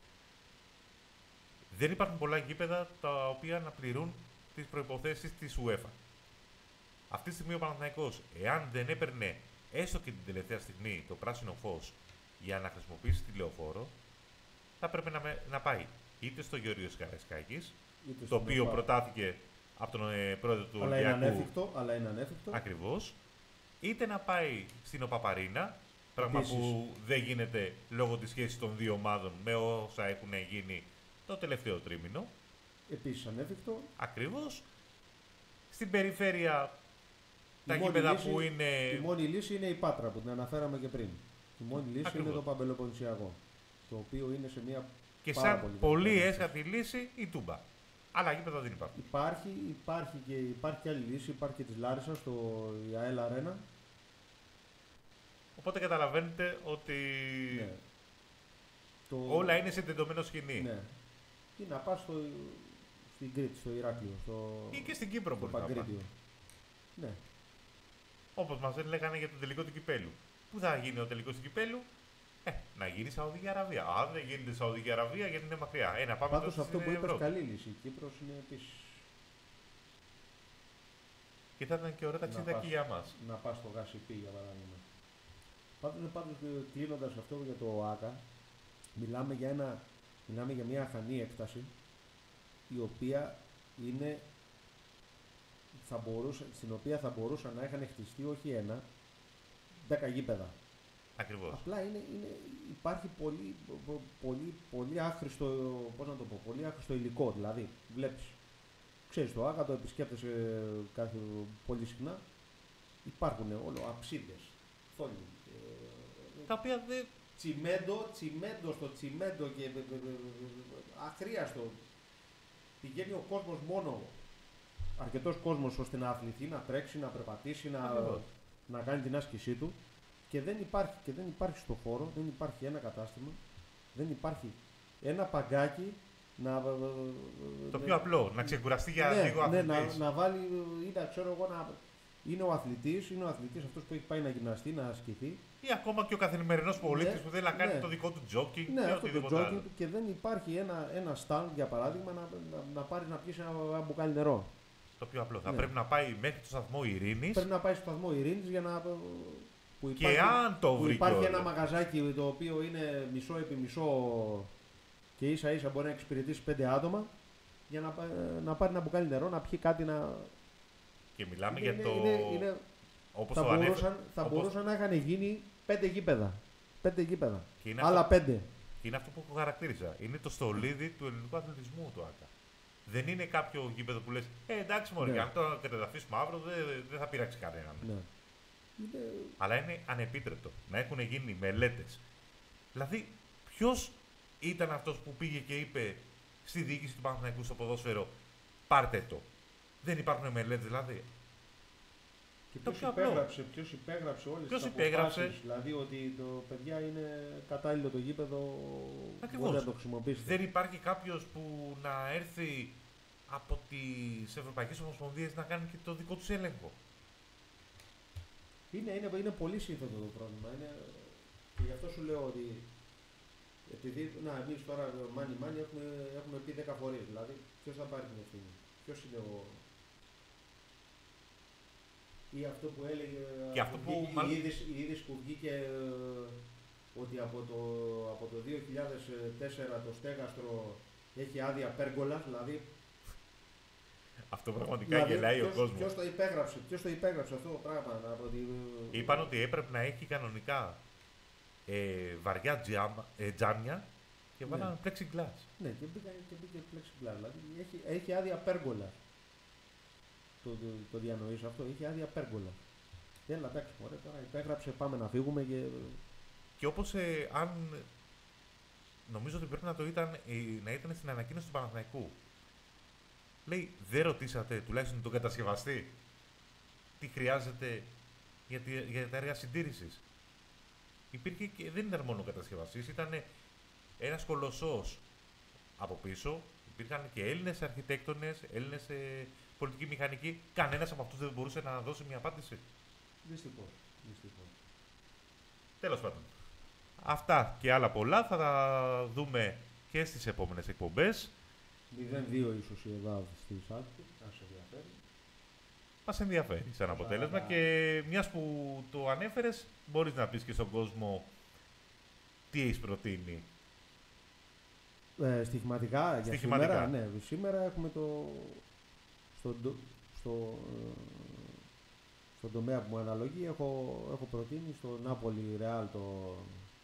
Δεν υπάρχουν πολλά γήπεδα τα οποία να πληρούν τις προϋποθέσεις της UEFA. Αυτή τη στιγμή ο Παναθηναϊκός, εάν δεν έπαιρνε έστω και την τελευταία στιγμή το πράσινο φως για να χρησιμοποιήσει τη λεωφόρο, θα πρέπει να, με, να πάει είτε στο Γεώργιος Καραϊσκάκης, το οποίο Ευρωπά. προτάθηκε από τον ε, πρόεδρο του αλλά Ολυμπιακού. Είναι ανέφικτο, αλλά είναι ανέφικτο. Ακριβώς. Είτε να πάει στην Οπαπαρίνα, πράγμα Επίσης. που δεν γίνεται λόγω της σχέσης των δύο ομάδων με όσα έχουν γίνει το τελευταίο τρίμηνο. Επίσης ανέφικτο. Ακριβώς. Στην περιφέρεια τα γήπεδα που είναι... Η μόνη λύση είναι η Πάτρα που την αναφέραμε και πριν. Η μόνη λύση Ακριβώς. είναι το Παμπελοποννησιακό, το οποίο είναι σε μια και σαν πολύ, πολύ έσχατη λύση η Τούμπα. Αλλά γήπεδα δεν υπάρχουν. Υπάρχει, υπάρχει, και, υπάρχει και άλλη λύση, υπάρχει και της Λάρισσας, το ΑΕΛ Αρένα. Οπότε καταλαβαίνετε ότι ναι. το... όλα είναι σε τεντωμένο σκηνή. Ναι. Ή να πας στο... στην Κρήτη, στο Ηράκλειο, στο... ή και στην Κύπρο μπορεί να πάει. Ναι. Όπως μας έλεγαν για το τελικό του κυπέλου. Πού θα γίνει ο τελικός του κυπέλου? Ε, να γίνει Σαουδική Αραβία. Αν δεν γίνεται Σαουδική Αραβία, γιατί είναι μακριά. Ε, να πάμε Πάντως αυτό που είπες καλή λύση. Η Κύπρος είναι επίσης. Και θα ήταν και ωραία ταξιδάκι για μας. Να πας στο Γασιπί για παράδειγμα. Πάντως, πάντως κλείνοντας αυτό για το ΆΚΑ, μιλάμε για, ένα, μιλάμε για μια αχανή έκταση, η οποία είναι, θα μπορούσε, στην οποία θα μπορούσαν να είχαν χτιστεί όχι ένα, δέκα γήπεδα. Ακριβώς. Απλά είναι, είναι, υπάρχει πολύ, πολύ, πολύ άχρηστο, πώς να το πω, πολύ άχρηστο υλικό. Δηλαδή, βλέπεις, ξέρεις το ΆΚΑ, το επισκέπτεσαι κάθε, πολύ συχνά, υπάρχουν όλο αψίδες, θόλοι. Τα οποία δεν... Τσιμέντο, τσιμέντο στο τσιμέντο και αχρίαστο. Πηγαίνει ο κόσμος μόνο, αρκετός κόσμος ώστε να αθληθεί, να τρέξει, να περπατήσει, να, να κάνει την άσκησή του. Και δεν υπάρχει, και δεν υπάρχει στο χώρο, δεν υπάρχει ένα κατάστημα, δεν υπάρχει ένα παγκάκι να... Το πιο απλό, να ξεκουραστεί για ναι, λίγο αθλητής. Ναι, να, να βάλει, ή να ξέρω εγώ, να... είναι ο αθλητής, είναι ο αθλητής αυτός που έχει πάει να γυμναστεί, να ασκηθεί. Ή ακόμα και ο καθημερινός πολίτης ναι, που θέλει να κάνει ναι. το δικό του jogging ναι, και αυτό οτιδήποτε το jogging, άλλο. Και δεν υπάρχει ένα, ένα stand, για παράδειγμα, να, να, να πάρει να πιέσει ένα μπουκάλι νερό. Το πιο απλό. Ναι. Θα πρέπει να πάει μέχρι το σταθμό Ειρήνης. Πρέπει να πάει στο σταθμό Ειρήνης για να... Που και υπάρχει, αν το βρει. Υπάρχει όλο. Ένα μαγαζάκι το οποίο είναι μισό επί μισό και ίσα ίσα μπορεί να εξυπηρετήσει πέντε άτομα για να, να πάρει ένα μπουκάλι νερό, να πιει κάτι να. Και μιλάμε είναι, για το. Είναι, είναι, όπως θα το μπορούσαν, ανέφε... θα όπως... μπορούσαν να είχαν γίνει πέντε γήπεδα. Πέντε γήπεδα. Άλλα αυτό... πέντε. Και είναι αυτό που χαρακτήριζα. Είναι το στολίδι του ελληνικού αθλητισμού το ΆΚΑ. Δεν είναι κάποιο γήπεδο που λες Ε, εντάξει, μωρέ, ναι. αν το κατεδαφίσουμε αύριο δεν δε θα πειράξει κανέναν. Ναι. Είναι... Αλλά είναι ανεπίτρεπτο να έχουν γίνει μελέτες. Δηλαδή, ποιος ήταν αυτός που πήγε και είπε στη διοίκηση του Παναθηναϊκού στο ποδόσφαιρο, πάρτε το. Δεν υπάρχουν μελέτες, δηλαδή. Και ποιος υπέγραψε, ποιος υπέγραψε όλες ποιος τις υπέγραψε. αποφάσεις, δηλαδή ότι το παιδιά είναι κατάλληλο το γήπεδο, Ακριβώς. μπορεί να το χρησιμοποιήσετε. Δεν υπάρχει κάποιος που να έρθει από τις Ευρωπαϊκές Ομοσπονδίες να κάνει και το δικό τους έλεγχο. Είναι, είναι, είναι πολύ σύνθετο το πρόβλημα. Είναι, και γι' αυτό σου λέω ότι επειδή να, εμείς τώρα μάνι μάνι έχουμε, έχουμε πει δέκα φορές. Δηλαδή, ποιος θα πάρει την ευθύνη, ποιος είναι ο... Ή αυτό που έλεγε, και αυτό που, η, μάλλον... η, είδηση, η είδηση που βγήκε ότι από το, από το δύο χιλιάδες τέσσερα το στέγαστρο έχει άδεια πέργολα, δηλαδή... Αυτό πραγματικά Δηλαδή, γελάει ποιος, ο κόσμος. Ποιος το υπέγραψε, ποιος το υπέγραψε αυτό το πράγμα. Από τη... Είπαν ότι έπρεπε να έχει κανονικά ε, βαριά τζάμα, ε, τζάμια και βάλανε Ναι. plexiglass. Ναι, και μπήκε και μπήκε plexiglass. Δηλαδή έχει, έχει άδεια πέργολα. Το, το, το διανοείς αυτό, έχει άδεια πέργολα. Έλα, εντάξει, μωρέ, τώρα υπέγραψε, πάμε να φύγουμε και... Και όπως ε, αν... Νομίζω ότι πρέπει να, το ήταν, ε, να ήταν στην ανακοίνωση του Παναθηναϊκού. Λέει, δεν ρωτήσατε τουλάχιστον τον κατασκευαστή τι χρειάζεται για, τη, για τα έργα συντήρησης. Υπήρχε και δεν ήταν μόνο ο κατασκευαστής, ήταν ένας κολοσσός από πίσω. Υπήρχαν και Έλληνες αρχιτέκτονες, Έλληνες ε, πολιτικοί μηχανικοί. Κανένας από αυτούς δεν μπορούσε να δώσει μια απάντηση. Δυστυχώς. Δυστυχώς. Τέλος πάντων. Αυτά και άλλα πολλά θα τα δούμε και στις επόμενες εκπομπές. μηδέν δύο ίσως η Ελλάδα στη Σάλτη, αν σε ενδιαφέρει. Μας ενδιαφέρει σαν αποτέλεσμα Άρα... και μιας που το ανέφερες, μπορείς να πεις και στον κόσμο τι έχεις προτείνει. Ε, στοιχηματικά για Στοιχηματικά. σήμερα, ναι. Σήμερα έχουμε το... Στο, στο, ε, στον τομέα που μου αναλογεί έχω, έχω προτείνει στο Νάπολη Ρεάλ το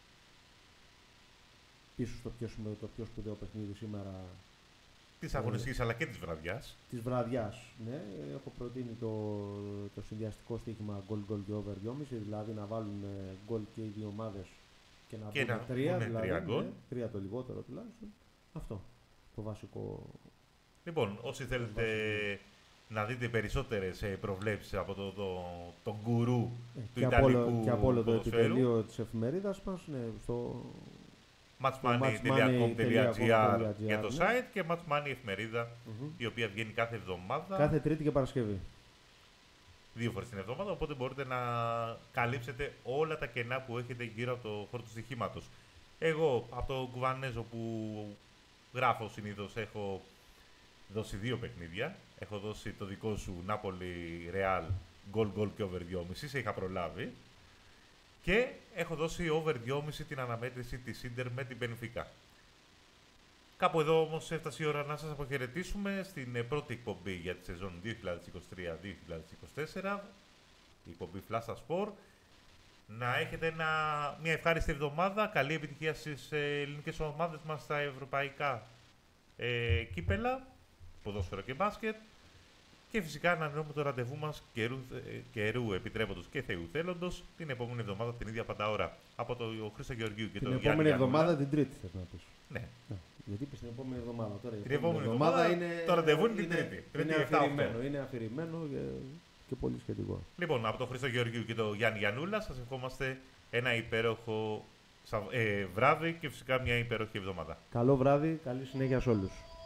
πίσω στο πιο, το πιο σπουδαίο παιχνίδι σήμερα Της αγωνιστικής αλλά και της βραδιάς. της βραδιάς. Ναι. Έχω προτείνει το, το συνδυαστικό στοίχημα goal goal και over δυόμισι, δηλαδή να βάλουν goal και οι δύο ομάδες και να Και βγουν να τρία, βγουν δηλαδή, τρία γκολ. ναι, τρία το λιγότερο τουλάχιστον. Αυτό το βασικό. Λοιπόν, όσοι θέλετε να δείτε περισσότερες ε, προβλέψεις από το, το, τον γκουρού Ε, του και, από Ιταλικού όλο, και από όλο το ποδοσφαίρου, επιτελείο της εφημερίδας μας, ναι, στο matchmoney τελεία com τελεία gr για το ναι. site και matchmoney εφημερίδα, Mm-hmm. η οποία βγαίνει κάθε εβδομάδα, Κάθε Τρίτη και Παρασκευή. δύο φορές την εβδομάδα, οπότε μπορείτε να καλύψετε όλα τα κενά που έχετε γύρω από το χώρο του στοιχήματος. Εγώ, από το Κουβανέζο που γράφω συνήθως, έχω δώσει δύο παιχνίδια. Έχω δώσει το δικό σου Νάπολη Ρεάλ, γκολ γκολ και over δυόμισι, σε είχα προλάβει. Και έχω δώσει over δυόμισι την αναμέτρηση της Ίντερ με την Μπενφίκα. Κάπου εδώ όμως έφτασε η ώρα να σας αποχαιρετήσουμε στην πρώτη εκπομπή για τη σεζόν δύο χιλιάδες είκοσι τρία δύο χιλιάδες είκοσι τέσσερα, η εκπομπή Flash Sport. Να έχετε ένα, μια ευχάριστη εβδομάδα, καλή επιτυχία στις ε, ελληνικές ομάδες μας στα ευρωπαϊκά ε, κύπελα, ποδόσφαιρο και μπάσκετ. Και φυσικά να ανανεώνουμε το ραντεβού μας καιρού, ε, καιρού επιτρέποντος και Θεού θέλοντος την επόμενη εβδομάδα την ίδια πάντα ώρα. Από τον Χρήστο Γεωργίου και Την τον Γιάννη επόμενη Γιαννούλα. εβδομάδα την Τρίτη θες να πεις. Ναι. Ναι. Γιατί είπες την επόμενη εβδομάδα τώρα. Την επόμενη εβδομάδα είναι, το ραντεβού είναι την είναι, Τρίτη. Τρίτη είναι εφτά αφηρημένο, είναι αφηρημένο και, και πολύ σχετικό. Λοιπόν, από τον Χρήστο Γεωργίου και τον Γιάννη Γιαννούλα σας ευχόμαστε ένα υπέροχο ε, βράδυ και φυσικά μια υπέροχη εβδομάδα. Καλό βράδυ, καλή συνέχεια σε όλους.